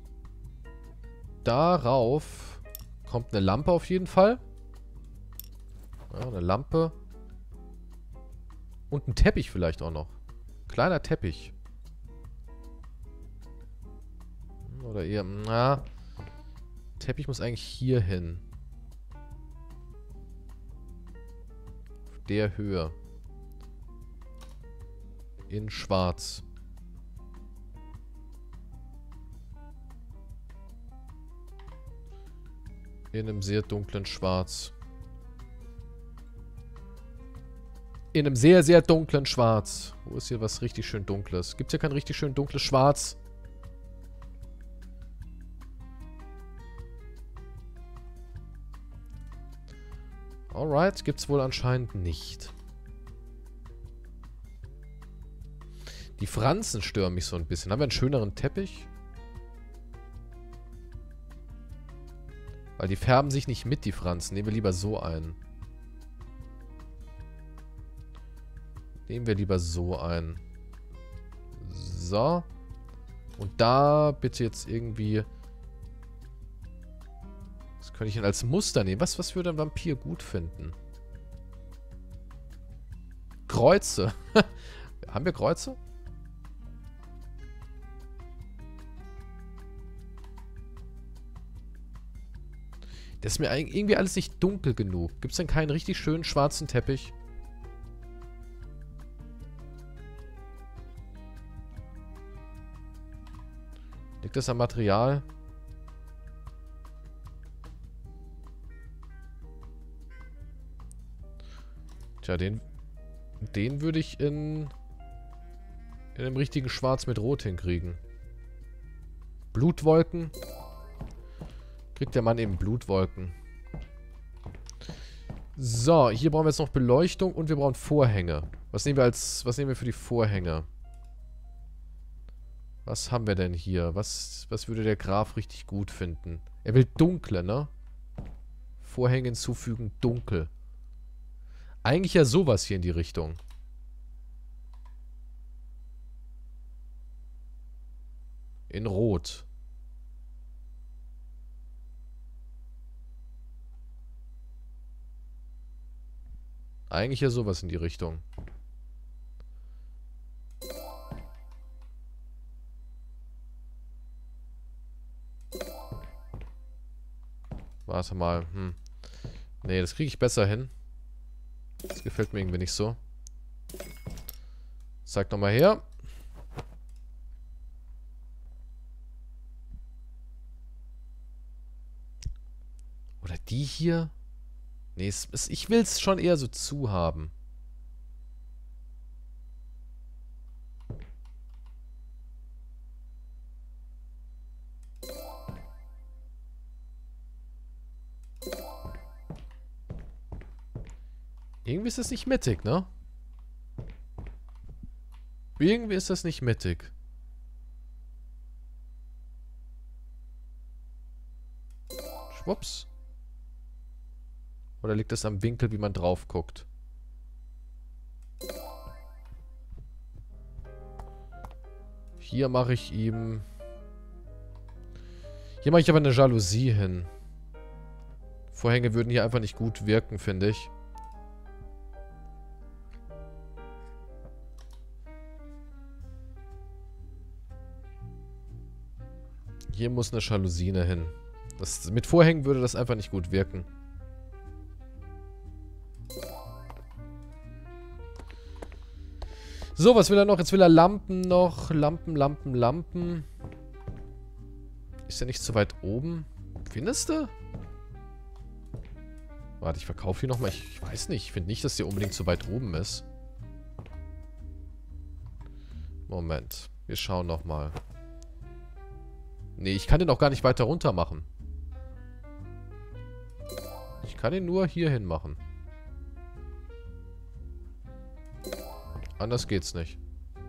A: darauf kommt eine Lampe auf jeden Fall. Ja, eine Lampe. Und ein Teppich vielleicht auch noch. Kleiner Teppich. Oder eher, na, Teppich muss eigentlich hier hin. Auf der Höhe. In schwarz. In einem sehr dunklen Schwarz. In einem sehr, sehr dunklen Schwarz. Wo ist hier was richtig schön Dunkles? Gibt es hier kein richtig schön dunkles Schwarz? Alright, gibt es wohl anscheinend nicht. Die Franzen stören mich so ein bisschen. Haben wir einen schöneren Teppich? Weil die färben sich nicht mit, die Franzen. Nehmen wir lieber so ein. Nehmen wir lieber so ein. So. Und da bitte jetzt irgendwie... Was könnte ich denn als Muster nehmen? Was, was würde ein Vampir gut finden? Kreuze. Haben wir Kreuze? Das ist mir irgendwie alles nicht dunkel genug. Gibt es denn keinen richtig schönen schwarzen Teppich? Liegt das am Material? Tja, den, den würde ich in, in einem richtigen Schwarz mit Rot hinkriegen. Blutwolken. Kriegt der Mann eben Blutwolken. So, hier brauchen wir jetzt noch Beleuchtung und wir brauchen Vorhänge. Was nehmen wir als, was nehmen wir für die Vorhänge? Was haben wir denn hier? Was, was würde der Graf richtig gut finden? Er will dunkle, ne? Vorhänge hinzufügen, dunkel. Eigentlich ja sowas hier in die Richtung. In Rot. Eigentlich ja sowas in die Richtung. Warte mal. Hm. Nee, das kriege ich besser hin. Das gefällt mir irgendwie nicht so. Zeig nochmal her. Oder die hier? Nee, es, es, ich will es schon eher so zu haben. Irgendwie ist das nicht mittig, ne? Irgendwie ist das nicht mittig. Schwupps. Oder liegt das am Winkel, wie man drauf guckt? Hier mache ich ihm... Hier mache ich aber eine Jalousie hin. Vorhänge würden hier einfach nicht gut wirken, finde ich. Hier muss eine Jalousine hin. Das, mit Vorhängen würde das einfach nicht gut wirken. So, was will er noch? Jetzt will er Lampen noch. Lampen, Lampen, Lampen. Ist er nicht zu weit oben? Findest du? Warte, ich verkaufe hier nochmal. Ich, ich weiß nicht. Ich finde nicht, dass der unbedingt zu weit oben ist. Moment. Wir schauen nochmal. Nee, ich kann den auch gar nicht weiter runter machen. Ich kann ihn nur hier hin machen. Anders geht's nicht.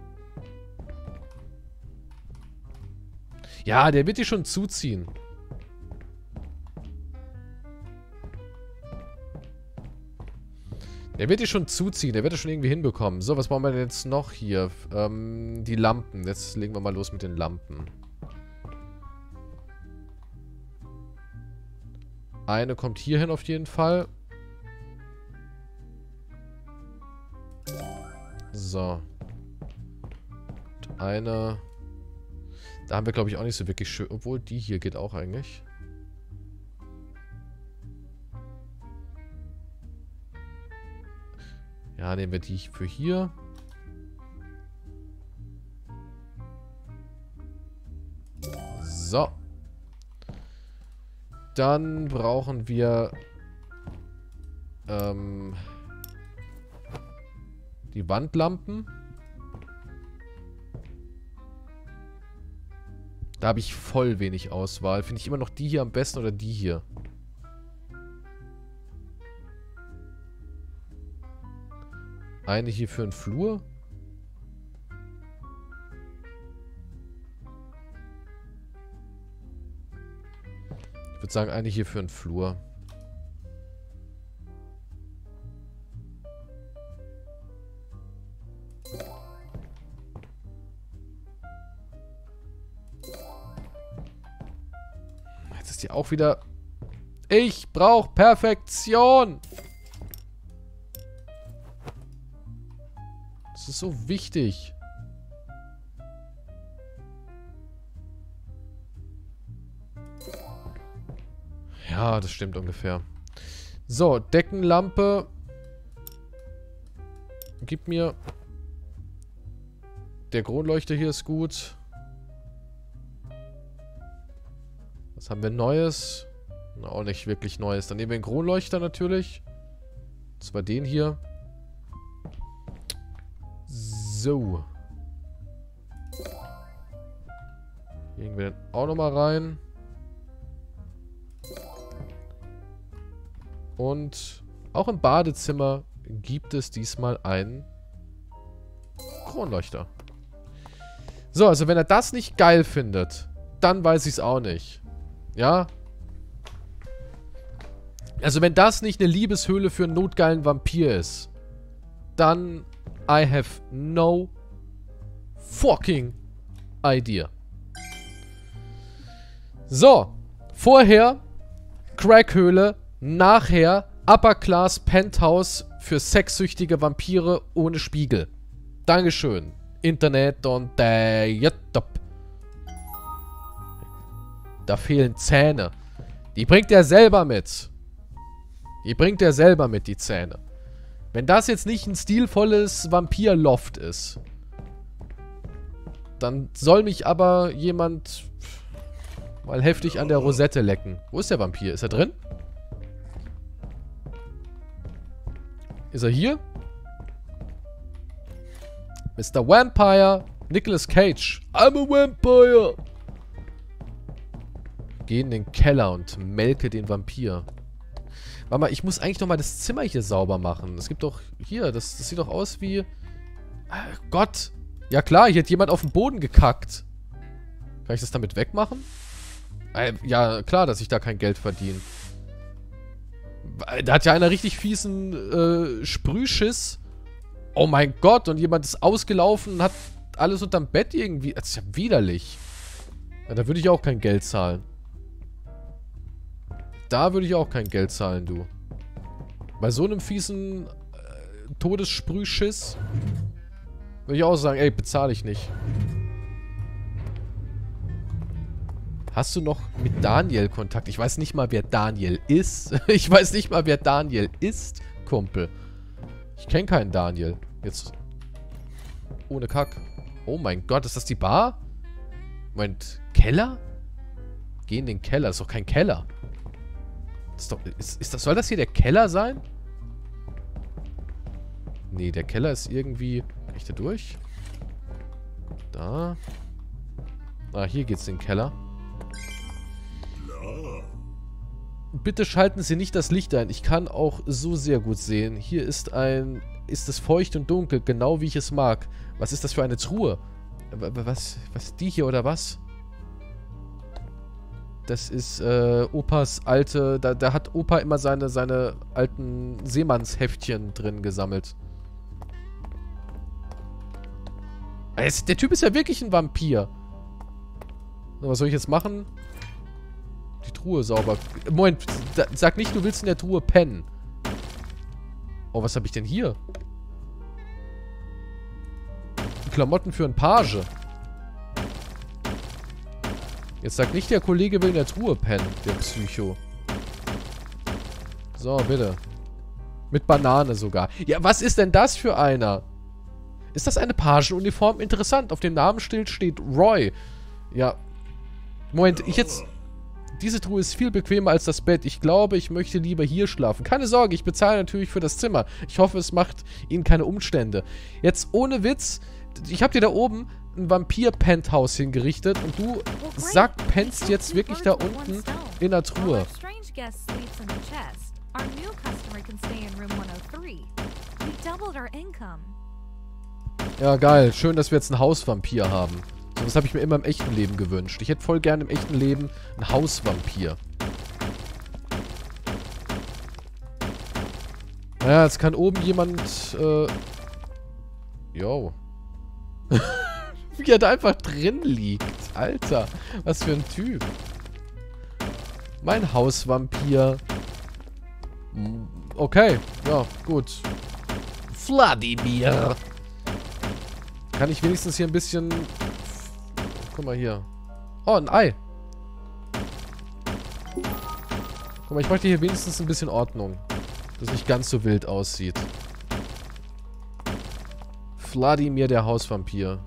A: Ja, der wird die schon zuziehen. Der wird die schon zuziehen. Der wird es schon irgendwie hinbekommen. So, was brauchen wir denn jetzt noch hier? Ähm, die Lampen. Jetzt legen wir mal los mit den Lampen. Eine kommt hier hin auf jeden Fall. So. Und eine. Da haben wir, glaube ich, auch nicht so wirklich schön. Obwohl, die hier geht auch eigentlich. Ja, nehmen wir die für hier. So. Dann brauchen wir ähm, die Wandlampen. Da habe ich voll wenig Auswahl. Finde ich immer noch die hier am besten oder die hier? Eine hier für den Flur. Ich würde sagen, eine hier für den Flur. Jetzt ist die auch wieder... Ich brauche Perfektion! Das ist so wichtig. Ja, das stimmt ungefähr. So, Deckenlampe. Gib mir... Der Kronleuchter hier ist gut. Was haben wir Neues? Auch nicht wirklich Neues. Dann nehmen wir den Kronleuchter natürlich. Und zwar den hier. So. Legen wir den auch nochmal rein. Und auch im Badezimmer gibt es diesmal einen Kronleuchter. So, also wenn er das nicht geil findet, dann weiß ich es auch nicht. Ja? Also wenn das nicht eine Liebeshöhle für einen notgeilen Vampir ist, dann I have no fucking idea. So, vorher Crackhöhle, nachher Upper Class Penthouse für sexsüchtige Vampire ohne Spiegel. Dankeschön. Internet und der YouTube. Da fehlen Zähne. Die bringt er selber mit. Die bringt er selber mit, die Zähne. Wenn das jetzt nicht ein stilvolles Vampir-Loft ist, dann soll mich aber jemand mal heftig an der Rosette lecken. Wo ist der Vampir? Ist er drin? Ist er hier? Mister Vampire. Nicolas Cage. I'm a Vampire. Geh in den Keller und melke den Vampir. Warte mal, ich muss eigentlich noch mal das Zimmer hier sauber machen. Es gibt doch... Hier, das, das sieht doch aus wie... Ach Gott. Ja klar, hier hat jemand auf den Boden gekackt. Kann ich das damit wegmachen? Äh, ja, klar, dass ich da kein Geld verdiene. Da hat ja einer richtig fiesen äh, Sprühschiss. Oh mein Gott, und jemand ist ausgelaufen und hat alles unterm Bett irgendwie... Das ist ja widerlich. Ja, da würde ich auch kein Geld zahlen. Da würde ich auch kein Geld zahlen, du. Bei so einem fiesen äh, Todessprühschiss würde ich auch sagen, ey, bezahle ich nicht. Hast du noch mit Daniel Kontakt? Ich weiß nicht mal, wer Daniel ist. Ich weiß nicht mal, wer Daniel ist, Kumpel. Ich kenne keinen Daniel. Jetzt. Ohne Kack. Oh mein Gott, ist das die Bar? Moment, Keller? Geh in den Keller. Das ist doch kein Keller. Ist doch, ist, ist das, soll das hier der Keller sein? Nee, der Keller ist irgendwie... Kann ich da durch? Da. Ah, hier geht's in den Keller. Bitte schalten Sie nicht das Licht ein. Ich kann auch so sehr gut sehen. Hier ist ein... Ist es feucht und dunkel, genau wie ich es mag. Was ist das für eine Truhe? Was? Was? Die hier oder was? Das ist äh, Opas alte... Da, da hat Opa immer seine, seine alten Seemannsheftchen drin gesammelt. Der Typ ist ja wirklich ein Vampir. So, was soll ich jetzt machen? Die Truhe sauber. Moment, sag nicht, du willst in der Truhe pennen. Oh, was habe ich denn hier? Klamotten für einen Page. Jetzt sag nicht, der Kollege will in der Truhe pennen, der Psycho. So, bitte. Mit Banane sogar. Ja, was ist denn das für einer? Ist das eine Pagenuniform? Interessant. Auf dem Namensschild steht Roy. Ja. Moment, ich jetzt... Diese Truhe ist viel bequemer als das Bett. Ich glaube, ich möchte lieber hier schlafen. Keine Sorge, ich bezahle natürlich für das Zimmer. Ich hoffe, es macht Ihnen keine Umstände. Jetzt ohne Witz, ich habe dir da oben ein Vampir-Penthouse hingerichtet und du, sag, pennst jetzt wirklich da unten in der Truhe. Ja, geil. Schön, dass wir jetzt einen Hausvampir haben. So, das habe ich mir immer im echten Leben gewünscht. Ich hätte voll gerne im echten Leben einen Hausvampir. Naja, jetzt kann oben jemand, äh... Yo. Wie er da einfach drin liegt. Alter, was für ein Typ. Mein Hausvampir. Okay, ja, gut. Vladimir. Kann ich wenigstens hier ein bisschen... Guck mal hier. Oh, ein Ei. Guck mal, ich möchte hier wenigstens ein bisschen Ordnung. Dass es nicht ganz so wild aussieht. Vladimir, der Hausvampir.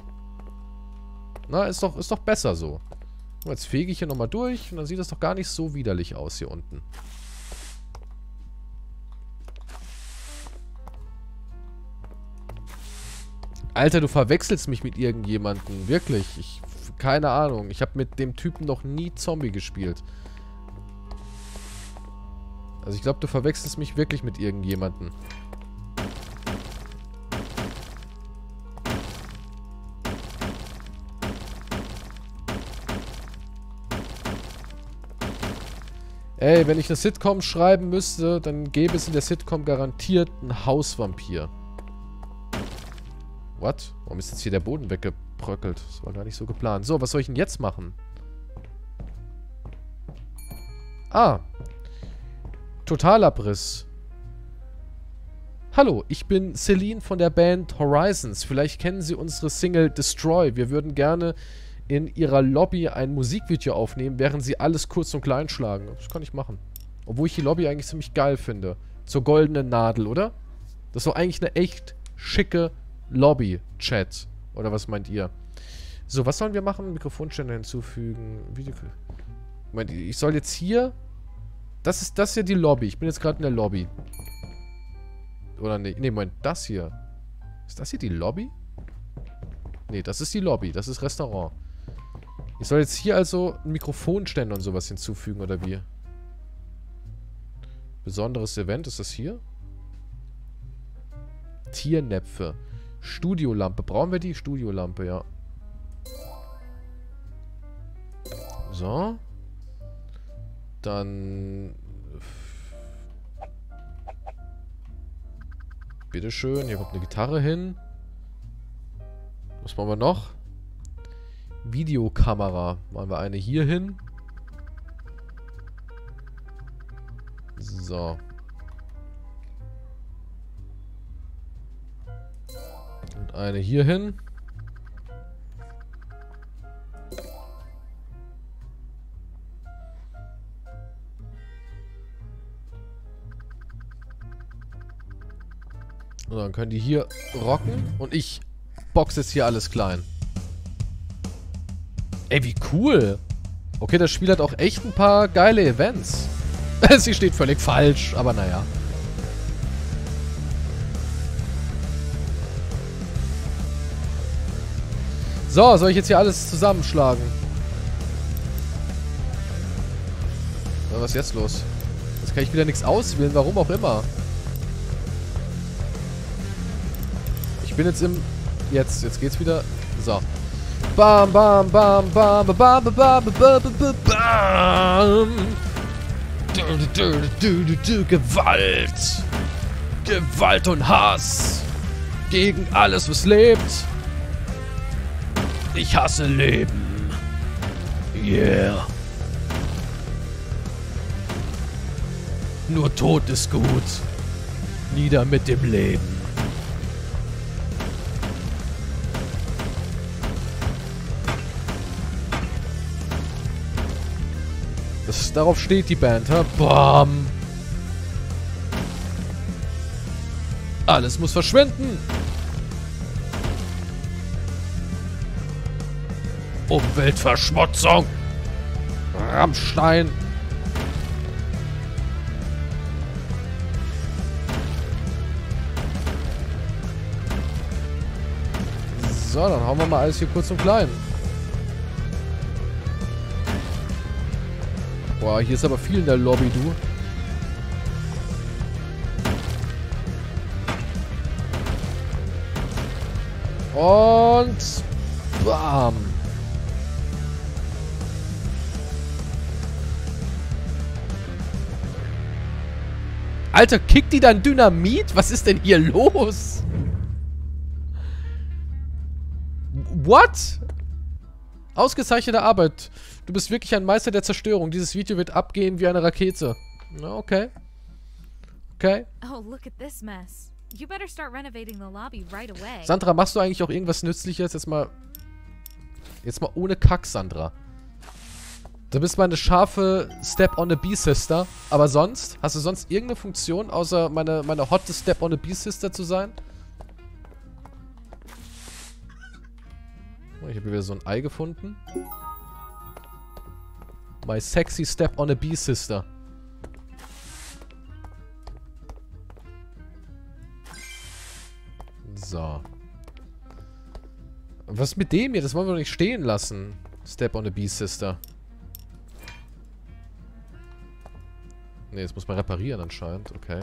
A: Na, ist doch, ist doch besser so. Jetzt fege ich hier nochmal durch und dann sieht das doch gar nicht so widerlich aus hier unten. Alter, du verwechselst mich mit irgendjemandem. Wirklich. Ich, keine Ahnung. Ich habe mit dem Typen noch nie Zombie gespielt. Also ich glaube, du verwechselst mich wirklich mit irgendjemandem. Ey, wenn ich eine Sitcom schreiben müsste, dann gäbe es in der Sitcom garantiert einen Hausvampir. What? Warum ist jetzt hier der Boden weggebröckelt? Das war gar nicht so geplant. So, was soll ich denn jetzt machen? Ah. Totalabriss. Hallo, ich bin Celine von der Band Horizons. Vielleicht kennen Sie unsere Single Destroy. Wir würden gerne in Ihrer Lobby ein Musikvideo aufnehmen, während Sie alles kurz und klein schlagen. Das kann ich machen. Obwohl ich die Lobby eigentlich ziemlich geil finde. Zur goldenen Nadel, oder? Das ist doch eigentlich eine echt schicke Lobby-Chat. Oder was meint ihr? So, was sollen wir machen? Mikrofonständer hinzufügen. Video. Moment, ich soll jetzt hier... Das ist das hier die Lobby. Ich bin jetzt gerade in der Lobby. Oder ne, nee, Moment, das hier. Ist das hier die Lobby? Nee, das ist die Lobby. Das ist Restaurant. Ich soll jetzt hier also einen Mikrofonständer und sowas hinzufügen, oder wie? Besonderes Event, ist das hier? Tiernäpfe. Studiolampe. Brauchen wir die? Studiolampe, ja. So. Dann... Bitteschön. Hier kommt eine Gitarre hin. Was machen wir noch? Videokamera. Machen wir eine hier hin. So. Und eine hier hin. Und dann können die hier rocken und ich boxe jetzt hier alles klein. Ey, wie cool. Okay, das Spiel hat auch echt ein paar geile Events. Sie steht völlig falsch, aber naja. So, soll ich jetzt hier alles zusammenschlagen? Ja, was ist jetzt los? Jetzt kann ich wieder nichts auswählen, warum auch immer. Ich bin jetzt im... Jetzt, jetzt geht's wieder... So. Bam, bam, bam, bam, bam, bam, bam, bam, bam, bam. Du, du, du, du, du, Gewalt. Gewalt und Hass. Gegen alles, was lebt. Ich hasse Leben. Yeah. Nur Tod ist gut. Nieder mit dem Leben. Das, darauf steht die Band, ha? Bam. Alles muss verschwinden. Umweltverschmutzung. Rammstein. So, dann hauen wir mal alles hier kurz und klein. Boah, hier ist aber viel in der Lobby, du. Und... Bam. Alter, kickt die dann Dynamit? Was ist denn hier los? What? Ausgezeichnete Arbeit. Du bist wirklich ein Meister der Zerstörung. Dieses Video wird abgehen wie eine Rakete. Na, okay. Okay.
B: Oh, look at this mess. You better start renovating the lobby right away.
A: Sandra, machst du eigentlich auch irgendwas Nützliches? Jetzt mal... Jetzt mal ohne Kack, Sandra. Du bist meine scharfe Step-on-a-Bee-Sister. Aber sonst? Hast du sonst irgendeine Funktion, außer meine, meine hotte Step-on-a-Bee-Sister zu sein? Oh, ich habe wieder so ein Ei gefunden. My sexy Step-on-a-Bee-Sister. So. Was ist mit dem hier? Das wollen wir doch nicht stehen lassen. Step-on-a-Bee-Sister. Ne, das muss man reparieren anscheinend. Okay.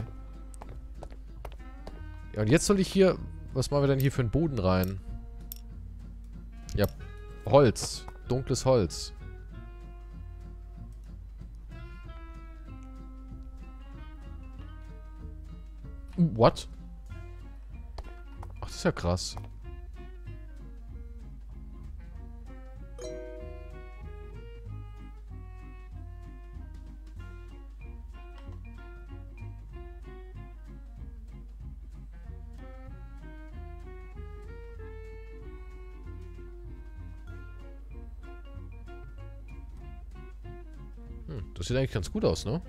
A: Ja, und jetzt soll ich hier... Was machen wir denn hier für einen Boden rein? Ja, Holz. Dunkles Holz. What? Ach, das ist ja krass. Hm, das sieht eigentlich ganz gut aus, ne?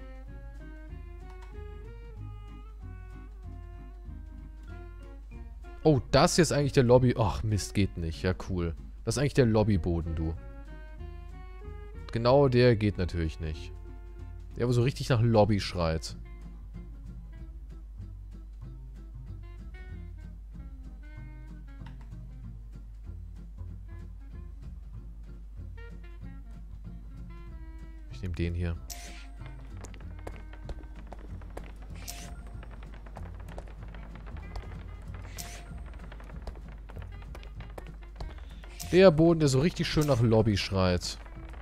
A: Oh, das hier ist eigentlich der Lobby... Ach, Mist, geht nicht. Ja, cool. Das ist eigentlich der Lobbyboden, du. Genau der geht natürlich nicht. Der, wo so richtig nach Lobby schreit. Ich nehme den hier. Der Boden, der so richtig schön nach Lobby schreit.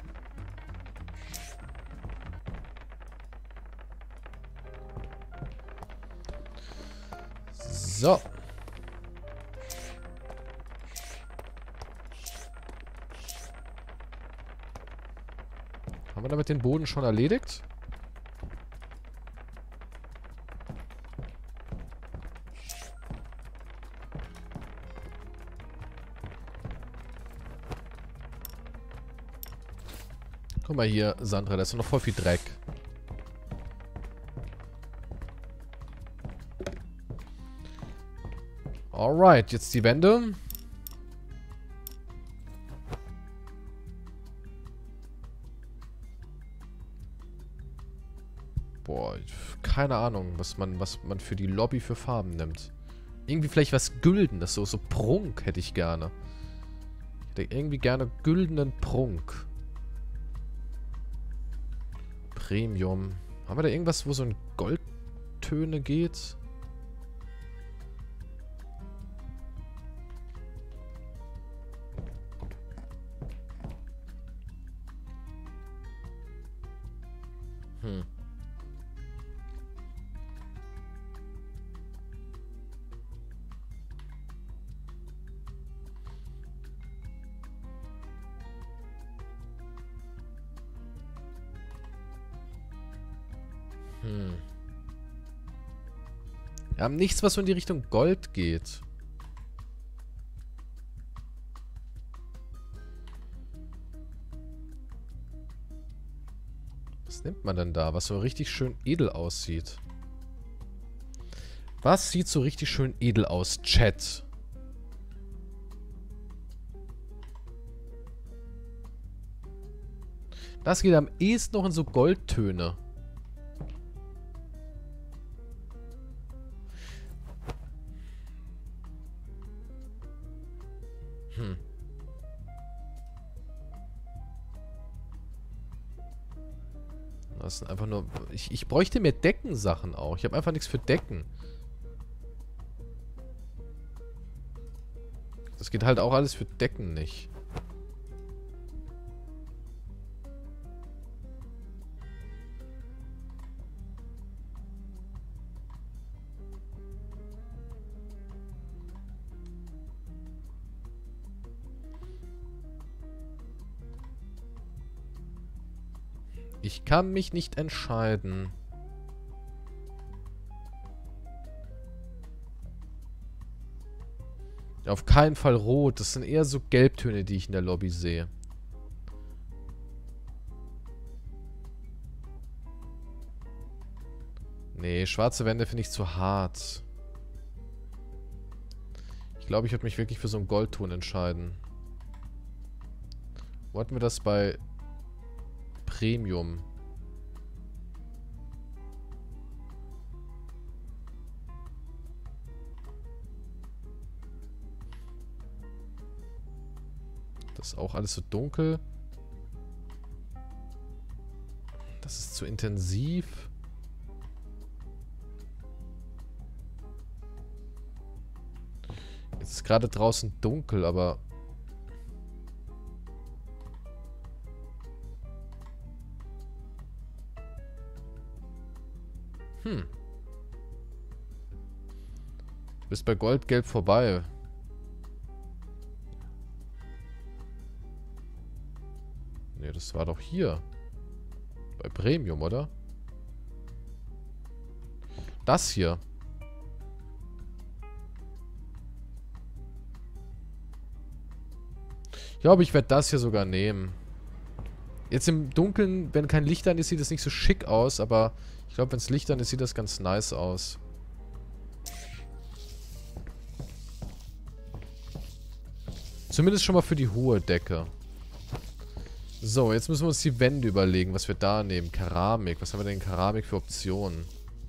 A: So. Haben wir damit den Boden schon erledigt? Guck mal hier, Sandra, da ist noch voll viel Dreck. Alright, jetzt die Wände. Boah, keine Ahnung, was man, was man für die Lobby für Farben nimmt. Irgendwie vielleicht was Güldenes, so, so Prunk hätte ich gerne. Ich hätte irgendwie gerne güldenen Prunk. Premium. Haben wir da irgendwas, wo so in Goldtöne geht? Hm. Hm. Wir haben nichts, was so in die Richtung Gold geht. Was nimmt man denn da, was so richtig schön edel aussieht? Was sieht so richtig schön edel aus, Chat? Das geht am ehesten noch in so Goldtöne. Hm. Das sind einfach nur... Ich, ich bräuchte mehr Deckensachen auch. Ich habe einfach nichts für Decken. Das geht halt auch alles für Decken nicht. Ich kann mich nicht entscheiden. Auf keinen Fall rot. Das sind eher so Gelbtöne, die ich in der Lobby sehe. Nee, schwarze Wände finde ich zu hart. Ich glaube, ich würde mich wirklich für so einen Goldton entscheiden. Wo hatten wir das bei... Premium. Das ist auch alles so dunkel. Das ist zu intensiv. Jetzt ist gerade draußen dunkel, aber... Hm. Du bist bei Goldgelb vorbei. Ne, das war doch hier. Bei Premium, oder? Das hier. Ich glaube, ich werde das hier sogar nehmen. Jetzt im Dunkeln, wenn kein Licht an ist, sieht es nicht so schick aus, aber ich glaube, wenn es Licht an ist, sieht das ganz nice aus. Zumindest schon mal für die hohe Decke. So, jetzt müssen wir uns die Wände überlegen, was wir da nehmen. Keramik. Was haben wir denn in Keramik für Optionen?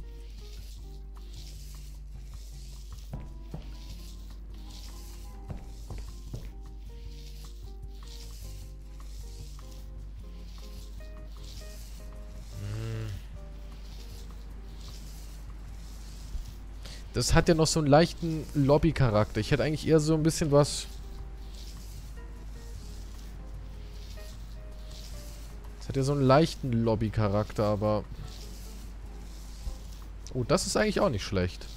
A: Das hat ja noch so einen leichten Lobby-Charakter. Ich hätte eigentlich eher so ein bisschen was... Das hat ja so einen leichten Lobby-Charakter, aber... Oh, das ist eigentlich auch nicht schlecht.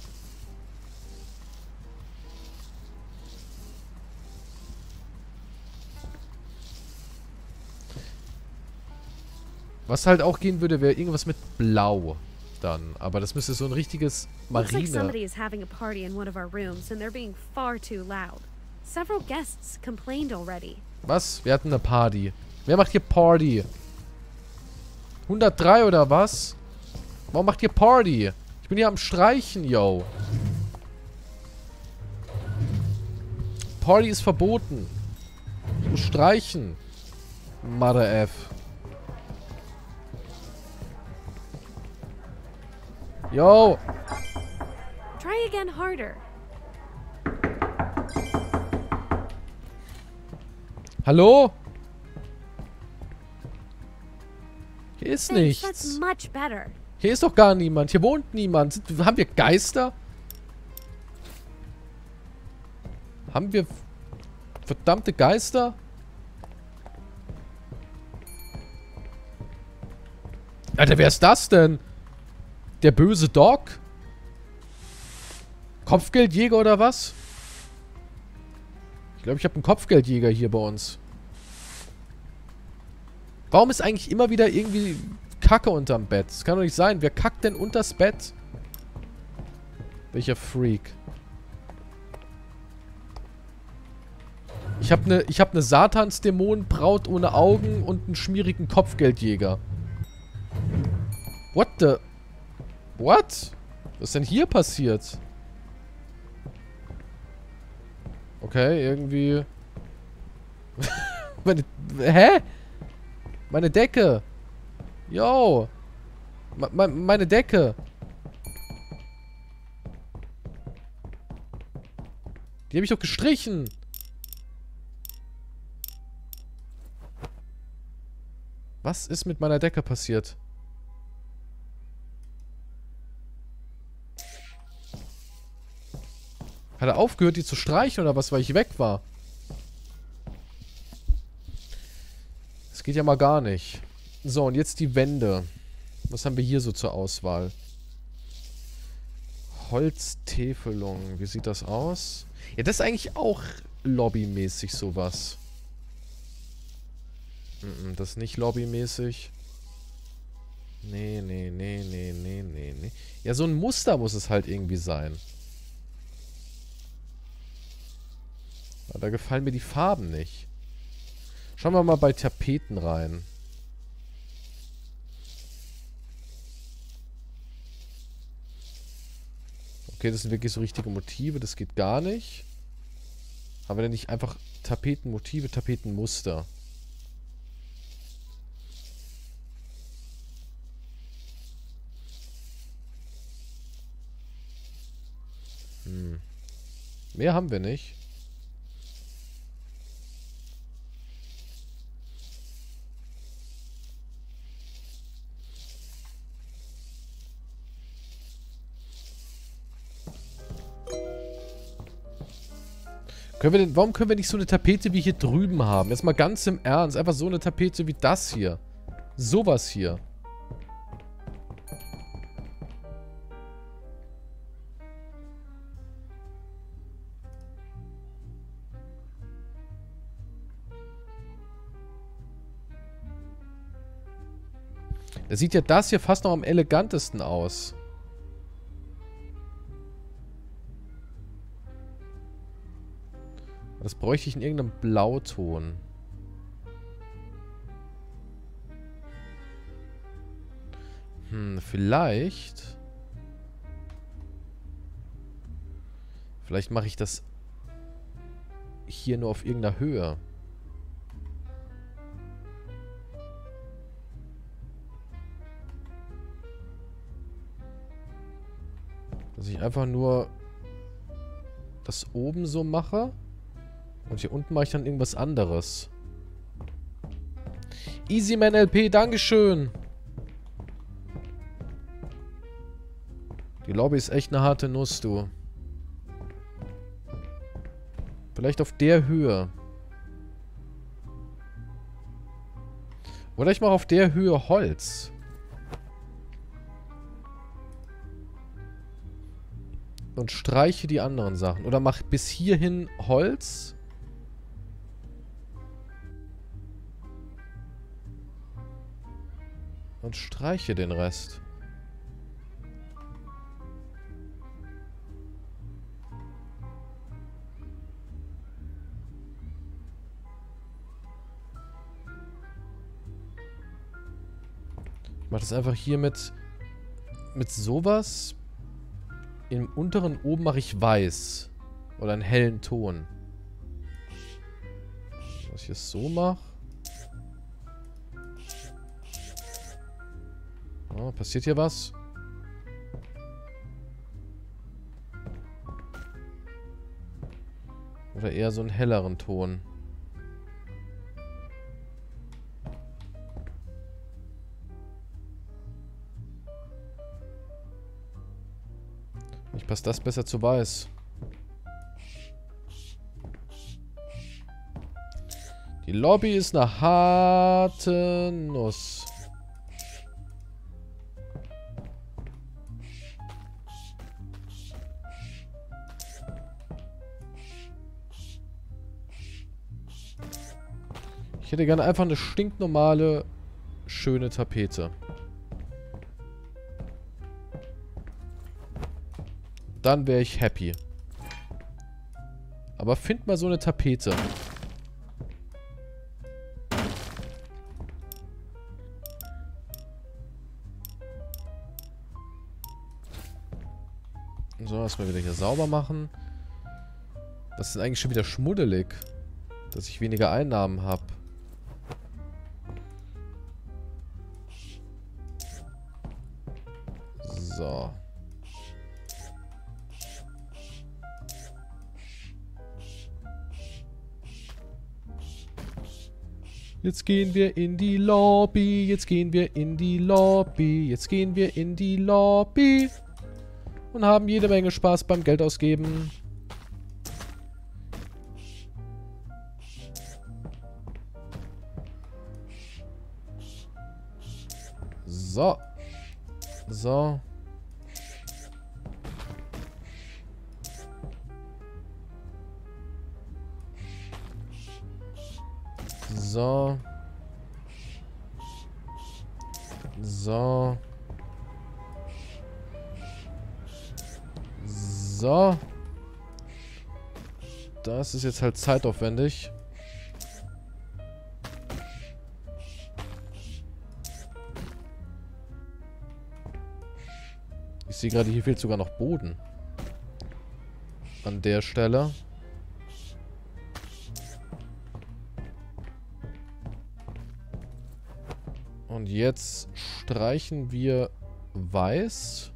A: Was halt auch gehen würde, wäre irgendwas mit Blau. Dann. Aber das müsste so ein richtiges Marine...
C: Looks like somebody is having a party in one of our rooms and they're being far too loud. Several guests complained already.
A: Was? Wir hatten eine Party. Wer macht hier Party? hundertdrei oder was? Warum macht ihr Party? Ich bin hier am Streichen, yo. Party ist verboten. Ich muss streichen. Mother F. Yo.
C: Try again harder.
A: Hallo? Hier ist
C: Thanks, that's
A: nichts.
C: much better.
A: Hier ist doch gar niemand. Hier wohnt niemand. Sind, haben wir Geister? Haben wir verdammte Geister? Alter, wer ist das denn? Der böse Dog? Kopfgeldjäger oder was? Ich glaube, ich habe einen Kopfgeldjäger hier bei uns. Warum ist eigentlich immer wieder irgendwie Kacke unterm Bett? Das kann doch nicht sein. Wer kackt denn unters Bett? Welcher Freak? Ich habe eine ich hab ne Satansdämonenbraut ohne Augen und einen schmierigen Kopfgeldjäger. What the... What? Was ist denn hier passiert? Okay, irgendwie... Meine... Hä? Meine Decke. Yo. Me me meine Decke. Die habe ich doch gestrichen. Was ist mit meiner Decke passiert? Hat er aufgehört, die zu streichen oder was, weil ich weg war? Das geht ja mal gar nicht. So, und jetzt die Wände. Was haben wir hier so zur Auswahl? Holztäfelung. Wie sieht das aus? Ja, das ist eigentlich auch lobbymäßig sowas. Mm-mm, das ist nicht lobbymäßig. Nee, nee, nee, nee, nee, nee, nee. Ja, so ein Muster muss es halt irgendwie sein. Ja, da gefallen mir die Farben nicht. Schauen wir mal bei Tapeten rein. Okay, das sind wirklich so richtige Motive. Das geht gar nicht. Haben wir denn nicht einfach Tapetenmotive, Tapetenmuster? Hm. Mehr haben wir nicht. Können wir denn, warum können wir nicht so eine Tapete wie hier drüben haben? Jetzt mal ganz im Ernst. Einfach so eine Tapete wie das hier. Sowas hier. Da sieht ja das hier fast noch am elegantesten aus. Das bräuchte ich in irgendeinem Blauton. Hm, vielleicht... Vielleicht mache ich das hier nur auf irgendeiner Höhe. Dass ich einfach nur das oben so mache. Und hier unten mache ich dann irgendwas anderes. Easyman L P, Dankeschön. Die Lobby ist echt eine harte Nuss, du. Vielleicht auf der Höhe. Oder ich mache auf der Höhe Holz. Und streiche die anderen Sachen. Oder mache bis hierhin Holz. Und streiche den Rest. Ich mache das einfach hier mit, mit sowas. Im unteren oben mache ich weiß. Oder einen hellen Ton. Was ich es so mache. Oh, passiert hier was? Oder eher so einen helleren Ton. Ich passe das besser zu weiß. Die Lobby ist eine harte Nuss. Ich hätte gerne einfach eine stinknormale, schöne Tapete. Dann wäre ich happy. Aber find mal so eine Tapete. So, erstmal wieder hier sauber machen. Das ist eigentlich schon wieder schmuddelig, dass ich weniger Einnahmen habe. So. Jetzt gehen wir in die Lobby, jetzt gehen wir in die Lobby, jetzt gehen wir in die Lobby und haben jede Menge Spaß beim Geld ausgeben. So. So. So. So. So. Das ist jetzt halt zeitaufwendig. Ich sehe gerade, hier fehlt sogar noch Boden. An der Stelle. Und jetzt streichen wir weiß.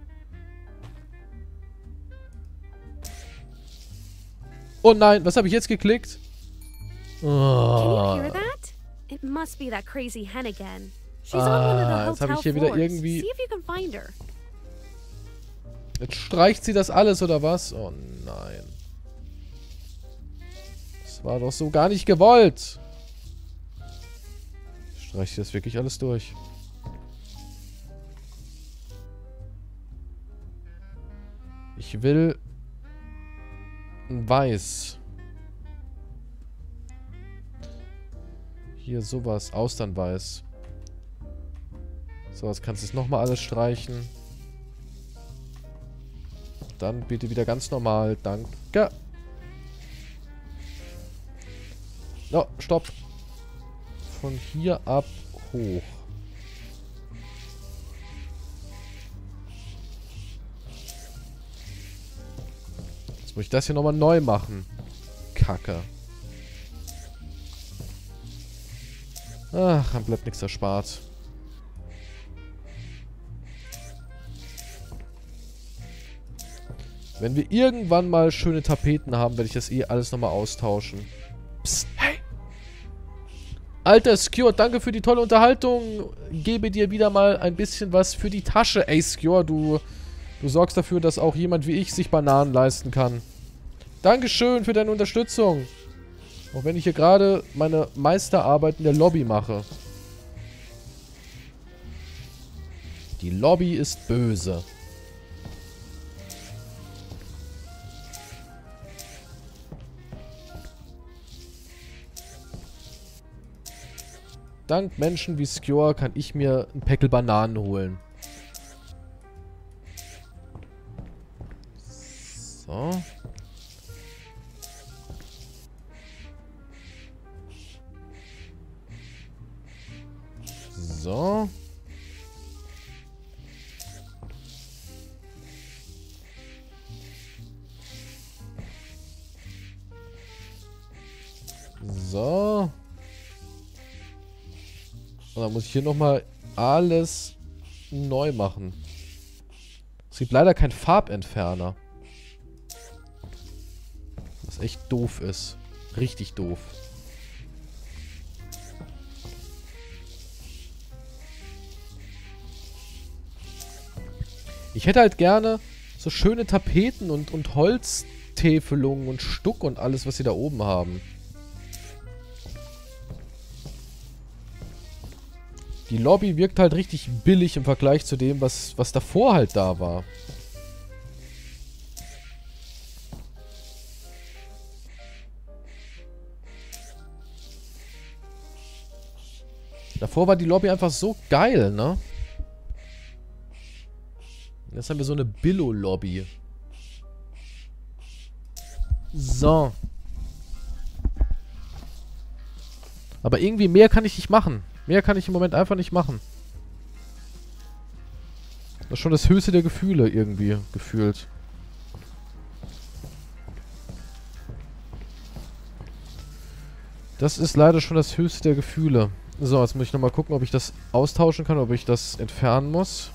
A: Oh nein, was habe ich jetzt geklickt?
C: Can
A: Oh.
C: you hear that? It must be that crazy hen again. She's on one of
A: Ah,
C: the
A: jetzt habe
C: hotel
A: ich hier wieder
C: floors.
A: irgendwie...
C: See if you can find her.
A: Jetzt streicht sie das alles, oder was? Oh nein. Das war doch so gar nicht gewollt. Streicht sie das wirklich alles durch? Ich will ein Weiß. Hier sowas. Austernweiß. So, jetzt kannst du es nochmal alles streichen. Dann bitte wieder ganz normal. Danke. Oh, stopp. Von hier ab hoch. Jetzt muss ich das hier nochmal neu machen. Kacke. Ach, dann bleibt nichts erspart. Wenn wir irgendwann mal schöne Tapeten haben, werde ich das eh alles nochmal austauschen. Psst, hey! Alter, Skjor, danke für die tolle Unterhaltung. Gebe dir wieder mal ein bisschen was für die Tasche. Ey, Skjor, du, du sorgst dafür, dass auch jemand wie ich sich Bananen leisten kann. Dankeschön für deine Unterstützung. Auch wenn ich hier gerade meine Meisterarbeit in der Lobby mache. Die Lobby ist böse. Dank Menschen wie Skjor kann ich mir ein Päckel Bananen holen. So. So. So. Und dann muss ich hier nochmal alles neu machen. Es gibt leider keinen Farbentferner. Was echt doof ist. Richtig doof. Ich hätte halt gerne so schöne Tapeten und, und Holztäfelungen und Stuck und alles, was sie da oben haben. Die Lobby wirkt halt richtig billig im Vergleich zu dem, was, was davor halt da war. Davor war die Lobby einfach so geil, ne? Jetzt haben wir so eine Billo-Lobby. So. Aber irgendwie mehr kann ich nicht machen. Mehr kann ich im Moment einfach nicht machen. Das ist schon das höchste der Gefühle irgendwie gefühlt. Das ist leider schon das höchste der Gefühle. So, jetzt muss ich nochmal gucken, ob ich das austauschen kann, ob ich das entfernen muss.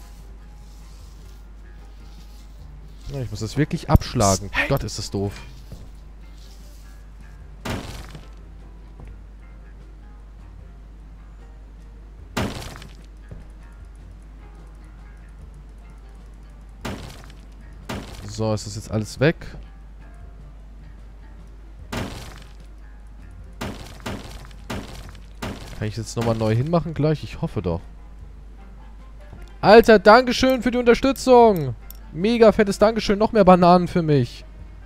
A: Ja, ich muss das wirklich abschlagen. Hey. Gott, ist das doof. So, ist das jetzt alles weg? Kann ich jetzt nochmal neu hinmachen gleich? Ich hoffe doch. Alter, Dankeschön für die Unterstützung. Mega fettes Dankeschön. Noch mehr Bananen für mich.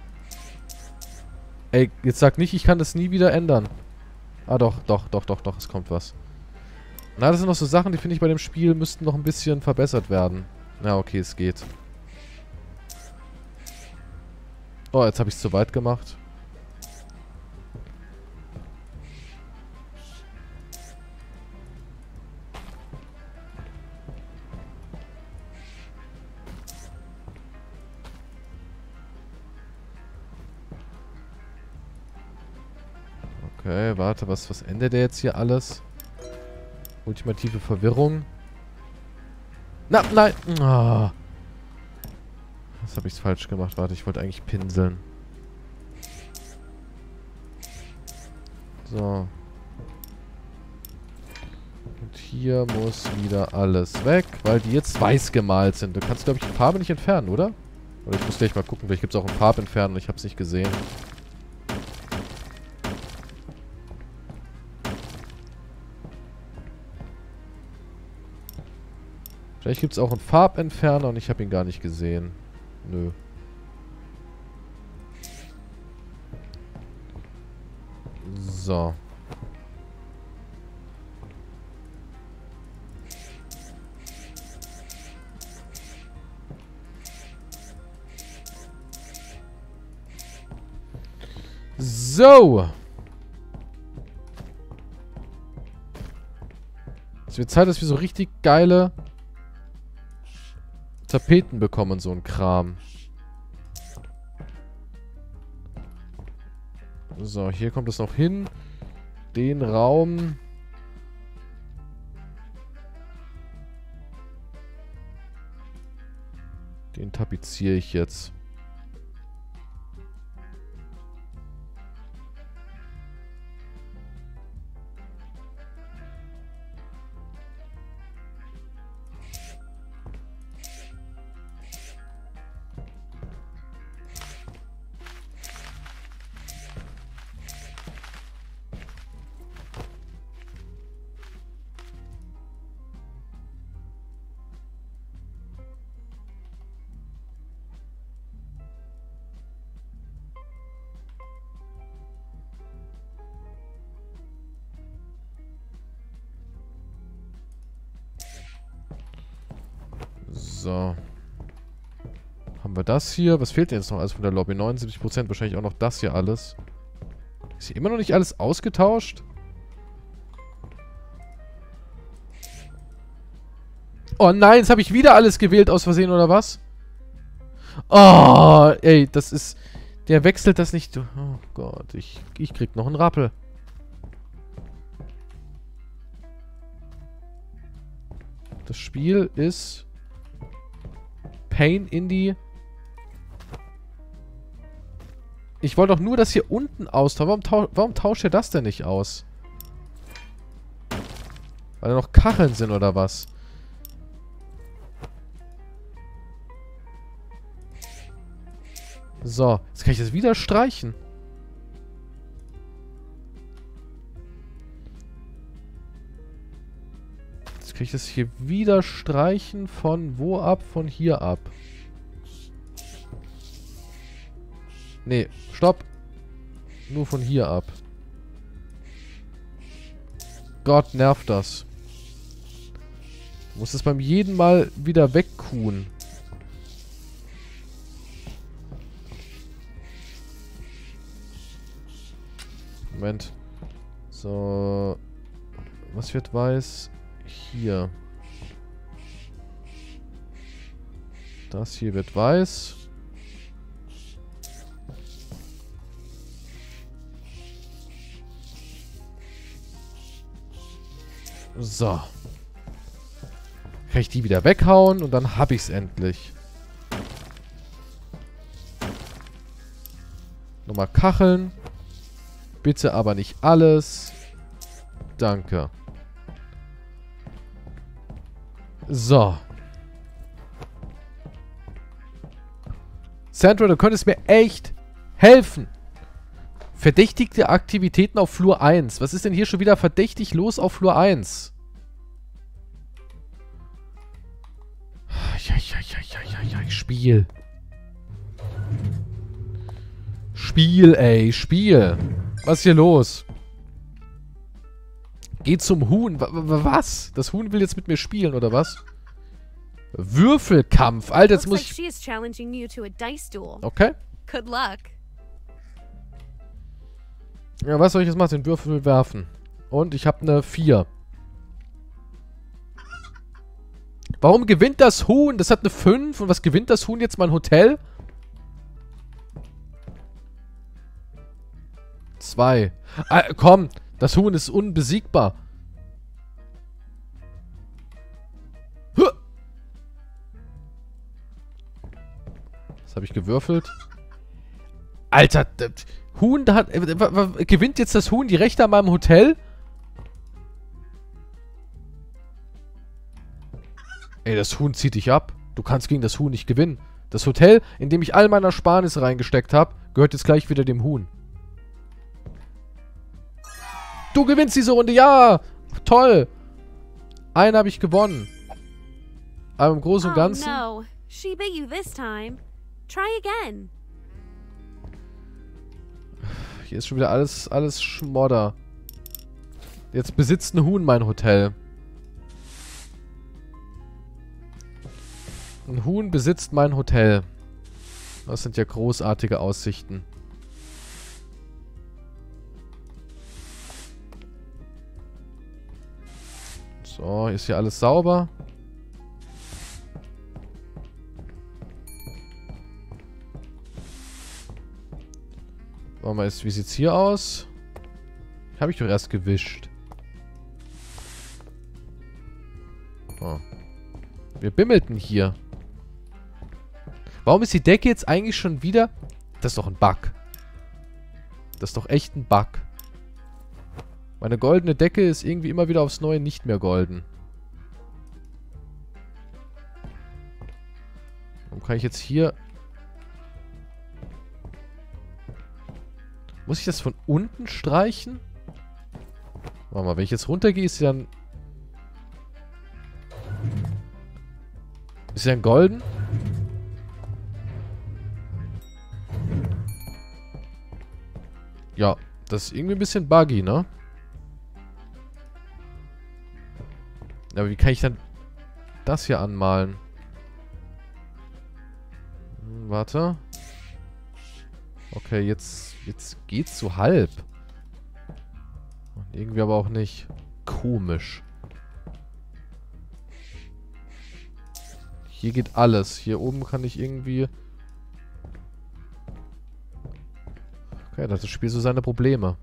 A: Ey, jetzt sag nicht, ich kann das nie wieder ändern. Ah, doch, doch, doch, doch, doch. Es kommt was. Na, das sind noch so Sachen, die finde ich bei dem Spiel müssten noch ein bisschen verbessert werden. Ja, okay, es geht. Oh, jetzt habe ich es zu weit gemacht. Okay, warte, was, was ändert der jetzt hier alles? Ultimative Verwirrung. Na, nein! Oh. Jetzt habe ich es falsch gemacht. Warte, ich wollte eigentlich pinseln. So. Und hier muss wieder alles weg, weil die jetzt weiß gemalt sind. Du kannst, glaube ich, die Farbe nicht entfernen, oder? Oder ich muss gleich mal gucken. Vielleicht gibt es auch einen Farbentferner. Ich habe es nicht gesehen. Vielleicht gibt es auch einen Farbentferner und ich habe ihn gar nicht gesehen. Nö. So. So. Es wird Zeit, dass wir so richtig geile Tapeten bekommen, so ein Kram. So, hier kommt es noch hin. Den Raum. Den tapeziere ich jetzt. So. Haben wir das hier? Was fehlt denn jetzt noch alles von der Lobby? neunundsiebzig Prozent. Wahrscheinlich auch noch das hier alles. Ist hier immer noch nicht alles ausgetauscht? Oh nein, jetzt habe ich wieder alles gewählt aus Versehen, oder was? Oh, ey, das ist... Der wechselt das nicht... Oh Gott, ich, ich krieg noch einen Rappel. Das Spiel ist Pain in die... Ich wollte doch nur das hier unten austauschen. Warum, tau warum tauscht ihr das denn nicht aus? Weil da noch Kacheln sind oder was? So, jetzt kann ich das wieder streichen. Jetzt kann ich das hier wieder streichen. Von wo ab? Von hier ab. Nee, stopp. Nur von hier ab. Gott, nervt das. Du musst es beim jeden Mal wieder wegkuhen. Moment. So. Was wird weiß? Hier. Das hier wird weiß. So. Kann ich die wieder weghauen und dann hab ich's endlich. Nochmal Kacheln. Bitte aber nicht alles. Danke. So. Sandra, du könntest mir echt helfen. Verdächtigte Aktivitäten auf Flur eins. Was ist denn hier schon wieder verdächtig los auf Flur eins? Ja, ja, ja, ja, ja, ja, Spiel. Spiel, ey, Spiel. Was ist hier los? Geh zum Huhn. W was? Das Huhn will jetzt mit mir spielen, oder was? Würfelkampf. Alter, jetzt muss ich... Okay.
C: Good luck.
A: Ja, was soll ich jetzt machen? Den Würfel werfen. Und ich habe eine vier. Warum gewinnt das Huhn? Das hat eine fünf. Und was gewinnt das Huhn jetzt? Mein Hotel? zwei. Ah, komm. Das Huhn ist unbesiegbar. Huh. Was habe ich gewürfelt? Alter, das Huhn, da hat, äh, gewinnt jetzt das Huhn die Rechte an meinem Hotel? Ey, das Huhn zieht dich ab. Du kannst gegen das Huhn nicht gewinnen. Das Hotel, in dem ich all meine Ersparnisse reingesteckt habe, gehört jetzt gleich wieder dem Huhn. Du gewinnst diese Runde, ja! Toll! Einen habe ich gewonnen. Aber im Großen und Ganzen...
C: Oh no, she beat you this time. Try again.
A: Hier ist schon wieder alles, alles Schmodder. Jetzt besitzt ein Huhn mein Hotel. Ein Huhn besitzt mein Hotel. Das sind ja großartige Aussichten. So, ist hier alles sauber. Warte mal, wie sieht's hier aus? Habe ich doch erst gewischt. Oh. Wir bimmelten hier. Warum ist die Decke jetzt eigentlich schon wieder... Das ist doch ein Bug. Das ist doch echt ein Bug. Meine goldene Decke ist irgendwie immer wieder aufs Neue nicht mehr golden. Warum kann ich jetzt hier... Muss ich das von unten streichen? Warte mal, wenn ich jetzt runtergehe, ist sie dann... Ist sie dann golden? Ja, das ist irgendwie ein bisschen buggy, ne? Aber wie kann ich dann das hier anmalen? Hm, warte. Okay, jetzt, jetzt geht's so halb. Und irgendwie aber auch nicht. Komisch. Hier geht alles. Hier oben kann ich irgendwie... Okay, das Spiel so seine Probleme.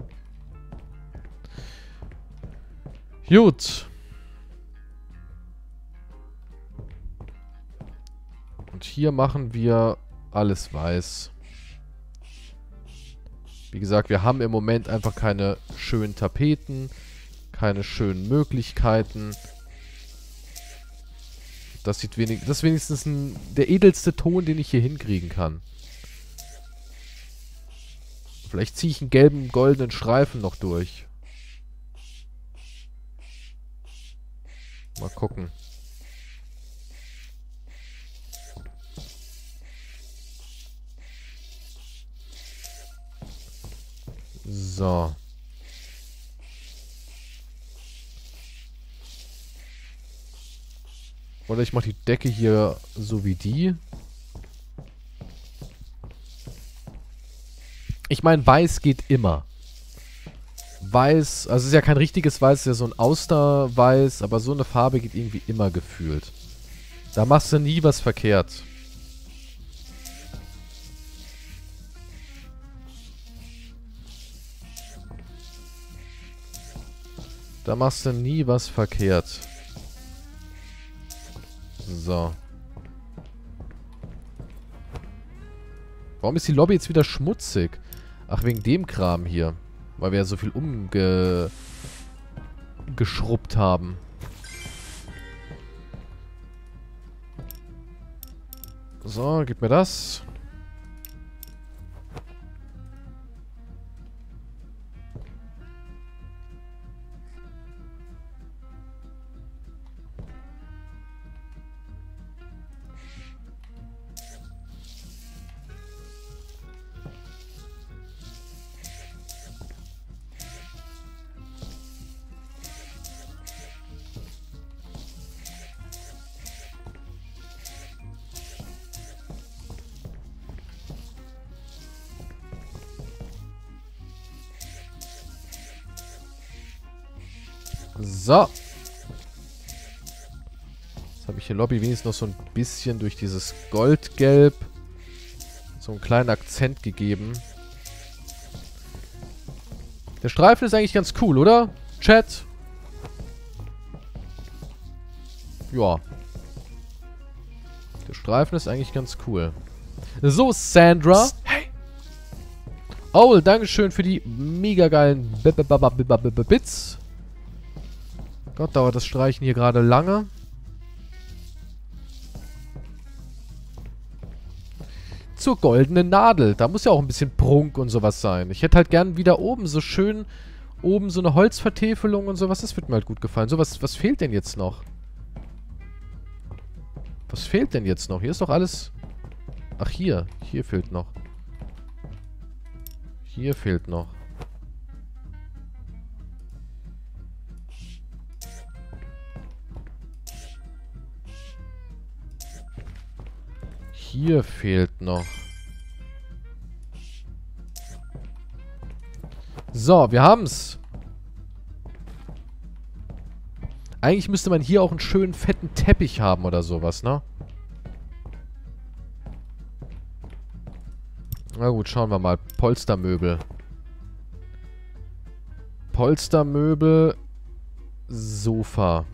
A: hier machen wir alles weiß. Wie gesagt, wir haben im Moment einfach keine schönen Tapeten, keine schönen Möglichkeiten. Das sieht wenig, das ist wenigstens ein, der edelste Ton, den ich hier hinkriegen kann. Vielleicht ziehe ich einen gelben, goldenen Streifen noch durch. Mal gucken. So. Oder ich mache die Decke hier so wie die. Ich meine, weiß geht immer. Weiß, also es ist ja kein richtiges Weiß, es ist ja so ein Austerweiß, aber so eine Farbe geht irgendwie immer gefühlt. Da machst du nie was verkehrt. Da machst du nie was verkehrt. So. Warum ist die Lobby jetzt wieder schmutzig? Ach, wegen dem Kram hier. Weil wir ja so viel umgeschrubbt haben. So, gib mir das. So. Jetzt habe ich hier Lobby wenigstens noch so ein bisschen durch dieses Goldgelb so einen kleinen Akzent gegeben. Der Streifen ist eigentlich ganz cool, oder? Chat? Ja. Der Streifen ist eigentlich ganz cool. So, Sandra. Hey. Oh, dankeschön für die mega geilen Bits. Gott, dauert das Streichen hier gerade lange. Zur goldenen Nadel. Da muss ja auch ein bisschen Prunk und sowas sein. Ich hätte halt gern wieder oben so schön, oben so eine Holzvertäfelung und sowas. Das wird mir halt gut gefallen. So, was, was fehlt denn jetzt noch? Was fehlt denn jetzt noch? Hier ist doch alles... Ach, hier. Hier fehlt noch. Hier fehlt noch. Hier fehlt noch. So, wir haben's. Eigentlich müsste man hier auch einen schönen fetten Teppich haben oder sowas, ne? Na gut, schauen wir mal. Polstermöbel. Polstermöbel. Sofa.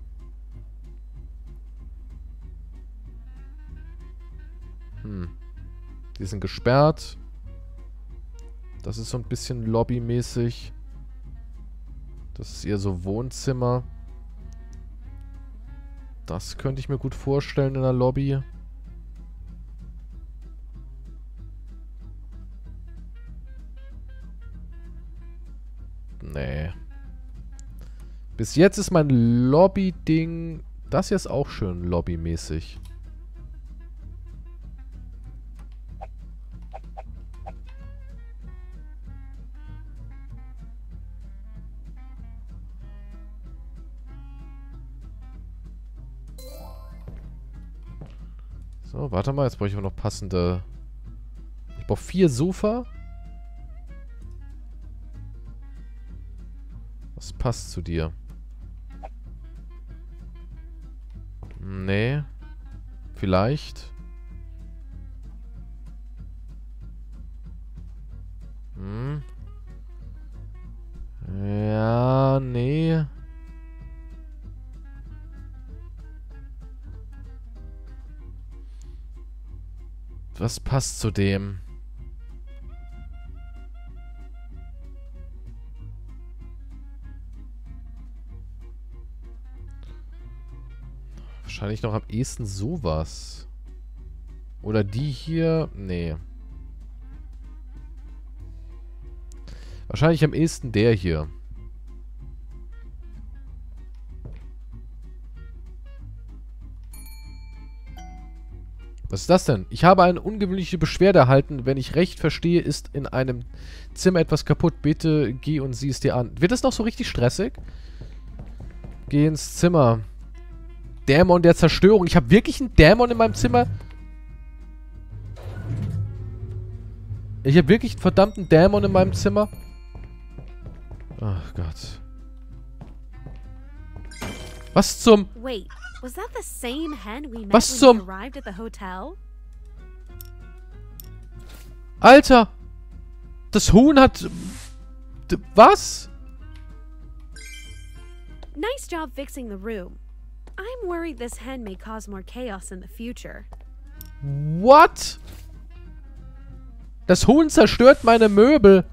A: Hm. Die sind gesperrt. Das ist so ein bisschen lobbymäßig. Das ist eher so Wohnzimmer. Das könnte ich mir gut vorstellen in der Lobby. Nee. Bis jetzt ist mein Lobby-Ding... Das hier ist auch schön lobbymäßig. So, warte mal, jetzt brauche ich aber noch passende... Ich brauche vier Sofa. Was passt zu dir? Nee. Vielleicht. Hm. Ja, nee. Was passt zu dem? Wahrscheinlich noch am ehesten sowas. Oder die hier. Nee. Wahrscheinlich am ehesten der hier. Was ist das denn? Ich habe eine ungewöhnliche Beschwerde erhalten. Wenn ich recht verstehe, ist in einem Zimmer etwas kaputt. Bitte geh und sieh es dir an. Wird das noch so richtig stressig? Geh ins Zimmer. Dämon der Zerstörung. Ich habe wirklich einen Dämon in meinem Zimmer? Ich habe wirklich einen verdammten Dämon in meinem Zimmer? Ach Gott. Was zum...
C: Wait, was that the same hen we met
A: Was
C: when
A: zum...
C: we arrived at the hotel?
A: Alter! Das Huhn hat... D- Was?
C: Nice job fixing the room. I'm worried this hen may cause more chaos in the future.
A: What? Das Huhn zerstört meine Möbel.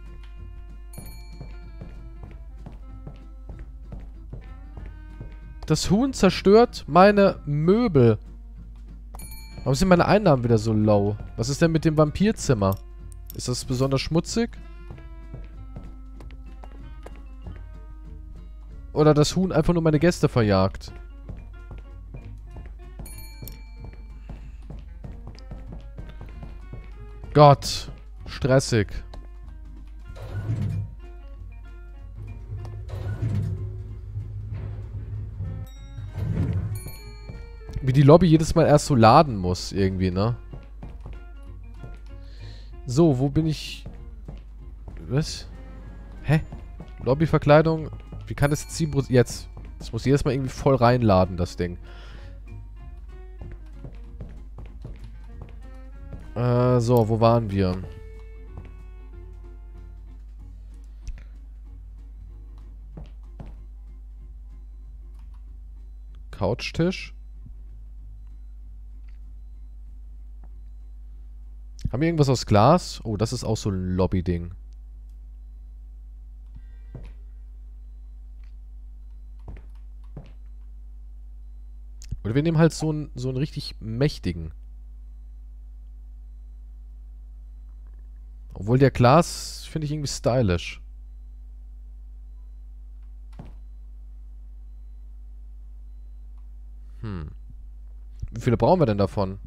A: Das Huhn zerstört meine Möbel. Warum sind meine Einnahmen wieder so low? Was ist denn mit dem Vampirzimmer? Ist das besonders schmutzig? Oder das Huhn einfach nur meine Gäste verjagt? Gott. Stressig. Wie die Lobby jedes Mal erst so laden muss, irgendwie, ne? So, wo bin ich? Was? Hä? Lobbyverkleidung? Wie kann das jetzt sieben Prozent... Jetzt. Das muss jedes Mal irgendwie voll reinladen, das Ding. Äh, so, wo waren wir? Couchtisch. Haben wir irgendwas aus Glas? Oh, das ist auch so ein Lobby-Ding. Oder wir nehmen halt so einen, so einen richtig mächtigen. Obwohl der Glas finde ich irgendwie stylisch. Hm. Wie viele brauchen wir denn davon?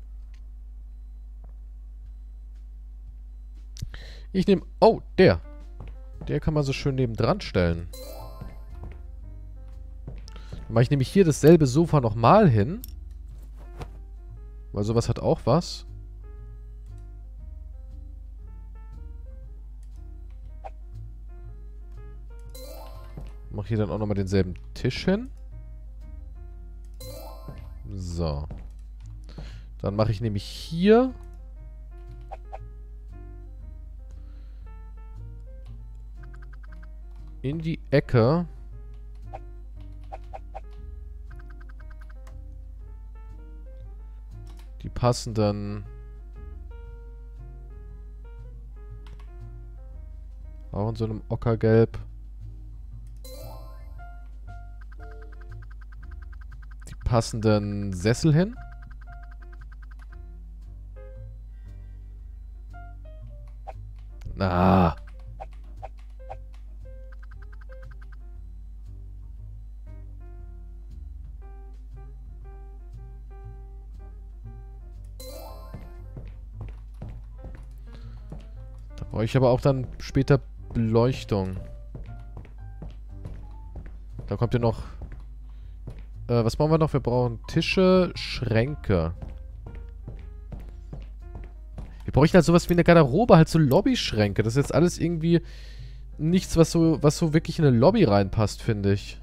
A: Ich nehme... Oh, der. Der kann man so schön nebendran stellen. Dann mache ich nämlich hier dasselbe Sofa nochmal hin. Weil sowas hat auch was. Mache hier dann auch nochmal denselben Tisch hin. So. Dann mache ich nämlich hier... in die Ecke... die passenden... auch in so einem Ockergelb... die passenden Sessel hin. Ah. Da brauche ich aber auch dann später Beleuchtung. Da kommt ja noch... Äh, was brauchen wir noch? Wir brauchen Tische, Schränke. Wir brauchen halt sowas wie eine Garderobe, halt so Lobbyschränke. Das ist jetzt alles irgendwie nichts, was so, was so wirklich in eine Lobby reinpasst, finde ich.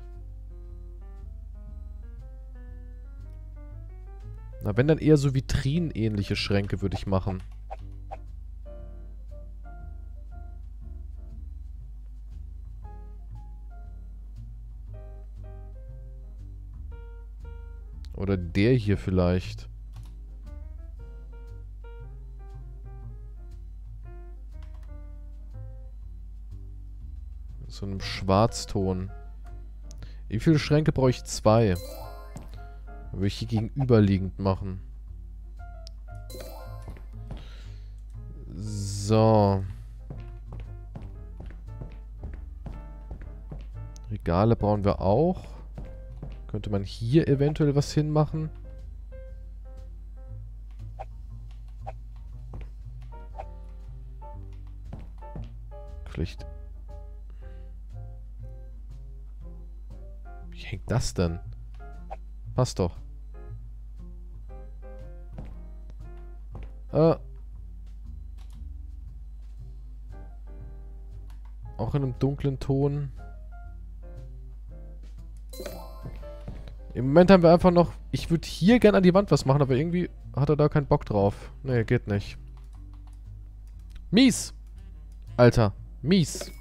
A: Na, wenn dann eher so Vitrinenähnliche Schränke würde ich machen. Oder der hier vielleicht. So einem Schwarzton. Wie viele Schränke brauche ich? Zwei. Dann würde ich hier gegenüberliegend machen. So. Regale brauchen wir auch. Könnte man hier eventuell was hinmachen? Vielleicht. Wie hängt das denn? Passt doch. Äh. Auch in einem dunklen Ton. Im Moment haben wir einfach noch... Ich würde hier gerne an die Wand was machen, aber irgendwie hat er da keinen Bock drauf. Nee, geht nicht. Mies! Alter, mies.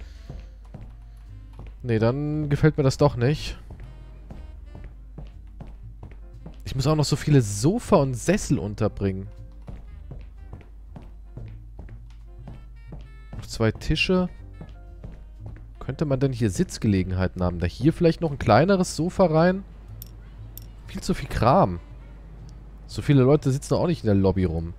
A: Nee, dann gefällt mir das doch nicht. Ich muss auch noch so viele Sofa und Sessel unterbringen. Noch zwei Tische. Könnte man denn hier Sitzgelegenheiten haben? Da hier vielleicht noch ein kleineres Sofa rein? Viel zu viel Kram. So viele Leute sitzen auch nicht in der Lobby rum.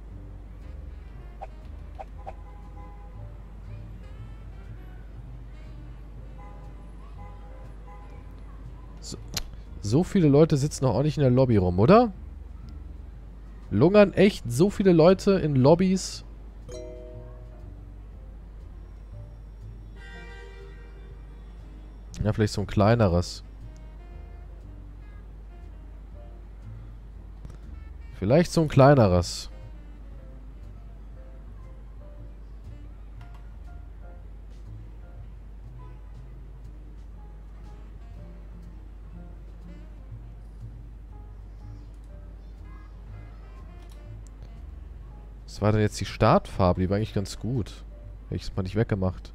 A: So, so viele Leute sitzen auch nicht in der Lobby rum, oder? Lungern echt so viele Leute in Lobbys? Ja, vielleicht so ein kleineres. Vielleicht so ein kleineres. Was war denn jetzt die Startfarbe? Die war eigentlich ganz gut. Hätte ich es mal nicht weggemacht.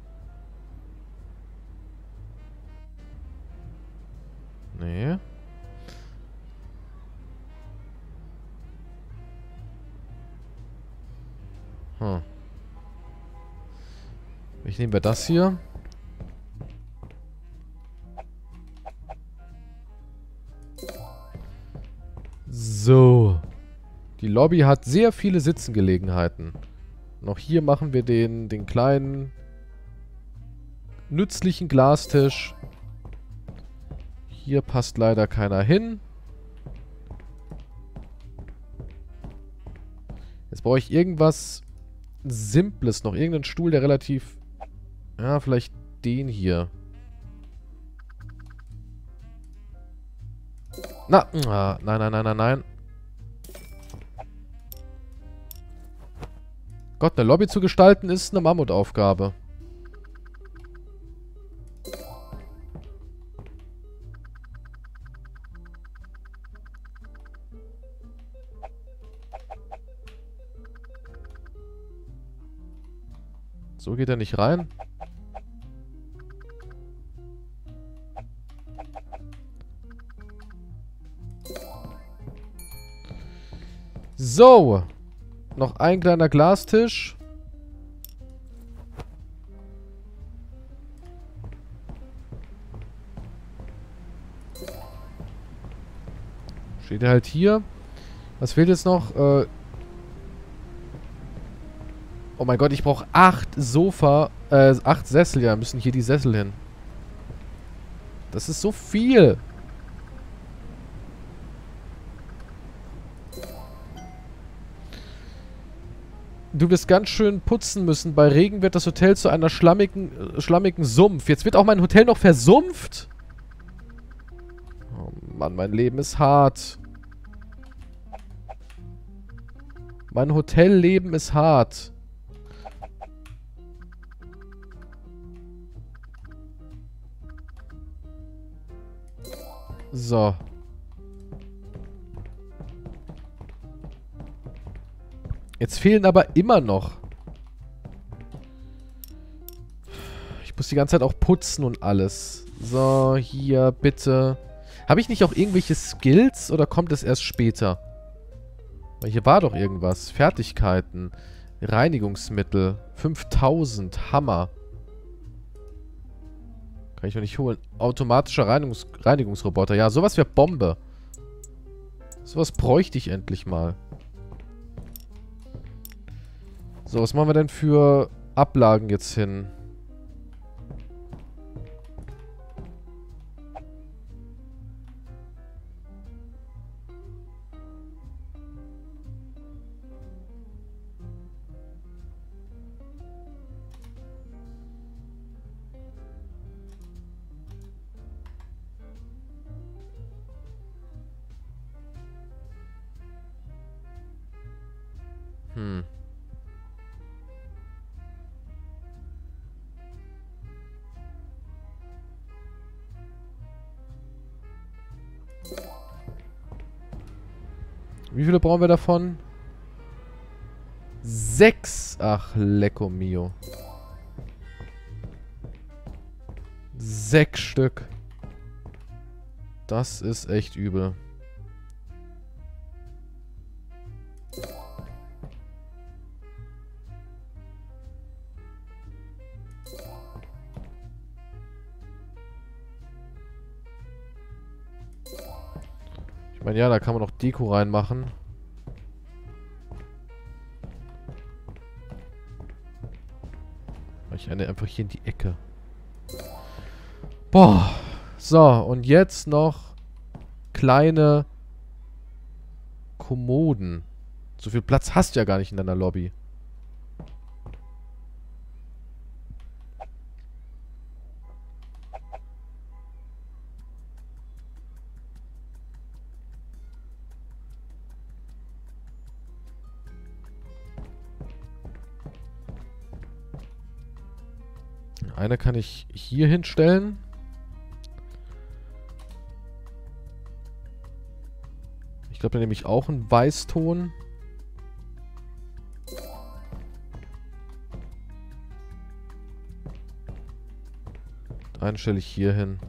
A: Nee. Hm. Ich nehme wir das hier. So. Die Lobby hat sehr viele Sitzengelegenheiten. Noch hier machen wir den, den kleinen nützlichen Glastisch. Hier passt leider keiner hin. Jetzt brauche ich irgendwas Simples noch. Irgendeinen Stuhl, der relativ... Ja, vielleicht den hier. Na, ah, nein, nein, nein, nein, nein. Gott, eine Lobby zu gestalten ist eine Mammutaufgabe. So geht er nicht rein. So. Noch ein kleiner Glastisch. Steht er halt hier. Was fehlt jetzt noch? Äh oh mein Gott, ich brauche acht Sofa, äh, acht Sessel. Ja, müssen hier die Sessel hin. Das ist so viel. Du wirst ganz schön putzen müssen. Bei Regen wird das Hotel zu einer schlammigen, äh, schlammigen Sumpf. Jetzt wird auch mein Hotel noch versumpft. Oh Mann, mein Leben ist hart. Mein Hotelleben ist hart. So. Jetzt fehlen aber immer noch. Ich muss die ganze Zeit auch putzen und alles. So, hier, bitte. Habe ich nicht auch irgendwelche Skills oder kommt es erst später? Weil hier war doch irgendwas. Fertigkeiten. Reinigungsmittel. fünftausend. Hammer. Kann ich mir nicht holen. Automatischer Reinigungs Reinigungsroboter. Ja, sowas wäre Bombe. Sowas bräuchte ich endlich mal. So, was machen wir denn für Ablagen jetzt hin? Hm. Wie viele brauchen wir davon? Sechs. Ach, lecco mio. Sechs Stück. Das ist echt übel. Ich meine, ja, da kann man noch Deko reinmachen. Ich eine einfach hier in die Ecke. Boah. So, und jetzt noch kleine Kommoden. So viel Platz hast du ja gar nicht in deiner Lobby. Eine kann ich hier hinstellen. Ich glaube, da nehme ich auch einen Weißton. Einen stelle ich hier hin.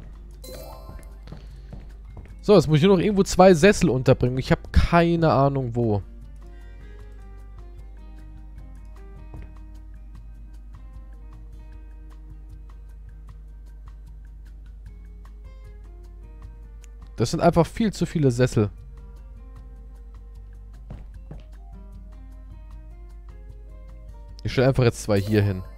A: So, jetzt muss ich nur noch irgendwo zwei Sessel unterbringen. Ich habe keine Ahnung wo. Das sind einfach viel zu viele Sessel. Ich stelle einfach jetzt zwei hier hin.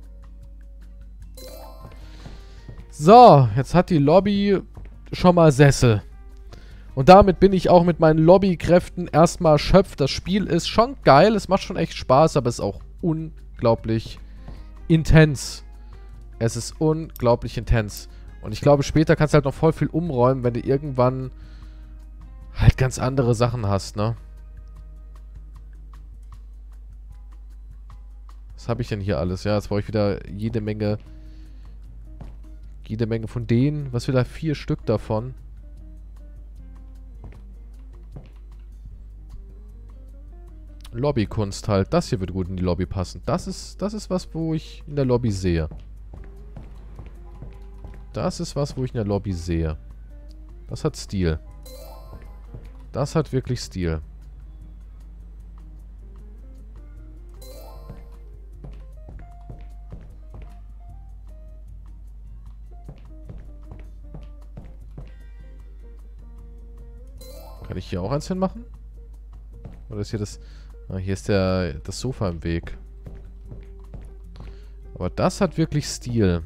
A: So, jetzt hat die Lobby schon mal Sessel. Und damit bin ich auch mit meinen Lobbykräften erstmal erschöpft. Das Spiel ist schon geil, es macht schon echt Spaß, aber es ist auch unglaublich intens. Es ist unglaublich intens. Und ich glaube, später kannst du halt noch voll viel umräumen, wenn du irgendwann halt ganz andere Sachen hast, ne? Was habe ich denn hier alles? Ja, jetzt brauche ich wieder jede Menge... Jede Menge von denen. Was wieder vier Stück davon. Lobbykunst halt. Das hier wird gut in die Lobby passen. Das ist, das ist was, wo ich in der Lobby sehe. Das ist was, wo ich in der Lobby sehe. Das hat Stil. Das hat wirklich Stil. Kann ich hier auch eins hinmachen? Oder ist hier das... Ah, hier ist der, das Sofa im Weg. Aber das hat wirklich Stil.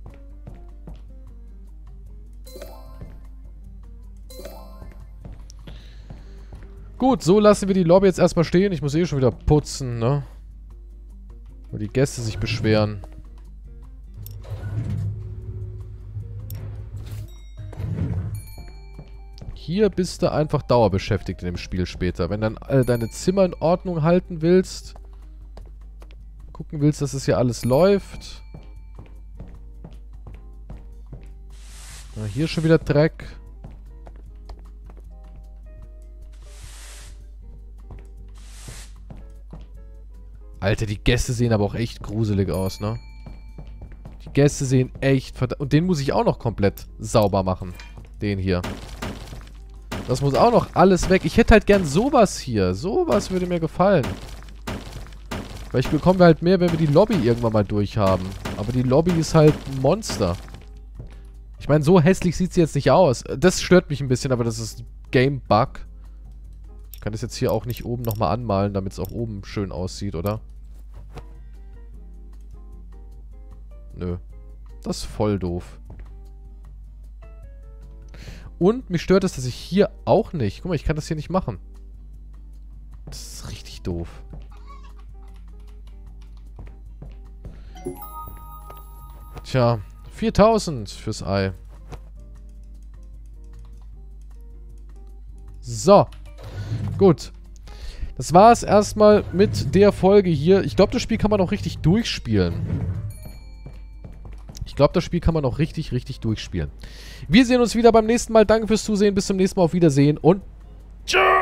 A: Gut, so lassen wir die Lobby jetzt erstmal stehen. Ich muss eh schon wieder putzen, ne? Weil die Gäste sich beschweren. Hier bist du einfach dauerbeschäftigt in dem Spiel später. Wenn dann äh, deine Zimmer in Ordnung halten willst, gucken willst, dass es hier alles läuft. Na, hier schon wieder Dreck. Alter, die Gäste sehen aber auch echt gruselig aus, ne? Die Gäste sehen echt verdammt... Und den muss ich auch noch komplett sauber machen. Den hier. Das muss auch noch alles weg. Ich hätte halt gern sowas hier. Sowas würde mir gefallen. Vielleicht bekommen wir halt mehr, wenn wir die Lobby irgendwann mal durchhaben. Aber die Lobby ist halt ein Monster. Ich meine, so hässlich sieht sie jetzt nicht aus. Das stört mich ein bisschen, aber das ist Game-Bug. Ich kann das jetzt hier auch nicht oben nochmal anmalen, damit es auch oben schön aussieht, oder? Nö. Das ist voll doof. Und mich stört es, dass ich hier auch nicht... Guck mal, ich kann das hier nicht machen. Das ist richtig doof. Tja, viertausend fürs Ei. So. Gut. Das war es erstmal mit der Folge hier. Ich glaube, das Spiel kann man auch richtig durchspielen. Ich glaube, das Spiel kann man auch richtig, richtig durchspielen. Wir sehen uns wieder beim nächsten Mal. Danke fürs Zusehen. Bis zum nächsten Mal. Auf Wiedersehen und tschüss.